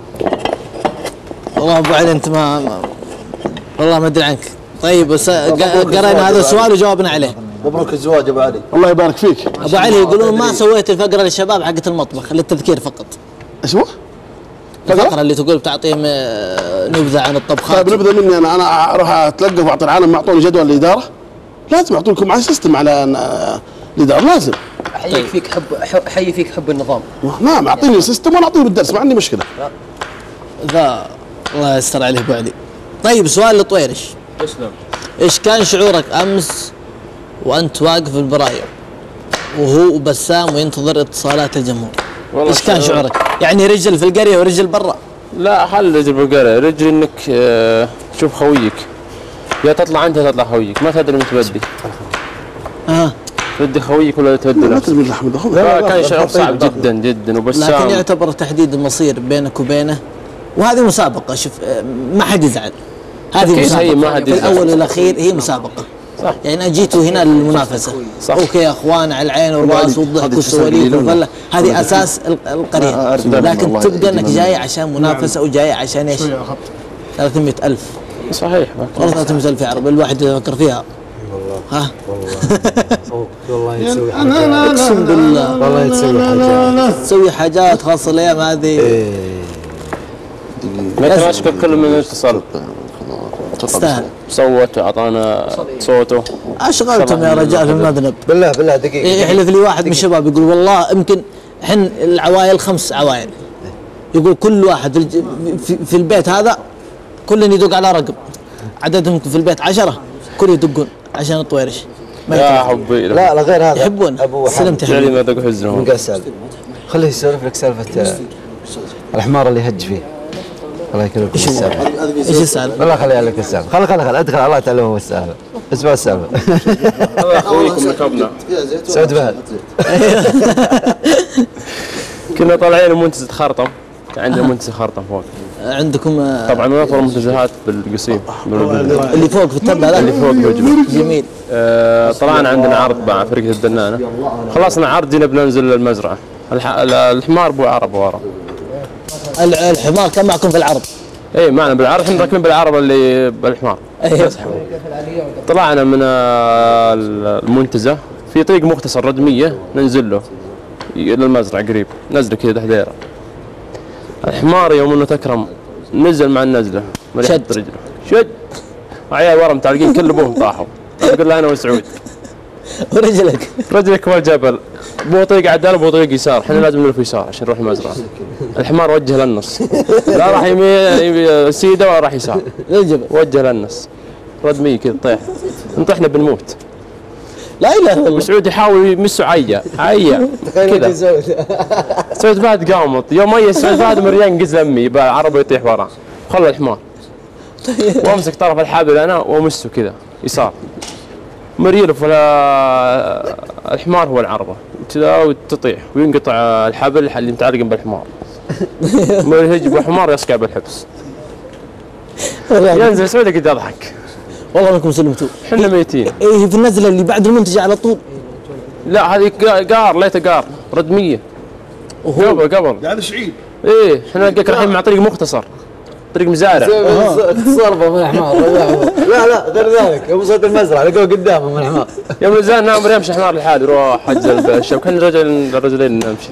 والله ابو علي انت ما, ما والله ما ادري عنك. طيب بس قرينا هذا السؤال وجاوبنا عليه. مبروك الزواج ابو علي. الله يبارك فيك. ابو علي يقولون ما سويت الفقره للشباب حقت المطبخ للتذكير فقط. ايش هو؟ الفقره اللي تقول بتعطيهم نبذه عن الطبخات. طيب نبذه مني انا انا اروح اتلقف واعطي العالم ما اعطوني جدول الاداره؟ لازم يعطون لكم معي سيستم على الاداره لازم. احييك فيك حب احيي فيك حب النظام. نعم اعطيني سيستم وانا اعطيه بالدرس ما عندي مشكله. ذا الله يستر عليه ابو علي. طيب سؤال لطويرش. تسلم. ايش كان شعورك امس وانت واقف في البرايم وهو بسام وينتظر اتصالات الجمهور؟ ايش كان شعورك؟ يعني رجل في القريه ورجل برا؟ لا حل رجل بالقريه، رجل انك آه تشوف خويك يا تطلع انت يا تطلع خويك، ما تدري من تبدي. اه تودي خويك ولا تودي نفسك؟ لا كان شعور صعب جدا جدا وبسام. لكن يعتبر تحديد المصير بينك وبينه وهذه مسابقه. شوف ما حد يزعل، هذه مسابقه ما حد يزعل. في الاول والاخير هي مسابقه صح. يعني انا جيتوا هنا للمنافسه صح. اوكي يا اخوان على العين والراس والضحك والسواليف والفله هذه اساس القريه، لكن تبقى انك جاي عشان منافسه وجاي عشان ايش؟ ثلاثمئة ألف صحيح والله ثلاثمئة ألف عرب الواحد يفكر فيها ها والله يتسوي حاجات اقسم بالله والله يتسوي حاجات تسوي حاجات خاصه الايام هذه. مثلا اشكر كل من اتصل تستاهل صوت واعطانا صوته. اشغلتم يا رجال في المذنب بالله بالله دقيقه. يحلف لي واحد من الشباب يقول والله يمكن حن العوائل خمس عوائل، يقول كل واحد في, في البيت هذا كل يدق على رقم، عددهم في البيت عشرة كل يدقون عشان الطويرش. يا حبي لا لا غير هذا يحبون ابو سلمت يا حبيبي. ما ذوق حزنهم مقسل خليه يسولف لك سالفه الحمار اللي يهج فيه. الله يكرمك. ايش السالفه؟ ايش السالفه؟ والله خليها لك السالفه. خل خل خل ادخل الله تعلمه السالفه. اسمع السالفه. هذا اخويكم ركبنا سعود فهد. كنا طالعين منتزه خرطم، عندنا منتزه خرطم فوق. عندكم طبعا من افضل المنتزهات بالقصيم اللي فوق في التبه هذا اللي فوق بالجبل. جميل. آه طلعنا عندنا عرض مع فرقه الدنانه، خلصنا عرض جينا بننزل للمزرعه. الحمار بو عرب ورا. الحمار كان معكم في العرض؟ اي معنا بالعرض، احنا راكبين بالعرض اللي بالحمار. ايوه طلعنا من المنتزه في طريق مختصر ردميه ننزل له للمزرعه قريب، نزله كذا حديره. الحمار يوم انه تكرم نزل مع النزله شد رجله شد وعيال ورا متعلقين كل ابوهم طاحوا. اقول له انا وسعود ورجلك رجلك والجبل بو طريق عدال بو طريق يسار، احنا لازم نلف يسار عشان نروح المزرعه. الحمار وجه للنص لا راح يمين سيده ولا راح يسار، للجبل وجه للنص ردمي كذا طيح نطحنا بنموت. لا اله الا الله. مسعود يحاول يمسه عيا عيا كذا. سعود فهد قامط يوم ميت سعود فهد مريان قز امي عربه يطيح وراه خلى الحمار وامسك طرف الحبل انا وامسه كذا يسار مريرف ولا الحمار هو العربه كذا وتطيح وينقطع الحبل اللي متعلق بالحمار. يجيب الحمار يصقع بالحبس ينزل سعود قد يضحك والله انكم سلمتوا. احنا ميتين. ايه في النزله اللي بعد المنتجه على طول؟ لا هذه قار ليته قار ردميه قبل قبل قاعد شعيب. ايه احنا نلقاك الحين مع طريق مختصر طريق مزارع تصرفه من الحمار. لا لا غير ذلك يوم وصلت المزرعه لقوه قدامه من الحمار. يوم نزلنا نامر يمشي حمار لحاله يروح حج الشوك كان رجل رجلين نمشي.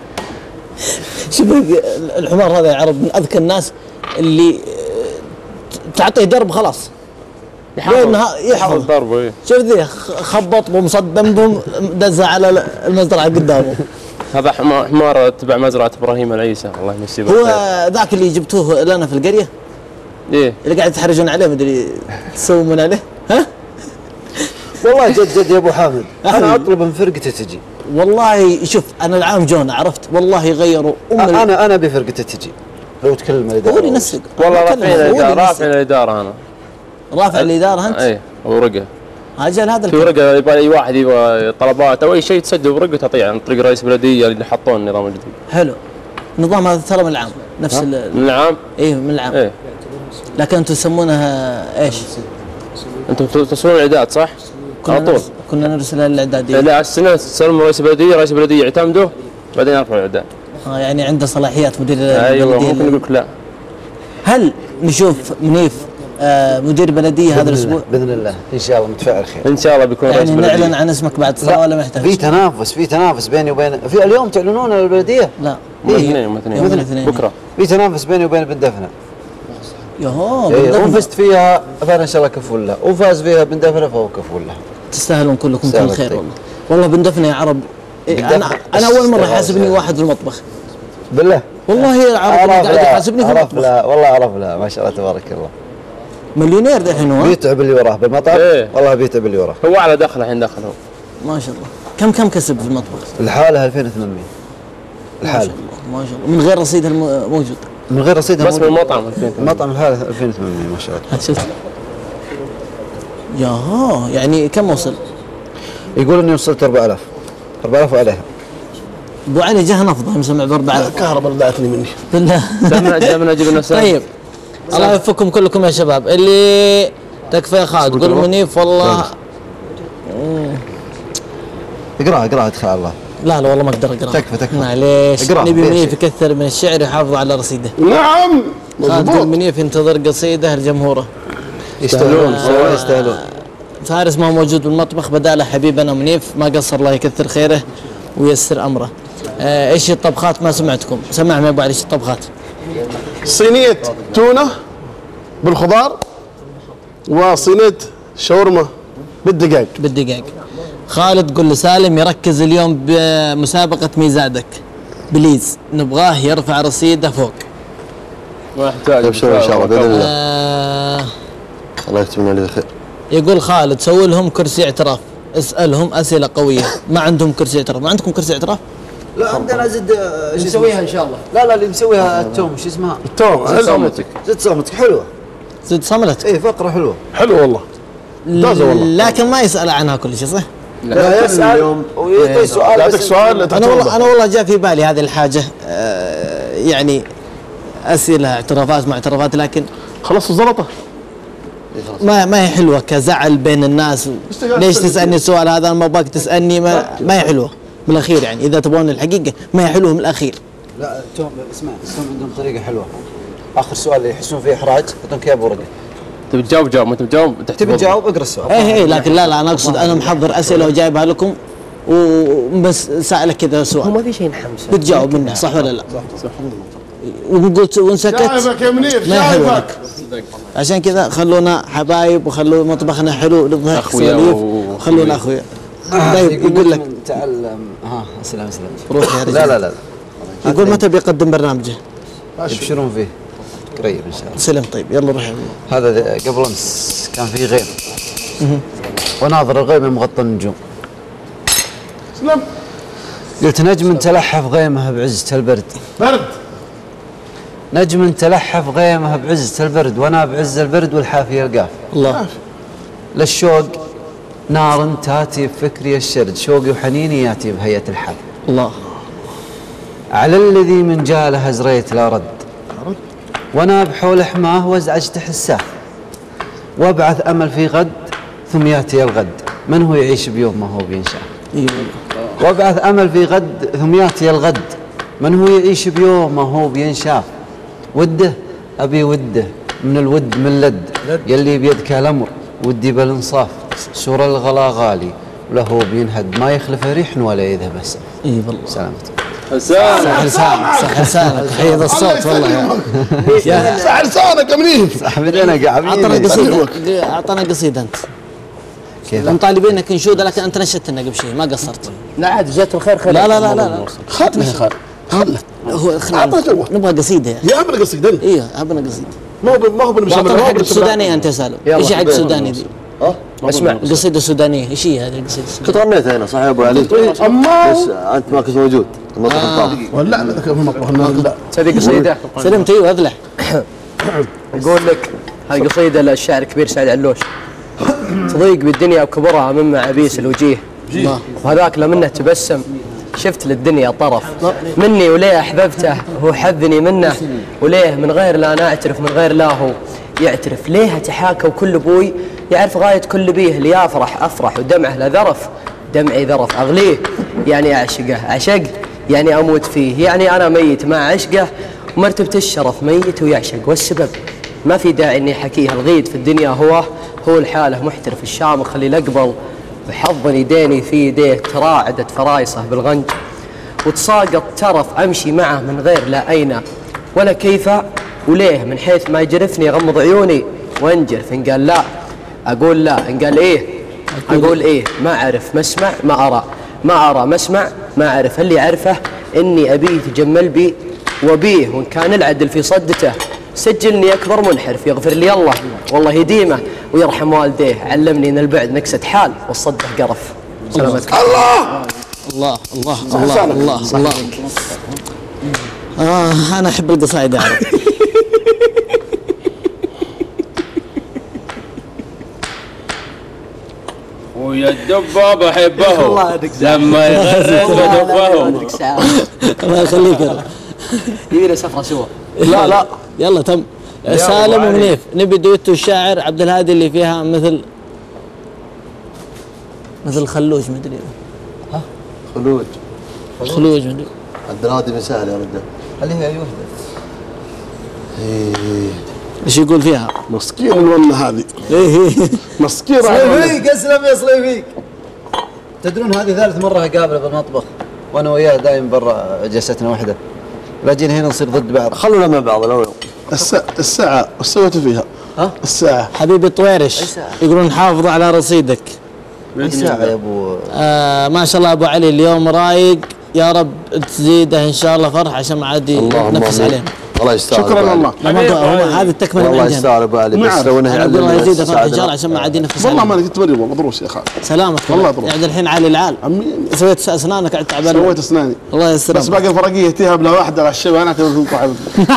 شوف الحمار هذا يا عرب من اذكى الناس اللي تعطيه درب خلاص يحفظ يحفظ ضربه. ايه شوف ذي خبط ومصدم بهم دزها على المزرعه قدامه. هذا حمار تبع مزرعه ابراهيم العيسى الله يمسيه بالخير. هو ذاك اللي جبتوه لنا في القريه؟ ايه اللي قاعد يتحرجون عليه مدري تسومون عليه؟ ها؟ والله جد جد يا ابو حامد انا اطلب من فرقته تجي. والله شوف انا العام جونا عرفت والله غيروا ام انا انا بفرقته تجي لو تكلم الاداره. هو اللي ينسق والله رافعين الاداره رافعين الاداره انا. رافع الاداره انت؟ ايه ورقه. اجل هذا في ورقه يبغى اي واحد يبغى طلبات او اي شيء تسجل ورقه تعطيه عن طريق رئيس البلديه اللي حطوه النظام الجديد. حلو. النظام هذا ترى من العام نفس من العام؟ ايه من العام. ايه لكن انتم تسمونها ايش؟ انتم تصلون الاعداد صح؟ على طول كنا نرسلها للاعداديه. لا السنه تسلم رئيس البلديه، رئيس البلديه يعتمده بعدين يرفعوا الاعداد. اه يعني عنده صلاحيات مدير ايوه ممكن نقول لك لا. هل نشوف منيف آه مدير بلديه هذا الاسبوع؟ باذن الله ان شاء الله متفائل خير. ان شاء الله بيكون يعني رئيس بلديه. نعلن عن اسمك بعد الصلاه ولا محتاج؟ في تنافس في تنافس بيني وبين في اليوم تعلنون البلديه؟ لا اثنين اثنين بكره في تنافس بيني وبين بن دفنه. يهو إيه وفزت فيها فانا ان شاء الله كفو الله، وفاز فيها بن دفنه فهو كفو الله. تستاهلون كلكم كل خير والله. والله بن دفنه يا عرب إيه انا انا اول مره حاسبني واحد في المطبخ. بالله؟ والله العرب قاعد يحاسبني في المطبخ. لا والله عرف لا ما شاء الله تبارك الله. مليونير دحين هو. بيتعب اللي وراه بالمطار. إيه. والله بيتعب اللي وراه. هو على دخله الحين دخل هو. ما شاء الله. كم كم كسب في المطبخ؟ الحاله ألفين وثمانمئة. الحاله. ما شاء الله ما شاء الله من غير رصيد الموجود. من غير رصيد بس بالمطعم المطعم الحاله ألفين وثمانمئة ما شاء الله. شفت؟ ياها يعني كم وصل؟ يقول اني وصلت أربعة آلاف أربعة آلاف وعليها. ابو علي جاه نفضه مسمع ب أربعة آلاف. الكهرباء ضاعتني مني. بالله. جبنا جبنا طيب الله يوفقكم كلكم يا شباب. اللي تكفى يا خالد قول منيف والله. اقراها اقراها ادخل على الله. لا لا والله ما اقدر اقراها. تكفى تكفى. معليش نبي منيف يكثر من الشعر يحافظ على رصيده. نعم خالد قول منيف ينتظر قصيده لجمهوره. يستاهلون والله يستاهلون. فارس ما هو موجود بالمطبخ بداله حبيبنا منيف ما قصر الله يكثر خيره وييسر امره. آه ايش الطبخات ما سمعتكم؟ سمعنا يا ابو علي ايش الطبخات؟ صينية تونة بالخضار وصينية شاورما بالدجاج. بالدجاج. خالد قل لسالم يركز اليوم بمسابقة ميزادك بليز نبغاه يرفع رصيده فوق. ما يحتاج ان شاء الله باذن الله. آه الله يكتب لنا خير. يقول خالد سوي لهم كرسي اعتراف اسألهم اسئلة قوية. ما عندهم كرسي اعتراف. ما عندكم كرسي اعتراف؟ لا عندنا زد شو نسويها ان شاء الله. لا لا اللي مسويها التوم شو اسمها؟ التوم زد صمتك. زد صمتك حلوه. زد صملتك؟ اي فقره حلوه. حلوه والله. ممتازه والله. لكن ما يسأل عنها كل شيء صح؟ لا يسأل ويعطي سؤال. يعطيك سؤال. انا والله انا والله جاء في بالي هذه الحاجة آه يعني اسئلة اعترافات مع اعترافات لكن خلصوا الزلطة. ما ما هي حلوة كزعل بين الناس و... ليش تسألني السؤال هذا ما باك تسألني ما, ما هي حلوة من الأخير يعني إذا تبغون الحقيقة ما هي حلوة من الأخير. لا التوم اسمع التوم عندهم طريقة حلوة. آخر سؤال اللي يحسون فيه إحراج يعطونك إياه بورقة. تبي تجاوب جاوب ما تبي تجاوب تبي تجاوب اقرا السؤال. ايه ايه لكن لا لا انا اقصد انا محضر اسئله وجايبها لكم وبس سألك كذا سؤال. هو ما في شيء نحمس. بتجاوب منه صح ولا لا؟ صح صح. وقلت ونسكت جايبك يا منير ما حلو جايبك. عشان كذا خلونا حبايب وخلوا مطبخنا حلو للضحك اخويا وخلونا اخويا. طيب يقول لك تعلم ها اسلم اسلم روح يا رجال. لا لا لا يقول متى بيقدم برنامجه؟ يبشرون فيه قريب ان شاء الله. سلم طيب يلا روح. هذا قبل امس كان في غيم وناظر الغيم مغطى النجوم. سلم. قلت نجم تلحف غيمه بعزة البرد. برد. نجم تلحف غيمه بعزة البرد وانا بعز البرد والحافي القاف. الله. للشوق نار تاتي بفكري الشرد شوقي وحنيني ياتي بهيئة الحب. الله. على الذي من جاله هزريت لا رد وانا بحول حماه وازعجت حساه وابعث امل في غد ثم ياتي الغد من هو يعيش بيوم ما هو بينشاف. وابعث امل في غد ثم ياتي الغد من هو يعيش بيوم ما هو بينشاف. وده ابي وده من الود من لد يلي بيدك الامر ودي بالانصاف سور الغلا غالي وله بينهد ما يخلف ريح ولا يذهب السف. اي والله سلامتك. حسان صح لسانك صح لسانك حيض الصوت والله يا صح لسانك يا منيف. حمدنا اعطنا قاعدين قصيده اعطنا قصيده انت. كيف؟ مطالبينك انشوده لكن انت نشدت لنا قبل شيء ما قصرت. لا عاد جزاته الخير خير. لا لا لا لا خلنا خير. خلنا. هو خلنا نبغى قصيده يعني. يا ابن قصيده. ايوه ابنا قصيده. ما هو ما هو بالمسابقه. واعطنا حق السودانيه انت يا سالم. ايش حق السوداني ذي؟ ها؟ اسمع قصيده سودانيه ايش هي هذه القصيده السودانيه؟ كنت غنيت هنا صح يا ابو علي؟ اما بس انت ما كنت موجود المطرح الطاف. ولا لا ذكر في المطرح لا. هذه قصيده سلمت ايوه اذلع. يقول لك هذه قصيده للشاعر الكبير سعد علوش. تضيق بالدنيا وكبرها مما عبيس الوجيه، وهذاك لمنه تبسم شفت للدنيا طرف مني وليه احببته هو حذني منه، وليه من غير لا انا اعترف من غير لا هو يعترف، ليه تحاكى وكل ابوي يعرف غايه كل بيه، اللي يفرح افرح ودمعه لا ذرف دمعي ذرف اغليه، يعني اعشقه عشق يعني اموت فيه، يعني انا ميت مع عشقه ومرتبه الشرف ميت ويعشق، والسبب ما في داعي اني احكيها، الغيد في الدنيا هو هو الحاله محترف الشامخ اللي الاقبل بحضن يديني في يديه تراعدت فرايصه بالغنج، وتساقط ترف امشي معه من غير لا اين ولا كيف وليه، من حيث ما يجرفني غمض عيوني وانجرف، ان قال لا اقول لا، ان قال ايه اقول ايه، ما اعرف ما اسمع ما ارى ما ارى ما اسمع ما اعرف، اللي اعرفه اني ابيه يتجمل بي وبيه، وان كان العدل في صدته سجلني اكبر منحرف، يغفر لي الله والله يديمه ويرحم والديه، علمني ان البعد نكسه حال والصدق قرف. سلامتك. الله الله الله الله الله الله. آه انا احب القصائد يا عرب. ويا الدباب احبه لما يغرد ودبه. الله يخليك. يبينا سفره سوا. لا لا يلا تم. سالم ومنيف نبي دويتو الشاعر عبد الهادي اللي فيها مثل مثل خلوج مدري. ها خلوج خلوج مدري. عبد الهادي بن سهل يا رجال. اللي هي ايوه ايه ايش يقول فيها؟ مسكين الونه هذه. ايه مسكين صليفيك اسلم يا صليفيك. تدرون هذه ثالث مره اقابله بالمطبخ وانا وياه دايم برا جلستنا واحده، باجين هنا نصير ضد بعض. خلونا مع بعض الاول. الساعة الساعة وش سويتوا فيها؟ ها؟ الساعة حبيبي طويرش يقولون حافظ على رصيدك. اي ساعة يا ابو؟ آه ما شاء الله ابو علي اليوم رايق، يا رب تزيده ان شاء الله فرح عشان ما عاد ينفس علينا. الله يستاهل. شكرا والله. هذا التكمله والله يستاهل ابو علي، بس لو انه يعلمنا الله يزيده فرح ان شاء الله عشان ما عاد ينفس والله ما كنت مريض مضروس يا اخي. سلامتك والله ضروس. يعني الحين عالي العال. امين. سويت اسنانك قاعد تعبان. سويت اسناني. الله يسلمك. بس باقي الفرقيه تهب واحده على الشباب انا كذا تنطح.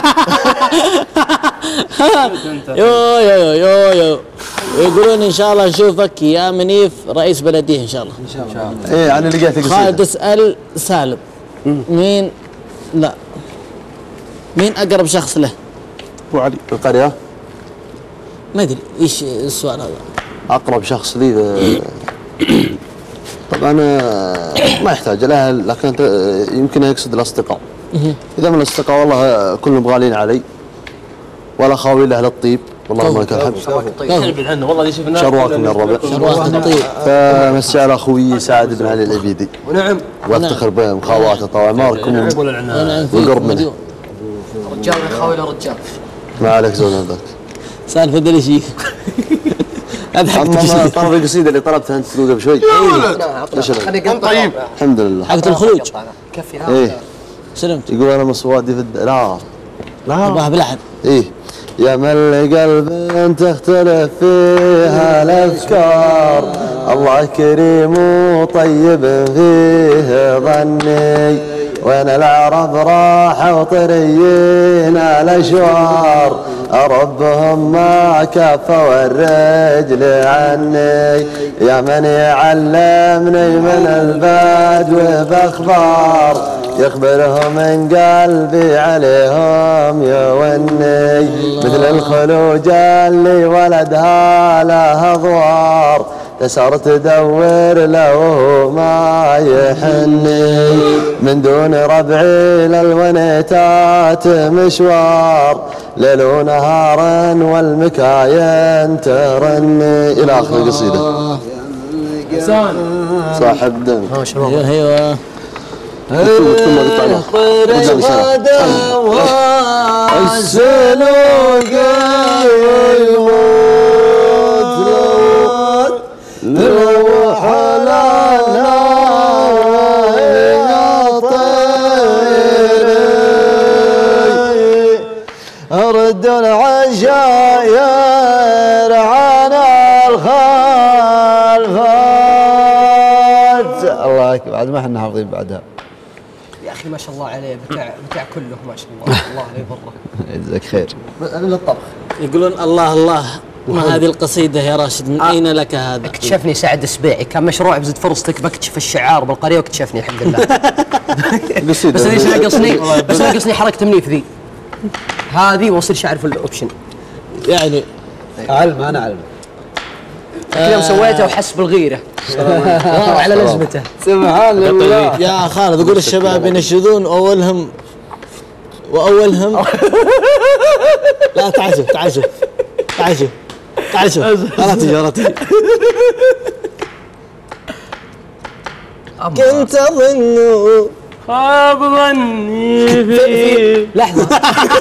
يو يو يو يو يقولون ان شاء الله نشوفك يا منيف رئيس بلديه ان شاء الله. ان شاء الله. ايه انا لقيت قصيده. خالد اسال سالم مين لا مين اقرب شخص له؟ ابو علي. في القريه؟ ما ادري ايش السؤال هذا. اقرب شخص لي طبعا ما يحتاج الاهل، لكن يمكن يقصد الاصدقاء. اذا من الاصدقاء والله كلهم غاليين علي، ولا خاوي لاهل الطيب والله ما لك الحمد. تلبد عنه والله اللي شفناه. شرواكم يا الربع. شرواكم الطيب. فمسي على اخوي سعد بن علي العبيدي. ونعم. وافتخر بهم خواته طبعا ما ركم والقرب منه. رجال من خاوي لرجال. ما عليك زول هذاك. سالفه دليل شيء. اما طلب القصيده اللي طلبتها انت قبل شوي. طيب. الحمد لله. حقت الخروج. كفي ايه سلمت. يقول انا مصوادي في الد... لا لا يبغاها بلحن. ايه يا من قلب تختلف فيها الافكار، الله كريم وطيب فيه ظني، وين العرب راحوا طريين الاشوار، ربهم ما كفوا الرجل عني، يا من يعلمني من البدو باخبار، يخبرهم من قلبي عليهم يوني، مثل الخلوج اللي ولدها له اضوار، تسهر تدور له ما يحني، من دون ربعي للونيتات مشوار، ليل ونهار والمكاين ترني، الى اخر القصيده. حسان صاحب دم. ايوه ايوه طير الغدا والسلوك يموت نروح لنا يا طيري أرد العشاير عن الخلفات. الله أكبر، بعد ما احنا حافظين بعدها. يا اخي ما شاء الله عليه بتاع بتاع كله ما شاء الله. الله لا يضره. جزاك خير. الا الطبخ. يقولون الله الله ما هذه القصيدة يا راشد من أين لك هذا؟ اكتشفني سعد السبيعي، كان مشروع بزد فرصتك بكتشف الشعار بالقرية واكتشفني الحمد لله. بس ليش ناقصني؟ بس ناقصني حركة تمنيف ذي. هذه واصير شاعر في الاوبشن. يعني علم انا علم. يوم سويته وحس بالغيرة. الله على لزمته. سبحان الله. يا خالد يقول الشباب ينشدون اولهم واولهم لا تعجب تعجب تعجب تعجب لا تجي لا تجي. كنت اظن خاب ظني فيه. لحظة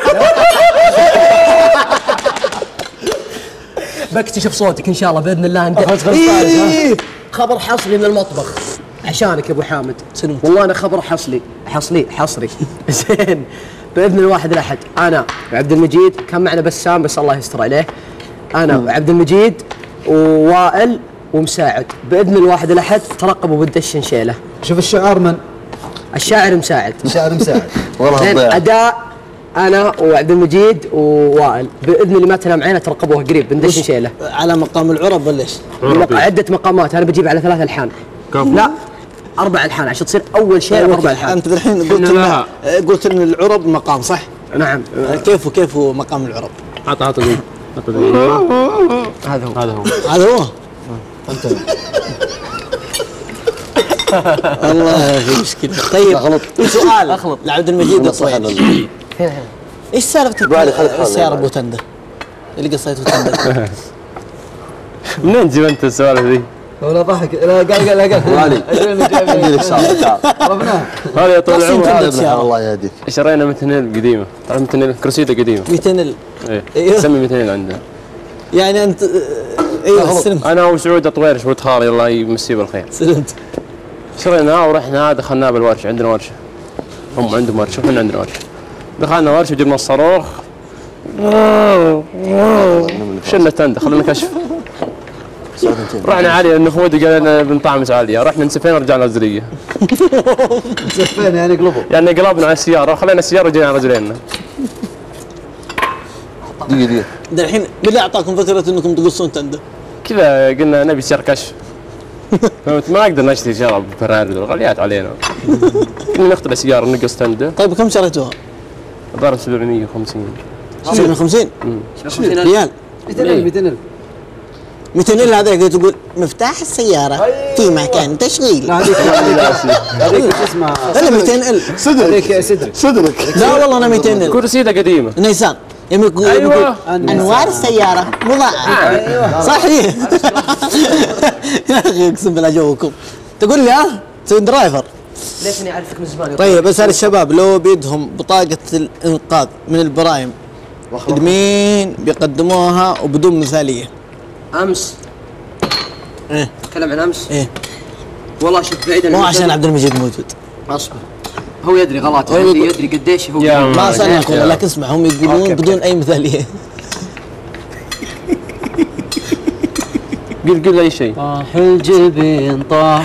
بكتشف صوتك ان شاء الله باذن الله. انت إيه خبر حصري من المطبخ عشانك يا ابو حامد. والله انا خبر حصري حصري حصري زين باذن الواحد الاحد. انا وعبد المجيد كان معنا بسام بس الله يستر عليه. انا وعبد المجيد ووائل ومساعد باذن الواحد الاحد. ترقبوا بالدشن شيله. شوف الشعار من؟ الشاعر مساعد. الشاعر مساعد. والله ضيع. اداء انا وعبد المجيد ووائل باذن الله ما تنام عينه. ترقبوها قريب بندشن شيله. على مقام العرب ولا ايش؟ عده مقامات. انا بجيب على ثلاث الحان. لا اربع الحان عشان تصير اول شيء اربع الحان. انت الحين قلت لنا قلت ان العرب مقام صح؟ نعم. كيف وكيف مقام العرب؟ عطى عطى عطى هذا هو هذا هو هذا هو انت الله يا اخي مشكلة. طيب غلط سؤال اخلط لعبد المجيد الطويل. ايش سالفة السيارة ابو تندة اللي قصيته تندة؟ منين جبت انت السوالف ذي؟ ولا ضحك لا قال قال قال علي عندي لك سالفة عرفناه. هذا يا طول العمر الله يهديك. شرينا متنيل قديمة. تعرف متنيل كرسيته قديمة. متنيل ايه نسمي متنيل عندنا. يعني انت ايوه استلمت. انا وسعود طويرش ولد خالي الله يمسيه بالخير. سلمت. شريناه ورحنا دخلناه بالورشه. عندنا ورشه هم عندهم ورشه وحنا عندنا ورشه. دخلنا ورشه وجبنا الصاروخ شلنا تندة خلينا كشف. رحنا علي النفود قال لنا بنطعمس عليا. رحنا نسفين ورجعنا الزريه. نسفين يعني قلبوا يعني قلبنا على السياره وخلينا السياره وجينا على رجلينا. دقيقة دقيقة الحين بالله اعطاكم فكره انكم تقصون تندة؟ كذا قلنا نبي سياره كشف. فهمت ما نقدر نشتري سياره بفراري الغاليات علينا. كنا نخترع سياره نقص تندة. طيب كم شريتوها؟ ضرب سبعمية وخمسين. سبعمية وخمسين ريال. مئتين ألف مئتين ألف مئتين ألف هذاك تقول مفتاح السيارة في مكان تشغيل. هذيك هذيك شو اسمها؟ لا مئتين ألف صدرك صدرك صدرك. لا والله انا مئتين ألف. كرسيته قديمة. نيسان. يقول ايوه انوار السيارة مضاءة. ايوه صحيح. يا اخي اقسم بالله جوكم. تقول لي ها تسوي درايفر. ليتني اعرفك من زمان. طيب اسال الشباب لو بيدهم بطاقة الانقاذ من البرايم لمين بيقدموها وبدون مثالية؟ امس ايه تكلم عن امس. ايه والله شوف بعيد مو عشان عبد المجيد موجود. اصبر هو يدري غلط. يدري يدري قديش هو. ما سألناك والله لكن اسمع هم يقولون بدون اي مثالية. قل قل اي شيء. طاح الجبين طاح.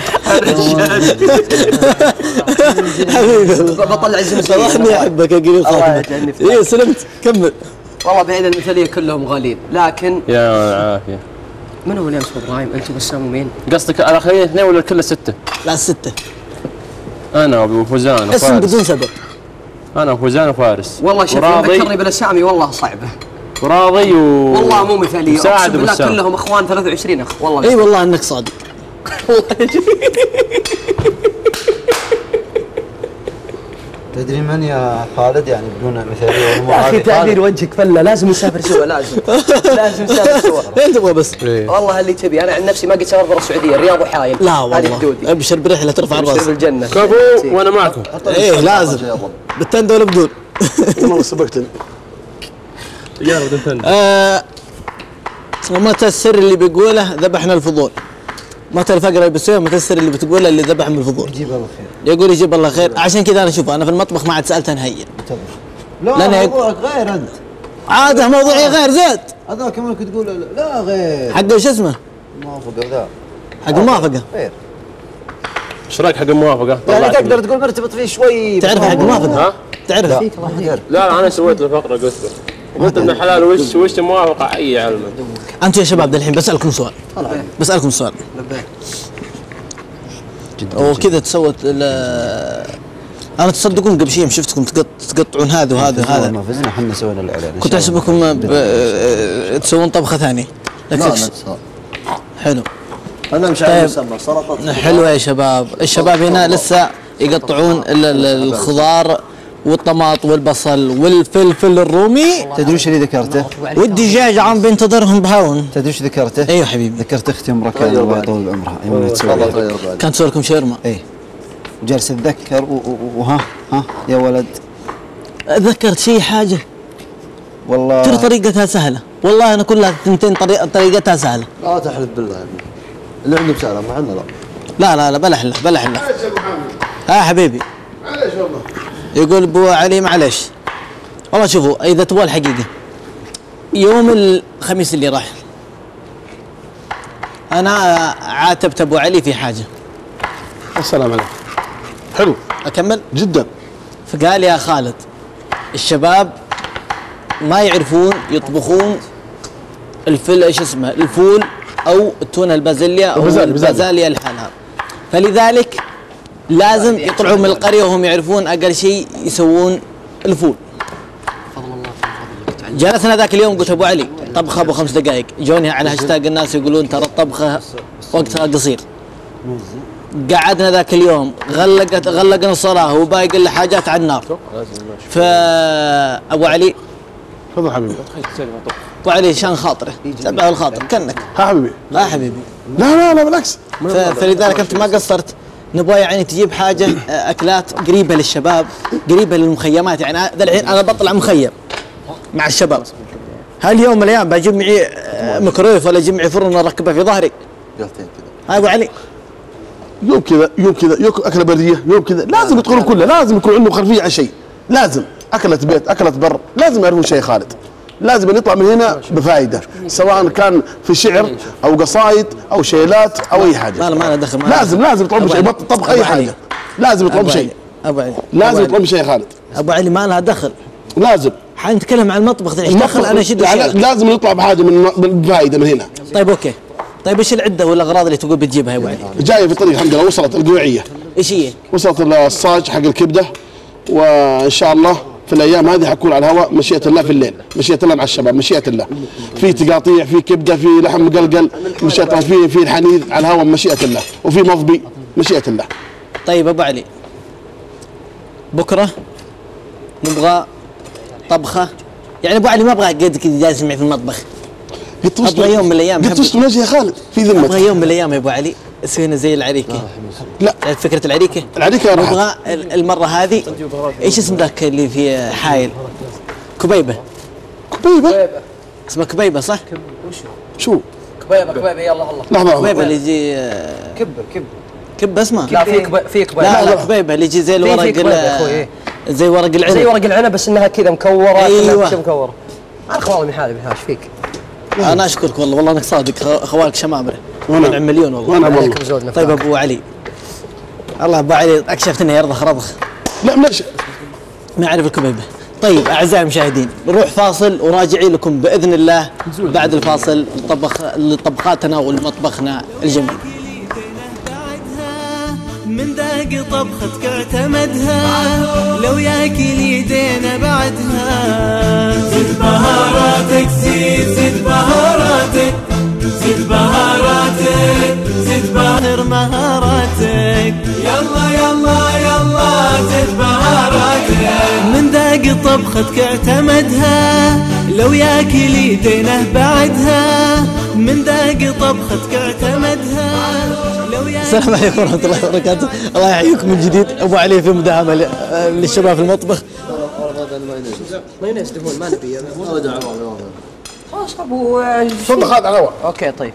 حبيبي بطلع الزمزمية. صراحة احبك يا قليل خاطرك. ايه سلمت كمل. والله بعيد المثالية كلهم غاليين لكن يا العافية. من هو اللي يمسك ابراهيم؟ انتم بسام ومين؟ قصدك الاخرين اثنين ولا كله ستة؟ لا ستة. انا وفوزان وفارس. اسم بدون سبب. انا وفوزان وفارس. والله شوف ذكرني بالاسامي والله صعبة. وراضي و والله مو مثالية. مساعد اقسم بالله وبسام. كلهم اخوان ثلاثة وعشرين اخ والله. اي والله انك صادق. تدري من يا خالد يعني بدون مثاليه يا اخي تعبير وجهك فله، لازم نسافر سوا، لازم لازم نسافر سوا. فين تبغى بس؟ والله اللي تبي، انا عن نفسي ما قد سافرت برا السعوديه، الرياض وحايل. لا والله ابشر برحله ترفع الراس. ابشر بالجنه. كفو وانا معكم. ايه لازم بالتندة ولا بدون؟ والله سبقتني. يا ولد انت. آه متى السر اللي بيقوله ذبحنا الفضول؟ متى الفقره اللي بيسويها متى السر اللي بتقوله اللي ذبح من الفضول؟ يجيب الله خير. يقول يجيب الله خير، عشان كذا انا اشوف انا في المطبخ ما عاد سالته نهائيا. لا موضوعك غير انت. عاده موضوعي غير زاد. هذا كمان كنت تقول لا غير. حق وش اسمه؟ موافقه ذا. حق الموافقه. غير. ايش رايك حق الموافقه؟ يعني تقدر تقول مرتبط فيه شوي. تعرف حق الموافقه؟ ها؟ تعرف؟ لا لا لا انا سويت له فقره قلت له قلت ابن الحلال وش وش الموافقه اي علم. انتم يا شباب الحين بسالكم سؤال. بسالكم سؤال. وكذا تسوت انا تصدقون قبل شيء يوم شفتكم تقطعون هذا وهذا وهذا. ما فزنا احنا سوينا الاعلان. كنت احسبكم تسوون طبخه ثانيه. لا نفسها. حلو. انا مش عارف مسمى سلطه. حلوه يا شباب، الشباب هنا لسه يقطعون الخضار والطماط والبصل والفلفل الرومي. تدري وش اللي ذكرته؟ والدجاج عم بينتظرهم بهون. تدري وش ذكرته؟ ايوه حبيبي. ذكرت اختي ام ركان الله يطول بعمرها يوم تسوي. كانت تسوي لكم شاورما. اي. جالس اتذكر وها ها يا ولد. ذكرت شيء حاجه. والله ترى طريقتها سهله، والله انا كلها ثنتين طريقه طريقتها سهله. لا تحلف بالله يا ابني. اللي عنده بسالة ما عندنا لا. لا لا لا بلا حلف بلا حلف. معليش يا ابو حامد. ها حبيبي. معليش والله. يقول ابو علي معليش. والله شوفوا اذا تبغى الحقيقه يوم الخميس اللي راح انا عاتبت ابو علي في حاجه. السلام عليكم. حلو. اكمل؟ جدا. فقال يا خالد الشباب ما يعرفون يطبخون الفل ايش اسمه الفول او التونه البازليا او البازاليا لحالها، فلذلك لازم يطلعوا من القريه وهم يعرفون اقل شيء يسوون الفول. جلسنا ذاك اليوم قلت ابو علي طبخه ابو خمس دقائق، جوني على هاشتاج الناس يقولون ترى الطبخه وقتها قصير. قعدنا ذاك اليوم غلقت غلقنا الصلاه وباقي له حاجات على النار. فابو علي تفضل حبيبي. ابو علي شان خاطره سبع الخاطر كانك. ها حبيبي. لا حبيبي. لا لا لا بالعكس. فلذلك انت ما قصرت. نبغى يعني تجيب حاجه اكلات قريبه للشباب، قريبه للمخيمات. يعني ذا الحين انا بطلع مخيم مع الشباب، هاليوم من الايام بجيب معي ميكرويف ولا اجيب معي فرن اركبه في ظهري. قلتين كذا. ها ابو علي. يوم كذا يوم كذا يوم اكله بريه، يوم كذا لازم يدخلون كله، لازم يكون عنده خلفيه عن شيء، لازم اكله بيت اكله بر، لازم يعرفون شيء خالد. لازم نطلع من هنا بفائده، سواء كان في شعر او قصايد او شيلات او اي حاجه. لا لا ما له دخل. لازم لازم يطلعون بشيء، طبخ اي حاجه لازم يطلعون بشيء. ابو علي لازم يطلعون بشيء خالد. ابو علي ما لها دخل. لازم حنتكلم عن المطبخ ايش دخل انا اشد لازم نطلع بحاجه من بفائده من هنا. طيب اوكي. طيب ايش العده والاغراض اللي تقول بتجيبها يا ابو علي؟ جايه في الطريق الحمد لله، وصلت القويعيه. ايش هي؟ وصلت الصاج حق الكبده، وان شاء الله في الايام هذه حكون على الهواء مشيئه الله في الليل، مشيئه الله مع الشباب مشيئه الله. في تقاطيع، في كبده، في لحم مقلقل مشيئه الله، في في الحنيذ على الهواء مشيئه الله، وفي مضبي مشيئه الله. طيب ابو علي بكره نبغى طبخه، يعني ابو علي ما ابغى قد كذا جالس معي في المطبخ. ابغى يوم من الايام قلت وسط وجهي يا خالد في ذمتك. ابغى يوم من الايام يا ابو علي سوينا زي العريكه. لا فكره العريكه. العريكه نبغى المره هذه ايش اسم ذاك اللي في حايل؟ كبيبه. كبيبه؟ اسمه كبيبه صح؟ شو؟ كبيبه كبيبه يلا والله. لحظه كبيبه اللي يجي كبه كبه كبه اسمه؟ لا في كبيبه في كبيبه. لا لا كبيبه اللي يجي زي الورق زي ورق العنب. زي ورق العنب بس انها كذا مكوره. ايوه مكوره. انا خوالي من حالي من ايش فيك؟ انا اشكرك والله والله انك صادق، خوالك شمامره وانا مليون والله. وانا والله. طيب ابو علي الله ابو علي اكشفت انه يرضخ رضخ. لا ماشي ما اعرف الكبيبه. طيب اعزائي المشاهدين نروح فاصل وراجعين لكم باذن الله بعد الفاصل طبخ لطبخاتنا ومطبخنا الجميل. من ذاق طبختك اعتمدها لو ياكل يدينا بعدها. زد بهاراتك زيد زد بهاراتك زد بهاراتك زد بهر مهاراتك. يلا يلا يلا زد بهاراتك ذاق طبختك اعتمدها لو ياكل يدينه بعدها من ذاق طبختك اعتمدها لو ياكل. السلام عليكم ورحمة الله وبركاته. الله يحييكم من جديد. أبو علي في مداهمة للشباب في المطبخ. ما ينسدفون ما نبي. خلاص ابو تفضل خالد على الهواء. اوكي طيب.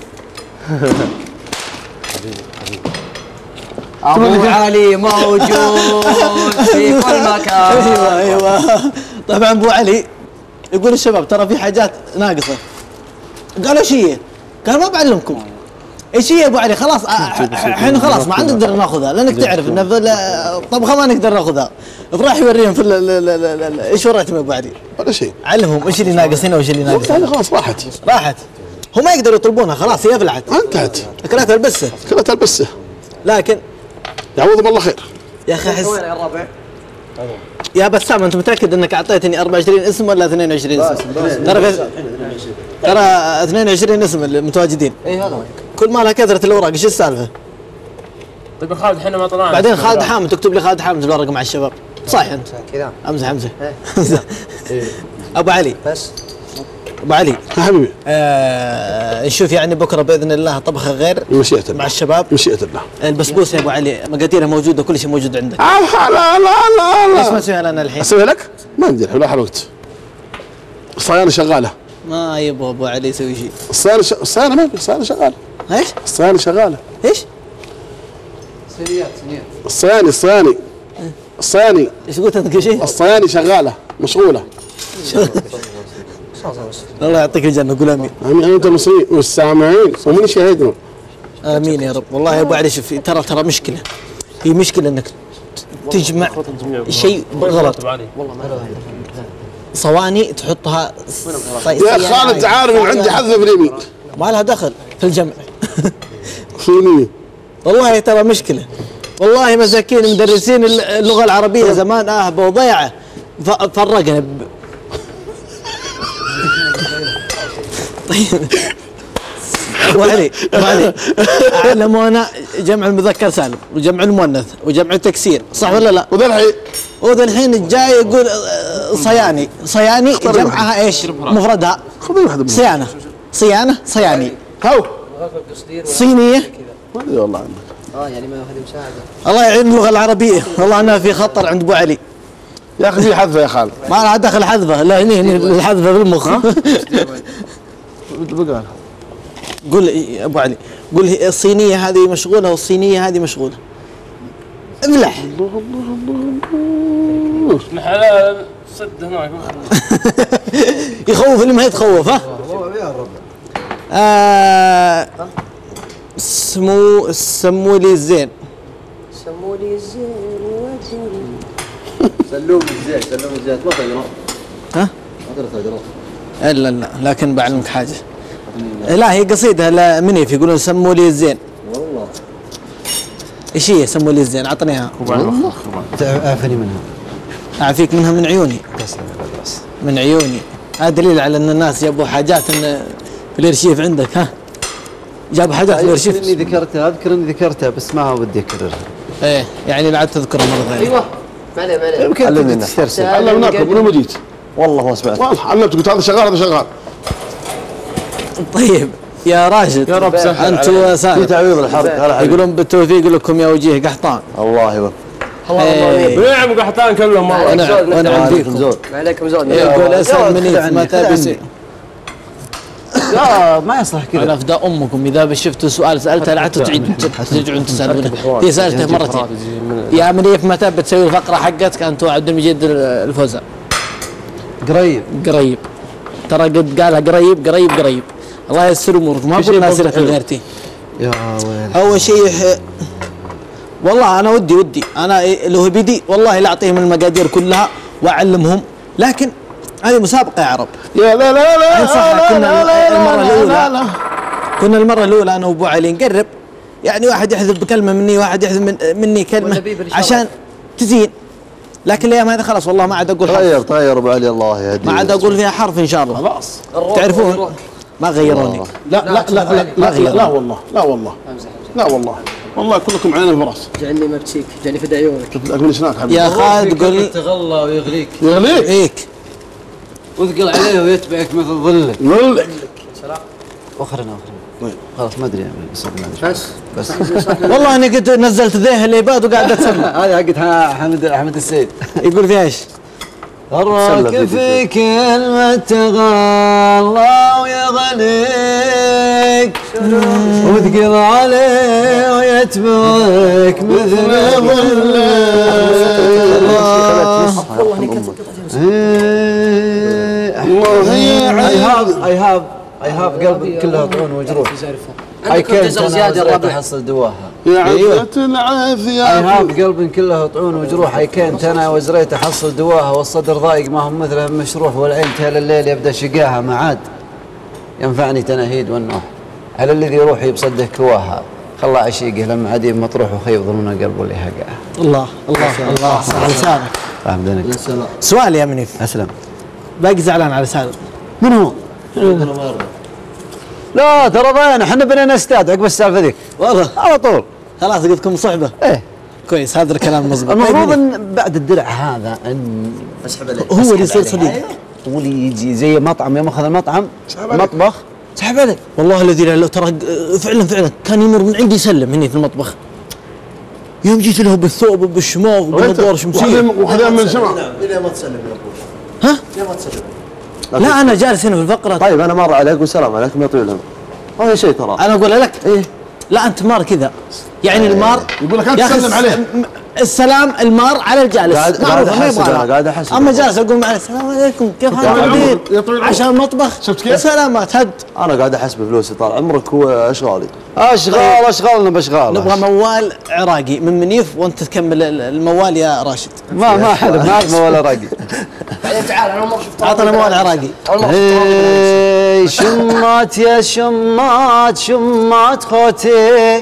ابو علي موجود في كل مكان. ايوه ايوه. طبعا ابو علي يقول الشباب ترى في حاجات ناقصه. قالوا ايش هي؟ قال ما بعلمكم. ايش هي ابو علي؟ خلاص الحين خلاص ما نقدر ناخذها لانك تعرف ان الطبخه ما نقدر ناخذها. فراح يوريهم في ايش وريتهم يا ابو علي؟ ولا شيء. علمهم ايش اللي ناقص هنا وايش اللي ناقص هنا. خلاص راحت راحت. هم ما يقدروا يطلبونها خلاص هي افلحت. انتهت. اكلتها البسه. اكلتها البسه. لكن يعوضهم الله خير. يا اخي احس يا الربع. يا بسام انت متاكد انك اعطيتني أربعة وعشرين اسم ولا اثنين وعشرين اسم؟ ترى ترى اثنين وعشرين اسم المتواجدين. اي هذا كل ما لها كثره الاوراق ايش السالفه؟ طيب خالد احنا ما طلعنا. بعدين خالد حامد تكتب لي خالد حامد بالورقه مع الشباب. صح انت؟ كذا امزح امزح. ابو علي بس ابو علي حبيبي آه نشوف يعني بكره باذن الله طبخه غير مشيئة الله مع الشباب. مشيئة الله. البسبوسه يا ابو علي مقاديرها موجوده كل شيء موجود عندك. لا لا لا لا ليش ما اسويها لنا الحين؟ اسويها لك؟ ما عندي ولا حلوت. الصيانه شغاله. ما يبغى ابو علي يسوي شيء. الصيانه ش... الصيانه ما في الصيانه شغاله. ايش؟ الصيانه شغاله. ايش؟ سريات سريات. الصياني الصياني الصياني. ايش قلت انت شيء؟ الصياني شغاله مشغوله. الله يعطيك الجنه قول امين. امين انت المصريين والسامعين ومن شهدنا. امين يا رب. والله يا ابو علي شوف ترى ترى مشكله هي مشكله انك تجمع شيء غلط. والله ما صواني تحطها يا خالد عارف عندي حذف اليمين ما لها دخل في الجمع. في يمين والله ترى مشكله. والله مساكين مدرسين اللغه العربيه زمان اهبه وضيعه فرقنا. طيب ابو علي ابو علي علمونا جمع المذكر سالم وجمع المؤنث وجمع التكسير صح ولا لا؟ وذا الحين وذا الحين الجاي يقول صياني صياني جمعها ايش؟ مفردها صيانه صيانه صياني. هو صينيه ما ادري والله عنك. اه يعني ما هذه مساعده. الله يعين اللغه العربيه. والله انها في خطر عند ابو علي. يا اخي في حذفه يا خالد. ما لها دخل حذفه لا هني هني الحذفه بالمخ. بقى قول ابو علي قول الصينيه هذه مشغوله والصينيه هذه مشغوله. افلح. الله الله الله. الحلال صد هناك. يخوف اللي ما يتخوف ها؟ آه سمو سموا لي الزين. سموا لي الزين سلوم الزين سلوم الزين ما تقرا. ها؟ ما تقرا. الا لا لكن بعلمك حاجه. لا هي قصيده لمنيف يقولون سموا لي الزين. والله ايش هي سموا لي الزين؟ اعطني اياها. والله اعفني منها. اعفيك منها من عيوني. من عيوني. هذا دليل على ان الناس جابوا حاجات ان في الارشيف عندك ها؟ جابوا حاجات في الارشيف. اني ذكرتها اذكر اني ذكرتها بس ما ودي اكررها. ايه يعني لا عاد تذكرها مره ثانيه. ايوه ما عليه ما عليه. يمكن علمنا تسترسل. علمناكم من وين جيت؟ والله ما سمعت. والله علمتك قلت هذا شغال هذا شغال. طيب يا راشد يا رب سهل انت وسام في تعويض الحرب هلا يقولون بالتوفيق لكم يا وجيه قحطان. الله يوفقك. نعم قحطان كلهم مره. انا انا عندكم ما عليكم زود. يقول اسال منيف متى بيصير. لا ما يصلح كذا. انا افداء امكم اذا شفتوا سؤال سالته لا تعيد ترجعون تسالونه. هي سالته مرتين يا منيف متى بتسوي الفقره حقتك انت وعبد المجيد الفوزان؟ قريب قريب ترى قد قالها قريب قريب قريب. الله ييسر اموركم ما قلنا اسئله غيرتي. يا ويل. اول شيء والله انا ودي ودي انا لو بيدي والله لا اعطيهم المقادير كلها واعلمهم لكن هذه مسابقه يا عرب. يا لا لا لا صح كنا المره الاولى كنا المره الاولى انا وابو علي نقرب يعني واحد يحذف بكلمه مني واحد يحذف من مني كلمه عشان تزين لكن الايام هذه خلاص والله ما عاد اقول حرف. طير طير ابو علي الله يهديك. ما عاد اقول فيها حرف ان شاء الله. خلاص تعرفون ما غيروني. لا لا لا لا لا لا والله لا والله لا والله والله كلكم عينين براس. جعلني مبتسيك، جعلني فدى عيونك. اقول ايش هناك حبيبي. يا خالد قول تغلى ويغليك. يغليك؟ ايك. وثقل عليه ويتبعك مثل ظلك. ظلك. سلام. اخرنا اخرنا. خلاص ما ادري بس بس والله اني قد نزلت ذيه العباد وقاعد اسمع. هذه حقت حمد حمد السيد. يقول فيها ايش؟ الراك في كلمة تغلى ويغليك وثقل عليه ويتبعك مثل ظلك. I have I have I have قلب كلها طعون وجروح. عندكم جزر زيادة الربع. احصل دواها. يا عافية العافية. I have قلب كلها طعون وجروح. I كنت انا وزريت احصل دواها والصدر ضايق ما هم مثلها مشروح والعين تهل الليل يبدا شقاها ما عاد ينفعني تناهيد والنوح على الذي روحي بصده كواها خلى عشيقه لما عدي مطروح وخيب ظلمنا قلبه اللي هقاه. الله الله الله على لسانك. فهمتني. سؤال يا منيف. اسلم. باقي زعلان على لسانك. من هو؟ لا ترى ضيعنا احنا بنينا استاد عقب السالفه ذيك والله على طول. خلاص لقيتكم صحبه. ايه كويس هذا الكلام مضبوط. المفروض ان بعد الدرع هذا ان اسحب عليه هو اللي يصير صديق. هو اللي يجي زي مطعم يوم اخذ المطعم مطبخ سحب عليه. والله الذي لا ترى فعلا فعلا كان يمر من عندي يسلم هني في المطبخ. يوم جيت له بالثوب وبالشماغ وبالنظاره شمسيه. وخذها من شمع. ليه ما تسلم يا ابوي؟ ها؟ ليه ما تسلم؟ لا انا جالس هنا في الفقره. طيب انا مر عليك والسلام عليكم يا طويل العمر. ما في شيء ترى. انا اقول لك ايه لا انت مار كذا يعني المار يقول لك انت تسلم عليه. السلام المار على الجالس قاعد قاعد احسب انا قاعد احسب. اما جالس اقول معه السلام عليكم كيف حالك عشان المطبخ شفت كيف؟ سلامات هد. انا قاعد احسب فلوسي طال عمرك واشغالي. اشغال اشغالنا باشغال. نبغى موال عراقي من منيف وانت تكمل الموال يا راشد. ما ما حد ما عاد موال عراقي. بعدين تعال انا ما شفت. اعطنا موال عراقي. اي شمات يا شمات شمات خوتي.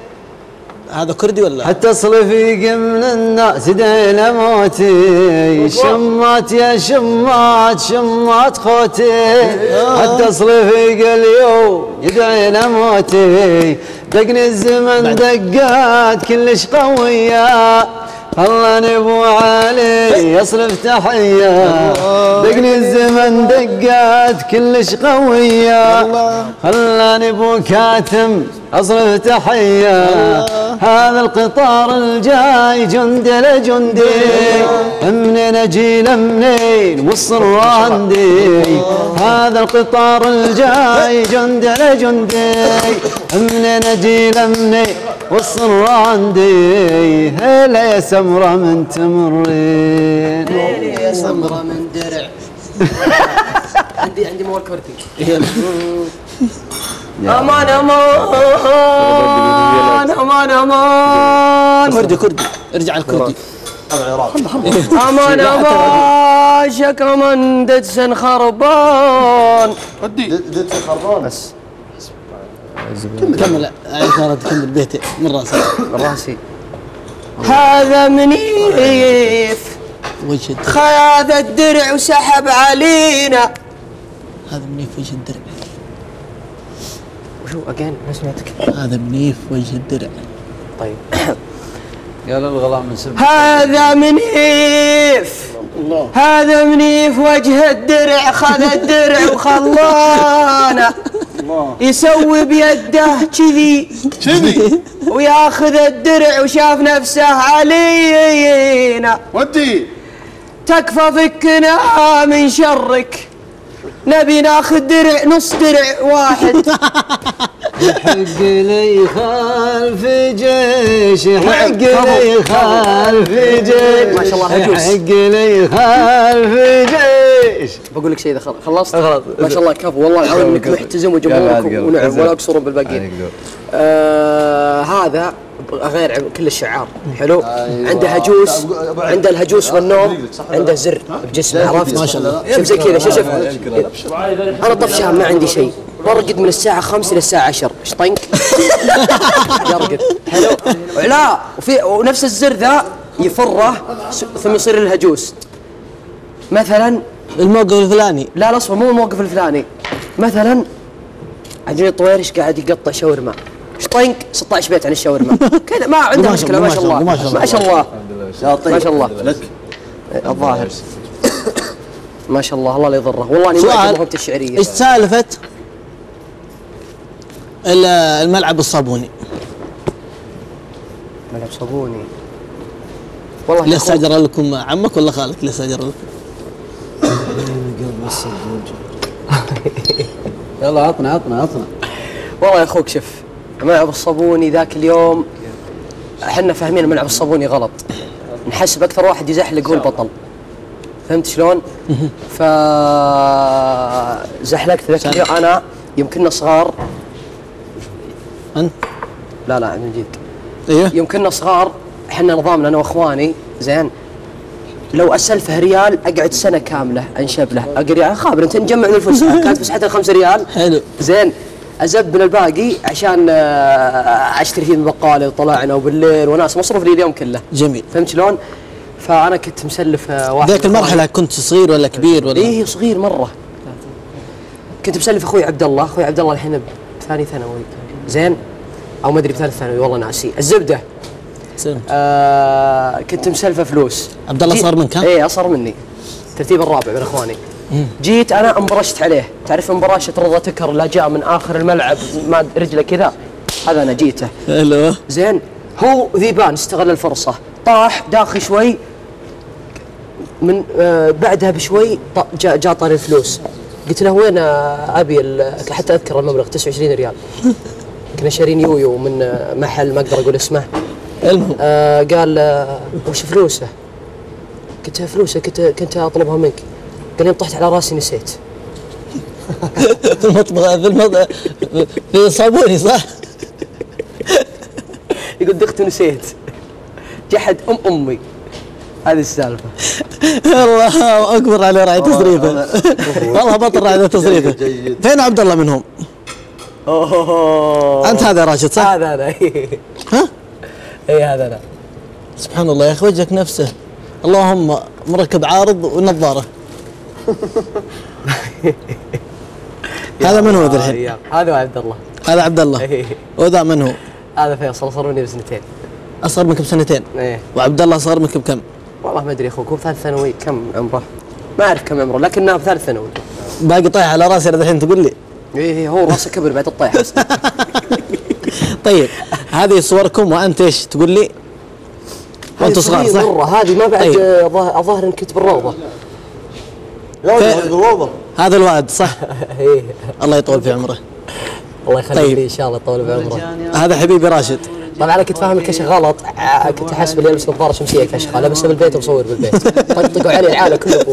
هذا كردي ولا؟ حتى صلفيق من الناس دينا موتي. شمات يا شمات شمات خوتي حتى صلفيق اليوم يدعينا موتي. دقني الزمن دقات كلش قوية خلاني ابو علي يصرف تحية. دقني الزمن دقات كلش قوية خلاني ابو كاتم اصرف تحية. هذا القطار الجاي جندي لجندي منين اجي لمنين والصر عندي. هذا القطار الجاي جندي لجندي منين اجي لمنين والصر عندي. هلا يا سمرة من تمرين. هلا يا سمرة من درع. عندي عندي موال كردي. امان امان امان امان. كردي كردي ارجع الكردي. امان امان شكا من ددسن خربان. ودي ددسن خربان بس. كمل عيثارة كمل بيتي من راسي من راسي. هذا منيف وجه خذ الدرع وسحب علينا. هذا منيف وجه الدرع. وشو اجين ما سمعتك. هذا منيف وجه الدرع. طيب قال الغلام من سب. هذا منيف الله. هذا منيف وجه الدرع خذ الدرع وخلانا يسوي بيده كذي كذي وياخذ الدرع وشاف نفسه علينا. ودي تكفى فكنا من شرك نبي ناخذ درع نص درع واحد. حق لي خلف جيش حق لي خلف جيش ما شاء الله هجوس. حق لي خلف جيش. بقول لك شيء اذا خلصت ما شاء الله كفو والله العظيم انك محتزم وجمهورك ونعم ولا يقصرون بالباقيين. آه هذا غير كل الشعار حلو. عنده هجوس عنده الهجوس والنوم عنده زر بجسمه عرفت ما شاء الله. شوف زي كذا شوف شوف انا طفشان ما عندي شيء برقد من الساعة خمسة للساعة عشرة ايش طنق يرقد حلو. لا وفي ونفس الزر ذا يفره ثم يصير الهجوس. مثلا الموقف الفلاني لا لا اصبر مو الموقف الفلاني. مثلا عجل الطويرش قاعد يقطع شاورما ايش طنق ستة عشر بيت عن الشاورما كذا ما عنده مشكله ما شاء الله ما شاء الله ما شاء الله ما شاء الله لك الظاهر ما شاء الله الله لا يضره والله اني ما اعجب موهبته الشعريه. ايش سالفه الملعب الصابوني؟ ملعب صابوني والله ليش استاجر لكم عمك ولا خالك؟ ليش استاجر لكم؟ يلا عطنا عطنا عطنا. والله يا اخوك شوف ملعب الصابوني ذاك اليوم احنا فاهمين الملعب الصابوني غلط، نحسب اكثر واحد يزحلق هو البطل، فهمت شلون؟ ف زحلقت ذاك اليوم انا يوم كنا صغار. انت؟ لا لا من جد. ايوه يوم كنا صغار احنا نظامنا انا واخواني زين لو اسلفه ريال اقعد سنه كامله انشب له اقرا خابر انت نجمع من الفسحه كانت فسحتها خمسة ريال حلو زين ازب من الباقي عشان اشتري فيه من البقاله وطلعنا وبالليل وناس مصروف لي اليوم كله. جميل. فهمت شلون؟ فانا كنت مسلف واحد ذاك المرحله كنت صغير ولا كبير ولا؟ ايه صغير مره. كنت مسلف اخوي عبد الله، اخوي عبد الله الحين بثاني ثانوي زين او ما ادري بثالث ثانوي والله ناسي. الزبده آه كنت مسلفه فلوس. عبد الله اصغر منك ها؟ ايه اصغر مني ترتيب الرابع من اخواني. مم. جيت انا انبرشت عليه، تعرف انبرشه رضا تكر لا جاء من اخر الملعب ما رجله كذا هذا انا جيته. حلو زين هو ذيبان استغل الفرصه طاح داخل شوي من آه بعدها بشوي جاء جا طاري الفلوس. قلت له وين ابي حتى اذكر المبلغ تسعة وعشرين ريال كنا شارين يويو من محل ما اقدر اقول اسمه. المهم آه قال آه وش فلوسه؟ قلت له فلوسه كنت كنت اطلبها منك. قال يوم طحت على راسي نسيت. في المطبخ في المطبخ في صابوني صح؟ يقول دخت ونسيت جحد ام امي هذه السالفه. الله اكبر على راعي تصريفه والله بطل راعي تصريفه. فين عبد الله منهم؟ اوه انت هذا راشد صح؟ هذا انا ها؟ اي هذا انا. سبحان الله يا اخي وجهك نفسه اللهم مركب عارض ونظاره. هذا من هو ذا الحين؟ هذا عبد الله. هذا عبد الله. وذا من هو؟ هذا فيصل اصغر مني بسنتين. اصغر منك بسنتين؟ ايه. وعبد الله اصغر منك بكم؟ والله ما ادري اخوك هو ثالث ثانوي كم عمره؟ ما اعرف كم عمره لكنه بثالث ثانوي. باقي طايح على راسي الحين تقول لي؟ ايه هو راسه كبر بعد الطيح. طيب هذه صوركم وانت ايش تقول لي؟ وانت صغار صح؟ مرة هذه ما بعد طيب. الظاهر انك كنت بالروضه. لا بالروضه. هذا الوعد صح؟ ايه الله يطول في عمره. الله يخليك طيب. ان شاء الله يطول في عمره. هذا حبيبي راشد. طبعا انا كنت فاهم الكشخ غلط، كنت احسب اللي يلبس نظاره شمسيه كشخه، لابسها بالبيت ومصور بالبيت. طقطقوا علي العاله كلهم.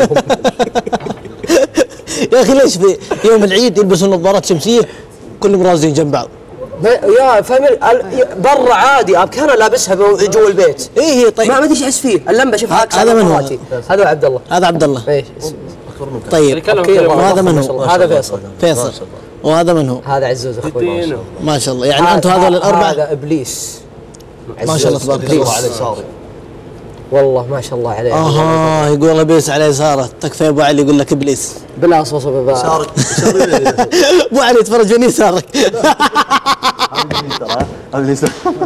يا اخي ليش في يوم العيد يلبسوا نظارات شمسيه كلهم رازين جنب بعض؟ يا فاهم برا عادي ابكي انا لابسها جوا البيت. ايه طيب ما ادري ايش احس فيه اللمبه شوف هذا من هو؟ هذا عبد الله. هذا عبد الله. ايش طيب وهذا من هو؟ هذا فيصل. فيصل وهذا من هو؟ هذا عزوز اخوي. ما شاء الله يعني انتم هذول الاربعه؟ هذا ابليس ما شاء الله تبارك الله. على يساري والله ما شاء الله عليه. اها يقول ابليس على يساره تكفى ابو علي يقول لك ابليس. بلا صوصه ببا يسارك ابو علي يتفرج من يسارك. ابليس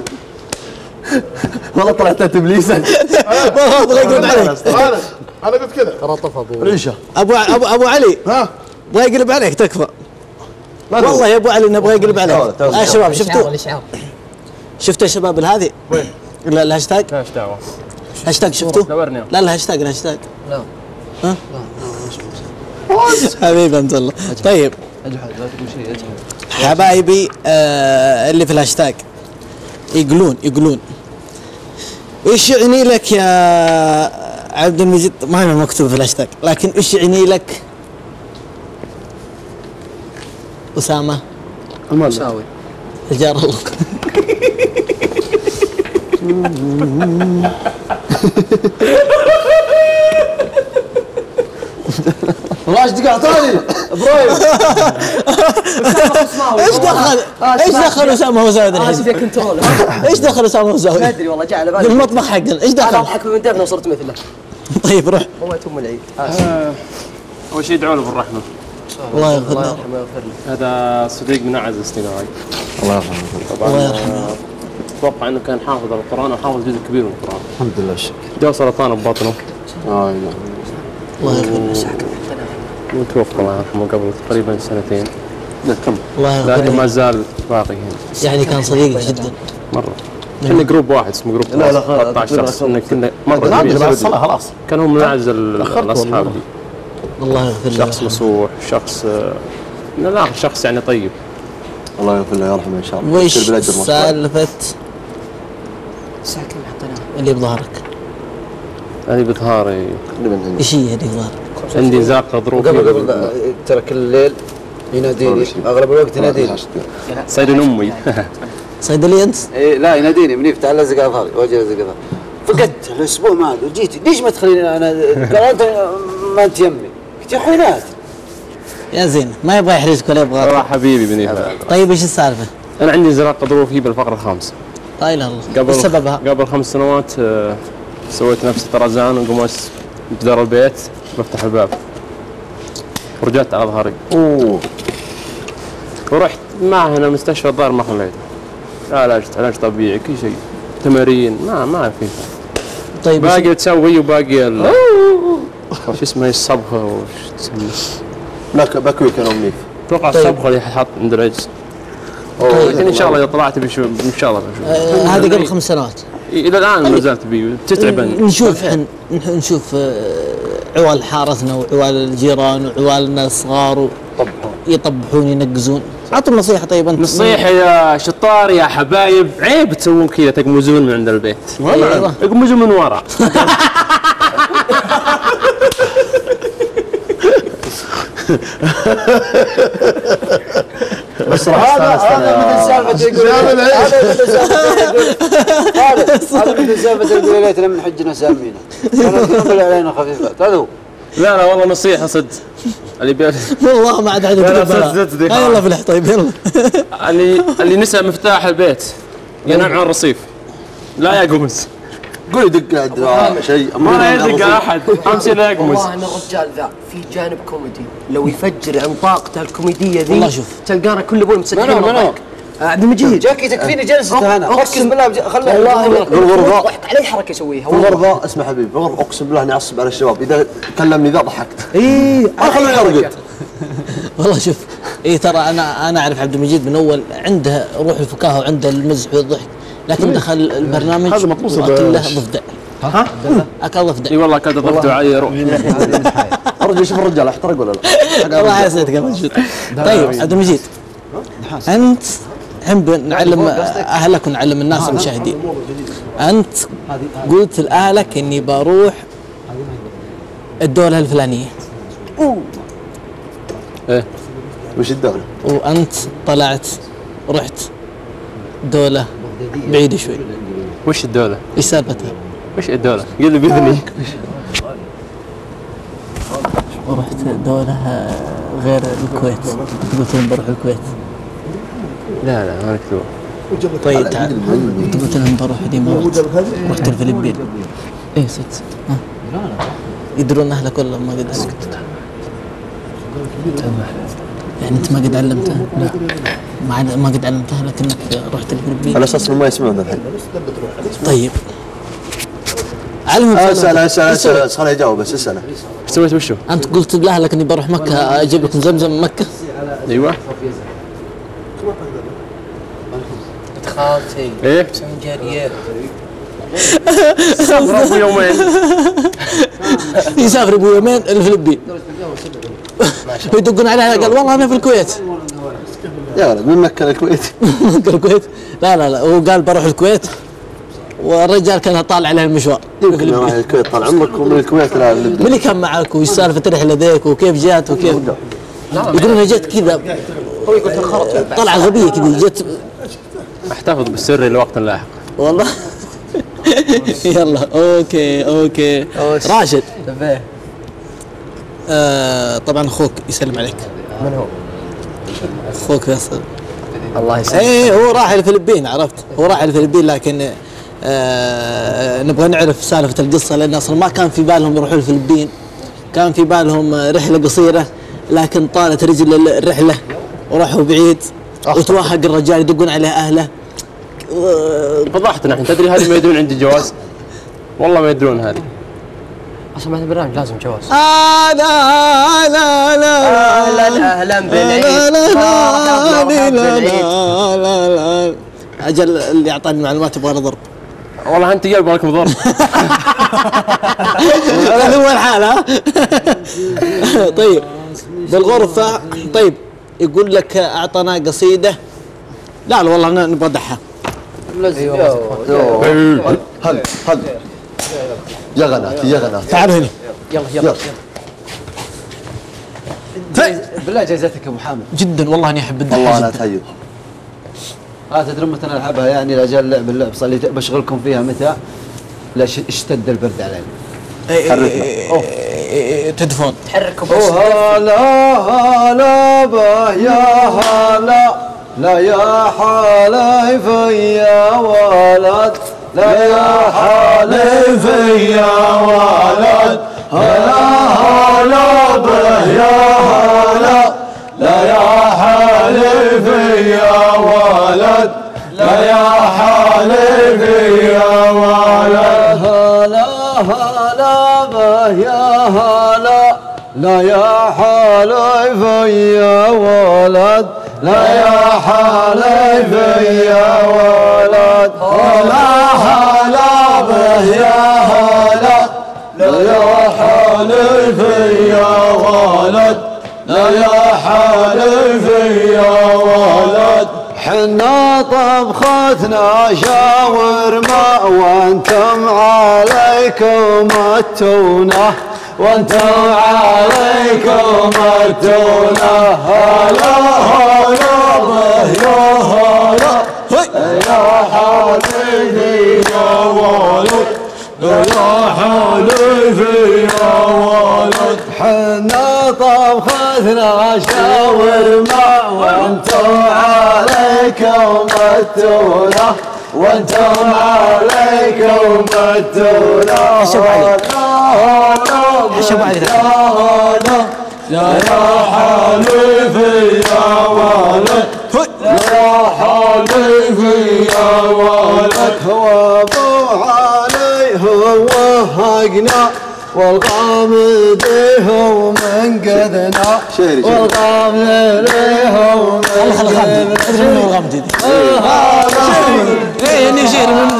والله طلعت انت ابليسك. والله ابغى يقلب عليك. انا قلت كذا ترى طف ابو ريشه ابو ابو ابو علي ها ابغى يقلب عليك تكفى. والله يا ابو علي نبغى يقلب عليك. يا شباب شفتوا؟ شفتوا يا شباب هذه؟ وين؟ الهاشتاج؟ ايش دعوه؟ هاشتاج شفتوه؟ دورني لا الهاشتاج الهاشتاج لا ها؟ حبيبي انت الله. طيب اجحد لا تقول شيء اجحد. حبايبي آه اللي في الهاشتاج يقولون يقولون ايش يعني لك يا عبد المجيد؟ ما هو مكتوب في الهاشتاج لكن ايش يعني لك أسامة المساوي الجار الله. والله ايش دقع ثاني ابراهيم. ايش دخل ايش دخل اسامه وزاوي انا اسف يا كنترول. ايش دخل اسامه وزاوي؟ ما ادري والله جاء على بالي بالمطبخ حقنا ايش انا دخل؟ اضحك من دفنه وصرت مثله. طيب روح. هو تم العيد. اول شيء ادعوا له بالرحمه. الله يغفر له. هذا صديق من اعز اصدقائي. الله يرحمه. طبعا الله يرحمه. اتوقع انه كان حافظ القران وحافظ جزء كبير من القران. الحمد لله والشكر. جاء سرطان ببطنه. اه الله يغفر له. وتوفى الله يرحمه قبل تقريبا سنتين. لا كم؟ الله يغفر لكن له. ما زال باقي هنا. يعني كان صديقك جدا. مره. كنا جروب واحد اسمه جروب لا، لا، ثلاثة عشر شخص. إن كنا مره لا، كبير. بعد الصلاة خلاص. كانوا من اعز ال- أخرت الاصحاب والله. لي. الله يغفر له. شخص نصوح، شخص آه، من الاخر شخص يعني طيب. الله يغفر له ويرحمه ان شاء الله. وش يصير بالأجر مصطفى. سالفة اللي بظهرك؟ انا بظهري ايش هي اللي بظهرك؟ عندي زاقه ظروفيه. قبل قبل ترى كل الليل يناديني اغلب الوقت يناديني. صيدن امي. صيدلي انت؟ ايه لا يناديني منيف تعال لزق اظهري واجي لزق اظهري. فقدت الاسبوع ما ادري وجيت ليش ما تخليني انا قال انت ما انت يمي قلت يا اخوي نادي. يا زين ما يبغى يحرجك ولا يبغى. والله حبيبي بنيف. طيب ايش السالفة؟ انا عندي زراقه ظروفيه بالفقره الخامسه. لا اله الا الله. قبل ايش سببها؟ قبل خمس سنوات آه، سويت نفسي طرزان وقمت بجدار البيت بفتح الباب ورجعت على ظهري. اوه ورحت معه هنا مستشفى الظاهر ما خليته. عالجت علاج طبيعي كل شيء تمارين ما ما في. طيب باقي تسوي وباقي ال شو اسمه الصبغه وش تسميه؟ باك باكوي كان امي. اتوقع طيب. الصبغه اللي حط عند العجز. طيب. لكن ان شاء الله اذا طلعت بشو ان شاء الله بشوف. آه، هذه قبل خمس سنوات. الى الان ما زالت بي تتعبني. نشوف حن نشوف آه، عوال حارتنا وعوال الجيران وعوال الناس الصغار يطبحون ينقزون. اعطوا نصيحة طيب انت. نصيحة يا شطار يا حبايب عيب تسوون كذا تقمزون من عند البيت. أيوة. اقمزوا من ورا. بس هذا هذا مثل سالفه يقول هذا مثل سالفه يقول هذا هذا مثل سالفه يقول ليت لما حجنا سامينا كانوا تنقل علينا خفيفات هذا هو. لا لا والله نصيحة صدق. اللي بي... والله ما عاد عاد يلا فلح طيب يلا. اللي اللي نسى مفتاح البيت ينام على الرصيف لا يقمز. قول يدق عند شيء ما يدق احد امشي لا يقمز. والله ان الرجال ذا في جانب كوميدي لو يفجر عن طاقته الكوميديه ذي والله شوف. تلقانا كل ابوي مسكين منو منو؟ عبد المجيد جاكي تكفيني جلسته انا ركز بالله خليه والله بالغرفة. ضحك علي حركه يسويها في الغرفة اسمع حبيبي في الغرفة اقسم بالله اني اعصب على الشباب اذا كلمني ذا ضحكت. اي ما خلوني ارقد. والله شوف اي ترى انا انا اعرف عبد المجيد من اول عنده روح الفكاهه وعنده المزح والضحك لكن دخل البرنامج هذا مطموس واكل له ضفدع. ها؟ اكل ضفدع. اي والله اكلت ضفدع علي روح. ارجع شوف الرجال احترق ولا لا؟ والله حسيت قبل شوي. طيب عبد المجيد انت الحين بنعلم اهلك ونعلم الناس المشاهدين. انت قلت لاهلك اني بروح الدوله الفلانيه. ايه وش الدولة؟ وانت طلعت رحت دوله بعيده شوي. وش الدولة؟ ايش سالفتها؟ وش الدولة؟ قل لي باذني. ورحت دولة غير الكويت. قلت لهم بروح الكويت. لا لا ما نكتبه. طيب تعال انت قلت لهم بروح الامارات. رحت الفلبين. ايه صدق. ها يدرون اهلك ولا ما قد اسكت؟ يعني انت ما قد علمته؟ لا ما عد- ما قد علمته لكنك رحت الفلبين. على اساس انهم ما يسمعون الحين. طيب علمهم. اسال اسال اسال خليه يجاوب بس اساله. ايش سويت وشو؟ انت قلت لاهلك اني بروح مكه اجيب لكم زمزم من مكه. ايوه. خالتي ايه مسوين جاريه سافر ابو يومين. يسافر ابو يومين الفلبين. ويدقون عليها قال والله انا في الكويت. يا ولد من مكة الكويت. مكة الكويت لا لا لا هو قال بروح الكويت والرجال كان طالع عليه المشوار. يمكن راح الكويت طال عمرك ومن الكويت لا من اللي كان معك وش سالفه الرحله ذيك وكيف جات وكيف يقولون جت كذا طلعه غبيه كذا جت. احتفظ بالسر لوقت لاحق. والله يلا اوكي اوكي راشد. آه طبعا اخوك يسلم عليك. من هو؟ اخوك فيصل. الله يسلمك. ايه هو راح الفلبين عرفت هو راح الفلبين لكن آه نبغى نعرف سالفه القصه لان اصلا ما كان في بالهم يروحوا الفلبين. كان في بالهم رحله قصيره لكن طالت رجل الرحله وراحوا بعيد وتوهق الرجال يدقون عليه اهله. فضحتنا الحين. تدري هذه ما يدرون عندي جواز، والله ما يدرون هذه. اصلا بعد البرنامج لازم جواز. آه لا لا لا اهلا اهلا بالعيد. لا لا لا لا لا لا اجل اللي اعطاني المعلومات يبغى ضرب. والله انت قلب لكم ضرب. هذا هو الحال ها. طيب بالغرفة. طيب يقول لك اعطانا قصيدة. لا لا والله نبغى ندحها. هل هل يا غنات يا غنات تعالوا هنا. يلا يلا بالله جايزتك يا ابو حامد. جدا والله اني احب الدحة. والله انا اتهيب. ها تدرون متى نلعبها يعني لاجل لعب اللعب صار لي بشغلكم فيها متى؟ لا اشتد البرد علينا. حركنا. تدفون. تحركوا بس. هلا هلا به يا هلا لا يا حليفي يا ولد لا يا حليفي يا ولد هلا هلا به يا هلا لا يا حليفي يا ولد لا يا حليفي يا ولد هلا هلا به يا هلا لا يا حليفي يا ولد لا يا حليفي يا ولد هلا هلا به يا هلا لا يا حليفي يا ولد لا يا حليفي يا ولد حنا طبختنا شاورما وانتم عليكم التونه وانتم عليكم التونه هلا هلا به يا هلا يا حليفي يا ولد يا حليفي يا ولد حنا طبختنا شاورما وانتم عليكم التونه وانتم عليكم التونه حشب علي لا يا حليفي يا ولد لا يا حليفي يا ولد هو ابو علي هو وهقنا والغامد هو من قدنا والغامد هو من قدنا ادري من الغامد ايه اني شير من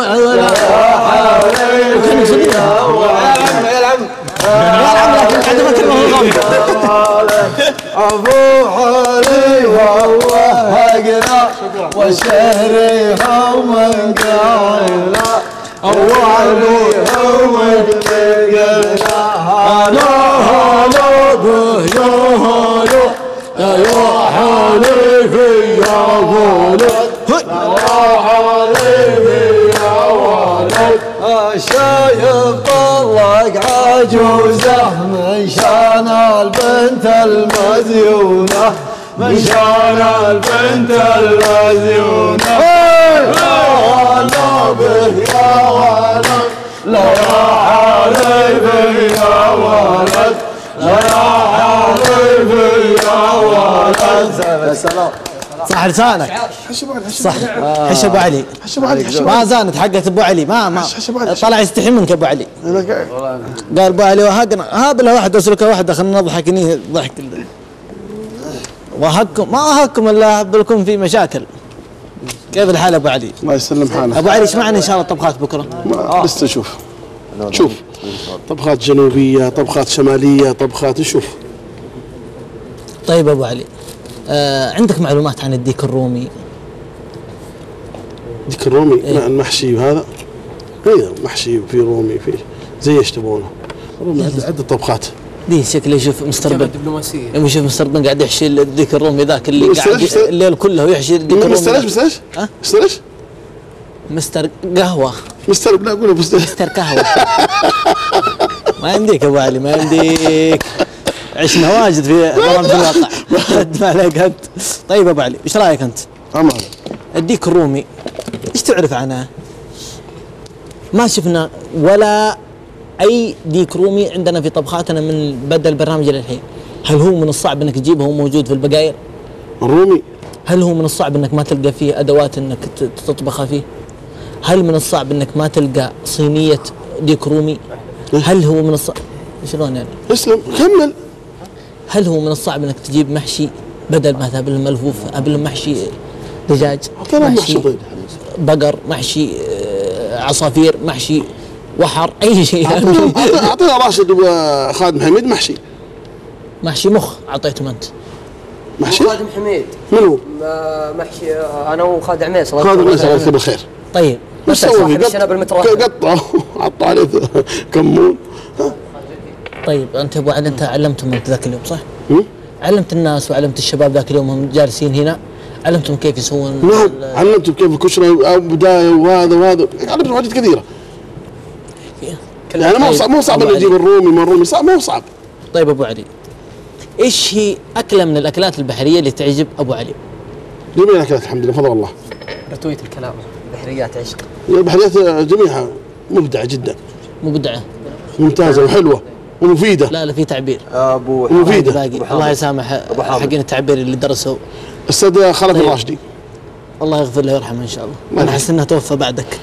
ابو علي ووهقنا وشهرها من قاعنا ابو علي ومن قاعنا هلا هلا به يا هلا يا حليفي يا ولد يا حليفي يا ولد الشايب طلق عجوزه من شان البنت المذيونه من شان البنت المذيونه هلا به يا ولد لا يا حليفي يا ولد لا يا حليفي يا ولد سلام صح لسانك صح. حش ابو علي ما زانت حقت ابو علي ما ما طلع يستحي منك ابو علي قال ابو علي وهقنا هذا له واحد اسلكه واحده خلينا نضحك اني ضحك وهكم ما وهكم الا لكم في مشاكل. كيف الحال ابو علي؟ الله يسلم حالك ابو علي ايش معنى ان شاء الله طبخات بكره؟ لسه شوف شوف طبخات جنوبيه طبخات شماليه طبخات نشوف. طيب ابو علي آه عندك معلومات عن الديك الرومي؟ ديك الرومي إيه؟ المحشي وهذا اي محشي وفي رومي في زي ايش تبونه رومي عده عده طبخات. دي شكله يشوف مستر بن يوم يشوف مستر بن قاعد يحشي الديك الرومي ذاك اللي قاعد الليل كله ويحشي الديك الرومي. مستر ايش مستر ايش؟ ها؟ مستر ايش؟ مستر قهوه. مستر لا قول مستر مستر قهوه. ما يمديك ابو علي ما يمديك. عشنا واجد في برامج الواقع. ما عليك انت. طيب ابو علي ايش رايك انت؟ أمان. الديك الرومي ايش تعرف عنه؟ ما شفنا ولا اي ديك رومي عندنا في طبخاتنا من بدا البرنامج للحين. هل هو من الصعب انك تجيبه وهو موجود في البقاير؟ الرومي. هل هو من الصعب انك ما تلقى فيه ادوات انك تطبخها فيه؟ هل من الصعب انك ما تلقى صينيه ديك رومي؟ هل هو من الصعب شلون يعني؟ اسلم كمل. هل هو من الصعب انك تجيب محشي بدل ما تقابل الملفوف قبل محشي دجاج، محشي بقر، محشي عصافير، محشي وحر، اي شيء. اعطينا راشد وخادم حميد محشي. محشي مخ اعطيتهم انت. محشي خادم حميد. منو؟ محشي انا وخالد عميس. خالد عميس الله يذكره بالخير. طيب بس سوي قطعه حط عليه كمون. طيب انت ابو علي انت علمتهم انت ذاك اليوم صح؟ علمت الناس وعلمت الشباب ذاك اليوم هم جالسين هنا، علمتهم كيف يسوون. نعم علمتهم كيف الكشري او بدايه وهذا وهذا، علمتهم حاجات كثيره. يعني ما هو صعب، مو صعب انه يجيب الرومي ما الرومي صعب، ما هو صعب. طيب ابو علي ايش هي اكله من الاكلات البحريه اللي تعجب ابو علي؟ جميع الاكلات الحمد لله بفضل الله. رتوية الكلام البحريات عشق. البحريات جميعها مبدعه جدا. مبدعه. ممتازه وحلوه ومفيده. لا لا في تعبير. ابو مفيده. الله يسامح حقين التعبير اللي درسوا. استاذ خالد طيب. الراشدي. الله يغفر له ويرحمه ان شاء الله. انا احس انه توفى بعدك.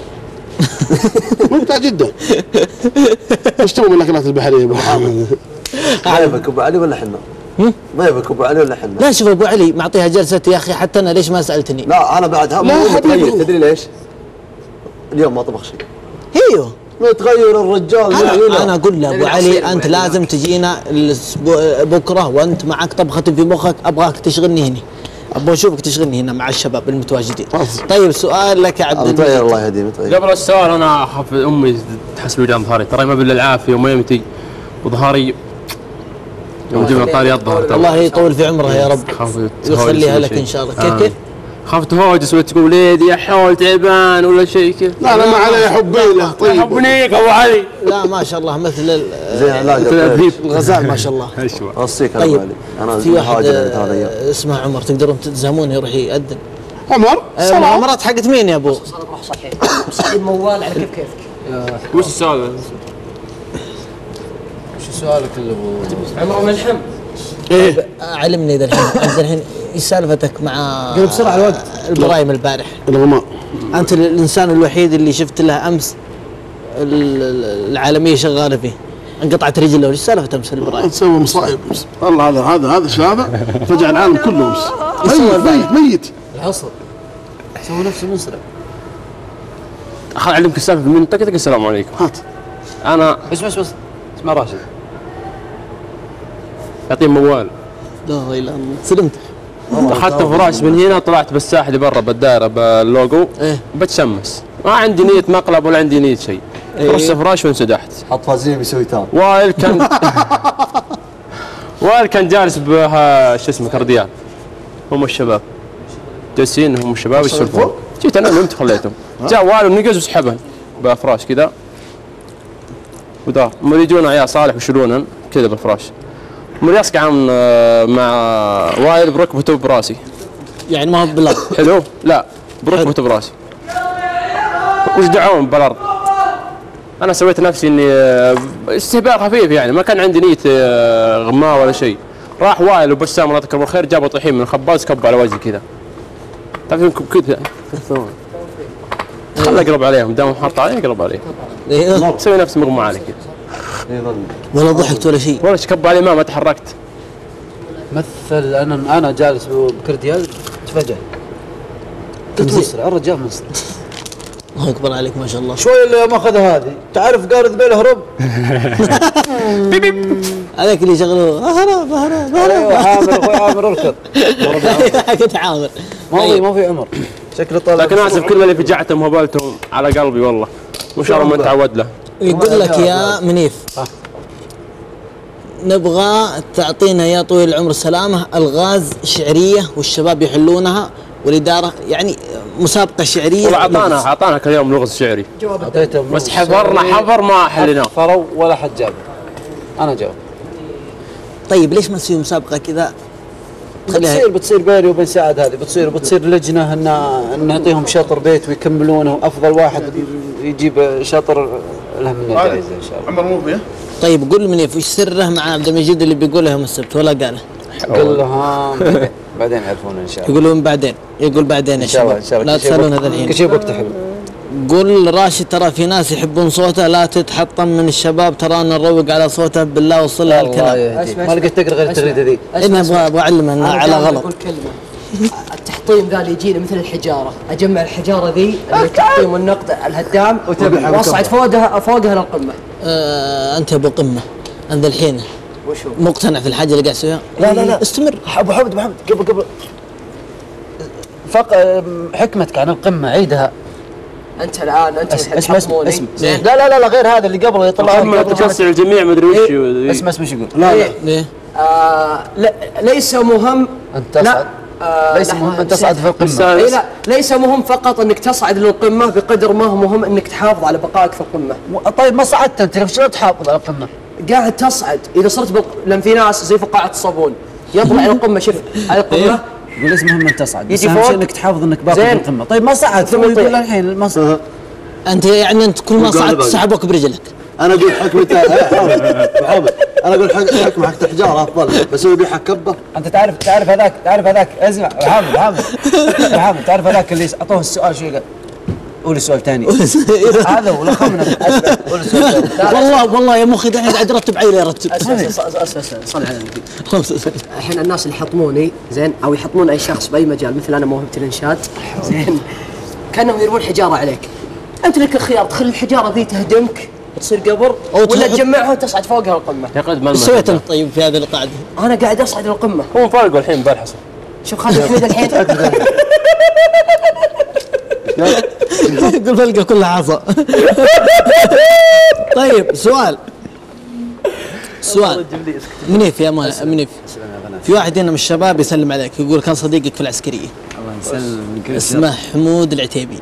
ممتع جدا. ايش تبغى من الاكلات البحريه يا ابو محمد؟ ضيفك ابو علي ولا حنا؟ ضيفك ابو علي ولا حنا؟ لا شوف ابو علي معطيها جلسه يا اخي، حتى انا ليش ما سالتني؟ لا انا بعد هم متغير، تدري ليش؟ اليوم ما طبخ شيء. ايوه متغير الرجال. انا, أنا اقول له ابو علي انت لازم تجينا بكره وانت معك طبخه في مخك، ابغاك تشغلني هنا، ابغى اشوفك تشغلني هنا مع الشباب المتواجدين. طيب سؤال لك يا عبد المجيد. متغير الله يهديه متغير. قبل السؤال انا اخاف امي تحس بوجع ظهري، ترى ما بالله العافيه وميمتي وظهري يوم جبنا طاري الظهر. الله يطول في عمرها يا رب ويخليها لك ان شاء الله. كيف كيف؟ خاف تهوجس وتقول وليدي يا حول تعبان ولا شيء كذا. لا لا ما علي حبي له. طيب حبنيك ابو علي. لا ما شاء الله مثل زين الغزال ما شاء الله. اوصيك طيب انا في واحد اسمه عمر تقدرون تلزمونه يروح يأذن. عمر؟ صلاة مرات حقت مين يا ابو؟ صلاة روح صحيح. صحيح موال على كيف كيفك. وش السؤال؟ وش سؤالك اللي ابو عمر ملحم؟ ايه علمني ذا الحين. انت الحين ايش سالفتك مع قل بسرعه الوقت البرايم البارح؟ الغماء. انت الانسان الوحيد اللي شفت له امس العالميه شغاله فيه، انقطعت رجله، ايش سالفه امس البرايم؟ تسوي مصايب والله. هذا هذا هذا ايش هذا؟ فجع العالم كله امس. ميت ميت ميت. العصر سوى نفسه منسرع. اخذ اعلمك السالفه من منطقتك. السلام عليكم. هات. انا بس بس بس اسمع راشد. يعطيه موال. لا اله الا الله سلمت. اخذت فراش من هنا طلعت بالساحه اللي برا بالدائره باللوجو. ايه بتشمس ما عندي نيه مقلب ولا عندي نيه شيء. فرشت إيه؟ فراش وانسدحت. حط فازلين يسوي تام. وائل كان وائل كان جالس بها شو اسمه كرديان. هم الشباب جالسين، هم الشباب يسولفون. جيت انا نمت خليتهم. جاء وائل ونقز وسحبن بفراش كذا ودار. هم يجون عيال صالح ويشيلونن كذا بالفراش. مرياس قام مع وائل بركبته براسي. يعني ما هو بالارض. حلو؟ لا بركبته براسي. وش دعوهم بالارض؟ انا سويت نفسي اني استهبال خفيف يعني، ما كان عندي نيه غماء ولا شيء. راح وائل وبسام الله يذكرهم بالخير جابوا طحين من الخباز كبوا على وجهي كذا. تعرفين كذا خل اقرب عليهم دام حاط علي اقرب عليهم. ايوه سوي نفسي مغمى علي كذا. ولا ضحكت ولا شيء. ولا كب علي ما ما تحركت. مثل انا انا جالس بكرديان تفاجأ. كنت مسرع الرجال مسرع. الله اكبر عليك ما شاء الله. شوي اللي ما اخذها هذه، تعرف قارد بيل هرب. هذاك اللي يشغلوه هرب هرب ايوه عامر اخوي عامر اركض. كنت عامر. ما في ما في عمر. شكله طالع. لكن اسف كل اللي فجعتهم وهبلتهم على قلبي والله. وان شاء الله ما نتعود له. يقول لك يا منيف نبغى تعطينا يا طويل العمر السلامه الغاز شعريه والشباب يحلونها والاداره يعني مسابقه شعريه. والله اعطانا اعطانا كل يوم لغز شعري. بس حفرنا حفر ما حليناه. حفروا ولا حد جاب. انا جاوب. طيب ليش ما تسوي مسابقه كذا؟ بتصير بتصير بيني وبين سعد هذه بتصير بتصير لجنه ان ان نعطيهم شطر بيت ويكملونه، افضل واحد يجيب شطر له من الجائزه ان شاء الله. عمر مو فيه؟ طيب قول منيف وش سره مع عبد المجيد اللي بيقوله يوم السبت ولا قاله؟ قل لهم بعدين يعرفون ان شاء الله. يقولون بعدين يقول بعدين يا ان شاء الله ان شباب شاء الله لا تسالون هذا الحين. كل شيء بوقت حلو. قول راشد ترى في ناس يحبون صوته لا تتحطم من الشباب ترانا نروق على صوته بالله وصل لها الكلام. ما لقيت تقرا غير التغريده ذي. انا ابغى ابغى اعلمه انه على غلط. اقول كلمه التحطيم ذا اللي يجينا مثل الحجاره، اجمع الحجاره ذي اللي التحطيم والنقد الهدام واصعد فوقها فوقها للقمه. آه انت ابو قمه انت الحين وشو؟ مقتنع في الحاجه اللي قاعد تسويها؟ لا لا لا استمر. ابو حمد ابو حمد قبل قبل فق حكمتك عن القمه عيدها. انت الان انت اسمع اسمع اسمع زين. لا لا لا لا غير هذا اللي قبله يطلعون تكسر الجميع ما ادري وش إيه؟ اسمع اسمع ايش يقول. لا لا ليه؟ آه لا ليس مهم ان تصعد. آه ليس مهم ان تصعد في القمه. اي لا ليس مهم فقط انك تصعد للقمه بقدر ما هو مهم انك تحافظ على بقائك في القمه. طيب ما صعدت انت شلون تحافظ على القمه؟ قاعد تصعد اذا صرت بق... لان في ناس زي فقاعه الصابون يطلع الى القمه شوف على القمه يقول ليس مهم ان تصعد بس يجي اهم فوق شيء انك تحافظ انك باقي في القمه. طيب ما صعد ثم يقول الحين ما صعد. انت يعني انت كل ما صعدت سحبوك برجلك. انا اقول حكمته حامد انا اقول حكمه حق الحجاره افضل بس هو بيحك كبه. انت تعرف تعرف هذاك تعرف هذاك اسمع حامد حامد حامد تعرف هذاك اللي اعطوه السؤال شو قال؟ قول السؤال ثاني. هذا ولا خمنا قول السؤال ثاني. والله والله يا مخي دحين قاعد ارتب عيلي ارتب. صل على النبي. الحين الناس اللي يحطموني زين او يحطمون اي شخص باي مجال مثل انا موهبه الانشاد زين كانهم يرمون حجاره عليك. انت لك الخيار تخلي الحجاره ذي تهدمك وتصير قبر ولا تجمعها وتصعد فوقها القمه. يا قد ما ايش سويت انت طيب في هذه القاعده؟ انا قاعد اصعد للقمه. هو فارقوا الحين بالحصل. شوف خالد الحميد الحين يقول فلقه كلها عصا. طيب سؤال سؤال منيف يا منيف في واحد هنا من الشباب يسلم عليك يقول كان صديقك في العسكريه. الله يسلمك. اسمه حمود العتيبي.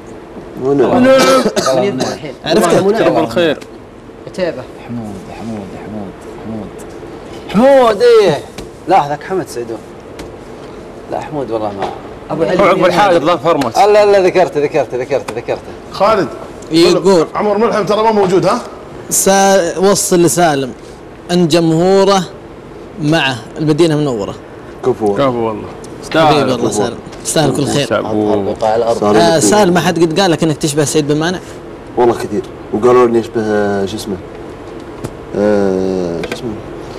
عرفته؟ منو الخير عتيبه. حمود حمود حمود حمود حمود ايه لا هذاك حمد سعدون. لا حمود والله ما ابو علي عقب الحاجر ظهر فرمت. لا لا ذكرته ذكرته ذكرته ذكرته. خالد يقول عمر ملحم ترى ما موجود ها؟ سا وصل لسالم ان جمهوره معه المدينه منوره. كفو كفو والله. حبيبي والله سالم تستاهل كل خير. بقاع الارض. آه سالم ما حد قد قال لك انك تشبه سعيد بن مانع؟ والله كثير وقالوا لي يشبه شو اسمه آه شو اسمه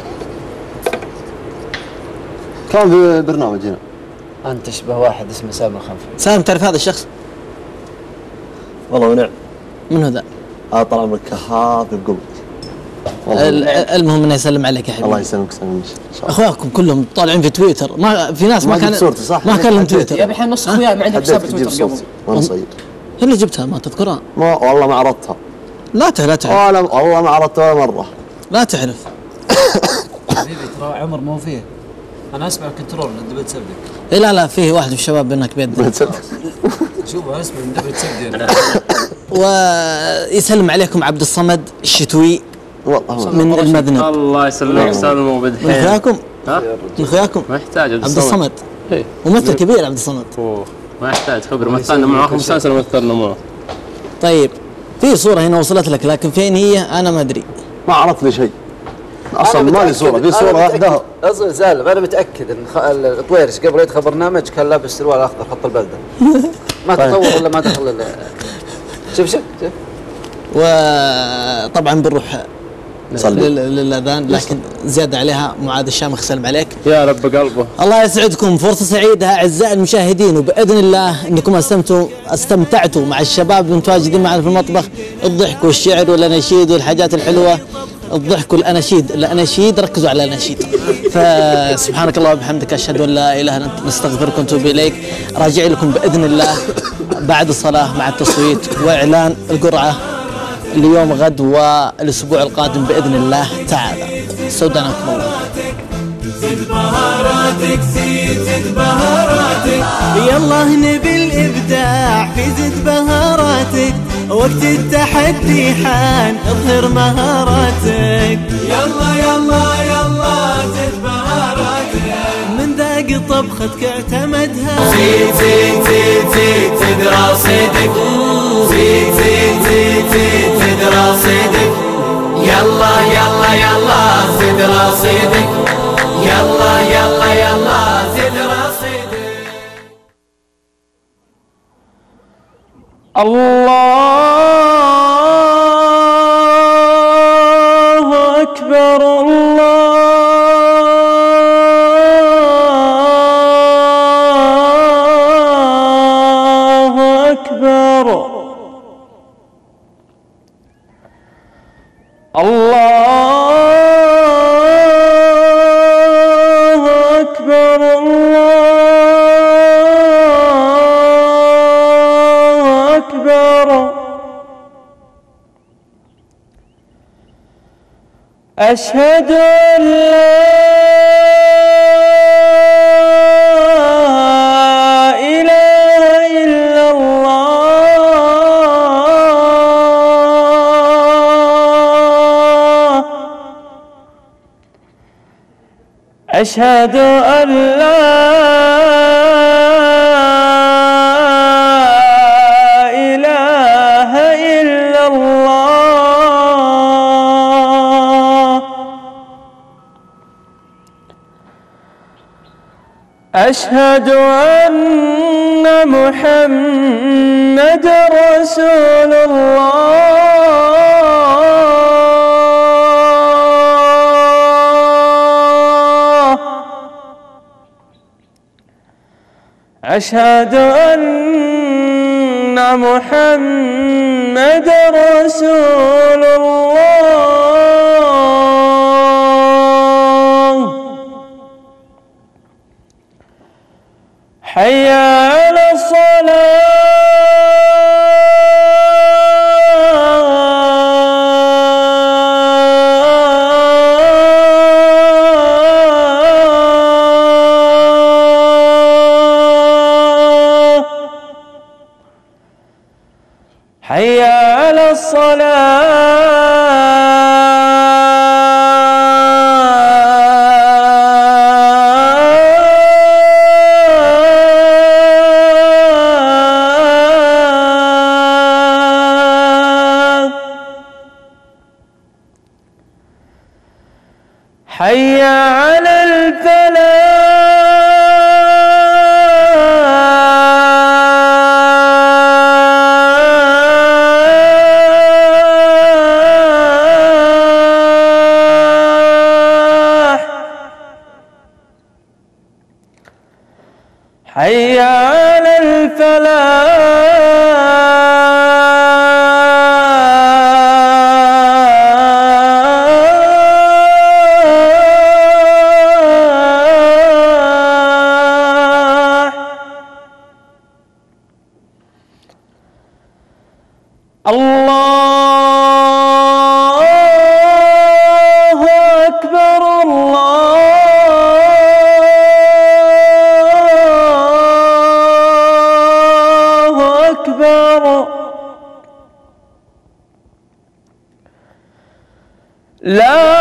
كان في برنامج هنا. انت تشبه واحد اسمه سالم الخنفري. سالم تعرف هذا الشخص؟ والله ونعم. من هو ذا؟ هذا طلع من الكهاف بقلب. المهم انه يسلم عليك يا حبيبي. الله يسلمك سلام ان شاء الله. اخوانكم كلهم طالعين في تويتر ما في ناس ما, ما كان صورتي صح؟ ما كان لهم تويتر. يا الحين نص اخوياي ما عندهم حساب تويتر قبل. وانا صغير. اللي جبتها ما تذكرها؟ ما والله ما عرضتها. لا تحلف لا تحلف. والله والله ما عرضتها ولا مره. لا تحلف. حبيبي ترى عمر مو فيه. انا اسمع كنترول من دبل تسدد. اي لا لا فيه واحد من الشباب بينك بيد. شوف اسمع من دبل تسدد. ويسلم عليكم عبد الصمد الشتوي والله من المذنب. الله يسلمك سالم وبدحين. من اخوياكم؟ ها؟ من اخوياكم؟ ما يحتاج عبد الصمد. ممثل كبير عبد الصمد. اوه ما يحتاج خبر مثلنا معه خمسة سنة مثلنا معه. طيب في صورة هنا وصلت لك لكن فين هي أنا ما أدري. ما عرفت لي شيء. اصلا ما لي صورة في صورة واحدة. اصلا سالم انا متأكد ان الطويرش قبل يدخل برنامج كان لابس سروال اخضر خط البلدة. ما تطور ولا ما دخل شوف شوف شوف. وطبعا بنروح للاذان لكن زياده عليها معاذ الشامخ سلم عليك يا رب قلبه. الله يسعدكم فرصه سعيده اعزائي المشاهدين وباذن الله انكم استمتعتوا استمتعتوا مع الشباب المتواجدين معنا في المطبخ الضحك والشعر والاناشيد والحاجات الحلوه الضحك والاناشيد الاناشيد ركزوا على الاناشيد فسبحانك اللهم وبحمدك اشهد ان لا اله الا انت نستغفرك ونتوب اليك راجع لكم باذن الله بعد الصلاه مع التصويت واعلان القرعه اليوم غد والاسبوع القادم باذن الله تعالى. استودعناكم الله. زد بهاراتك زيد زد بهاراتك يلا نبي الابداع في زد بهاراتك وقت التحدي حان اظهر مهاراتك يلا يلا يلا زد بهاراتك من ذاق طبختك اعتمدها زيد زيد زيد زيد زد رصيدك زيد زيد زيد زيد زد رصيدك يلا يلا يلا رصيدك يلا يلا يلا زد رصيدك. الله أكبر الله أكبر الله أكبر الله أكبر. أشهد أن لا إله إلا الله. أشهد أن لا إله إلا الله. أشهد أن محمد رسول الله. أشهد أن محمد رسول الله. حي على الصلاة. حي على الصلاة. حي على الفلاح. حي على الفلاح. الله أكبر الله أكبر. لا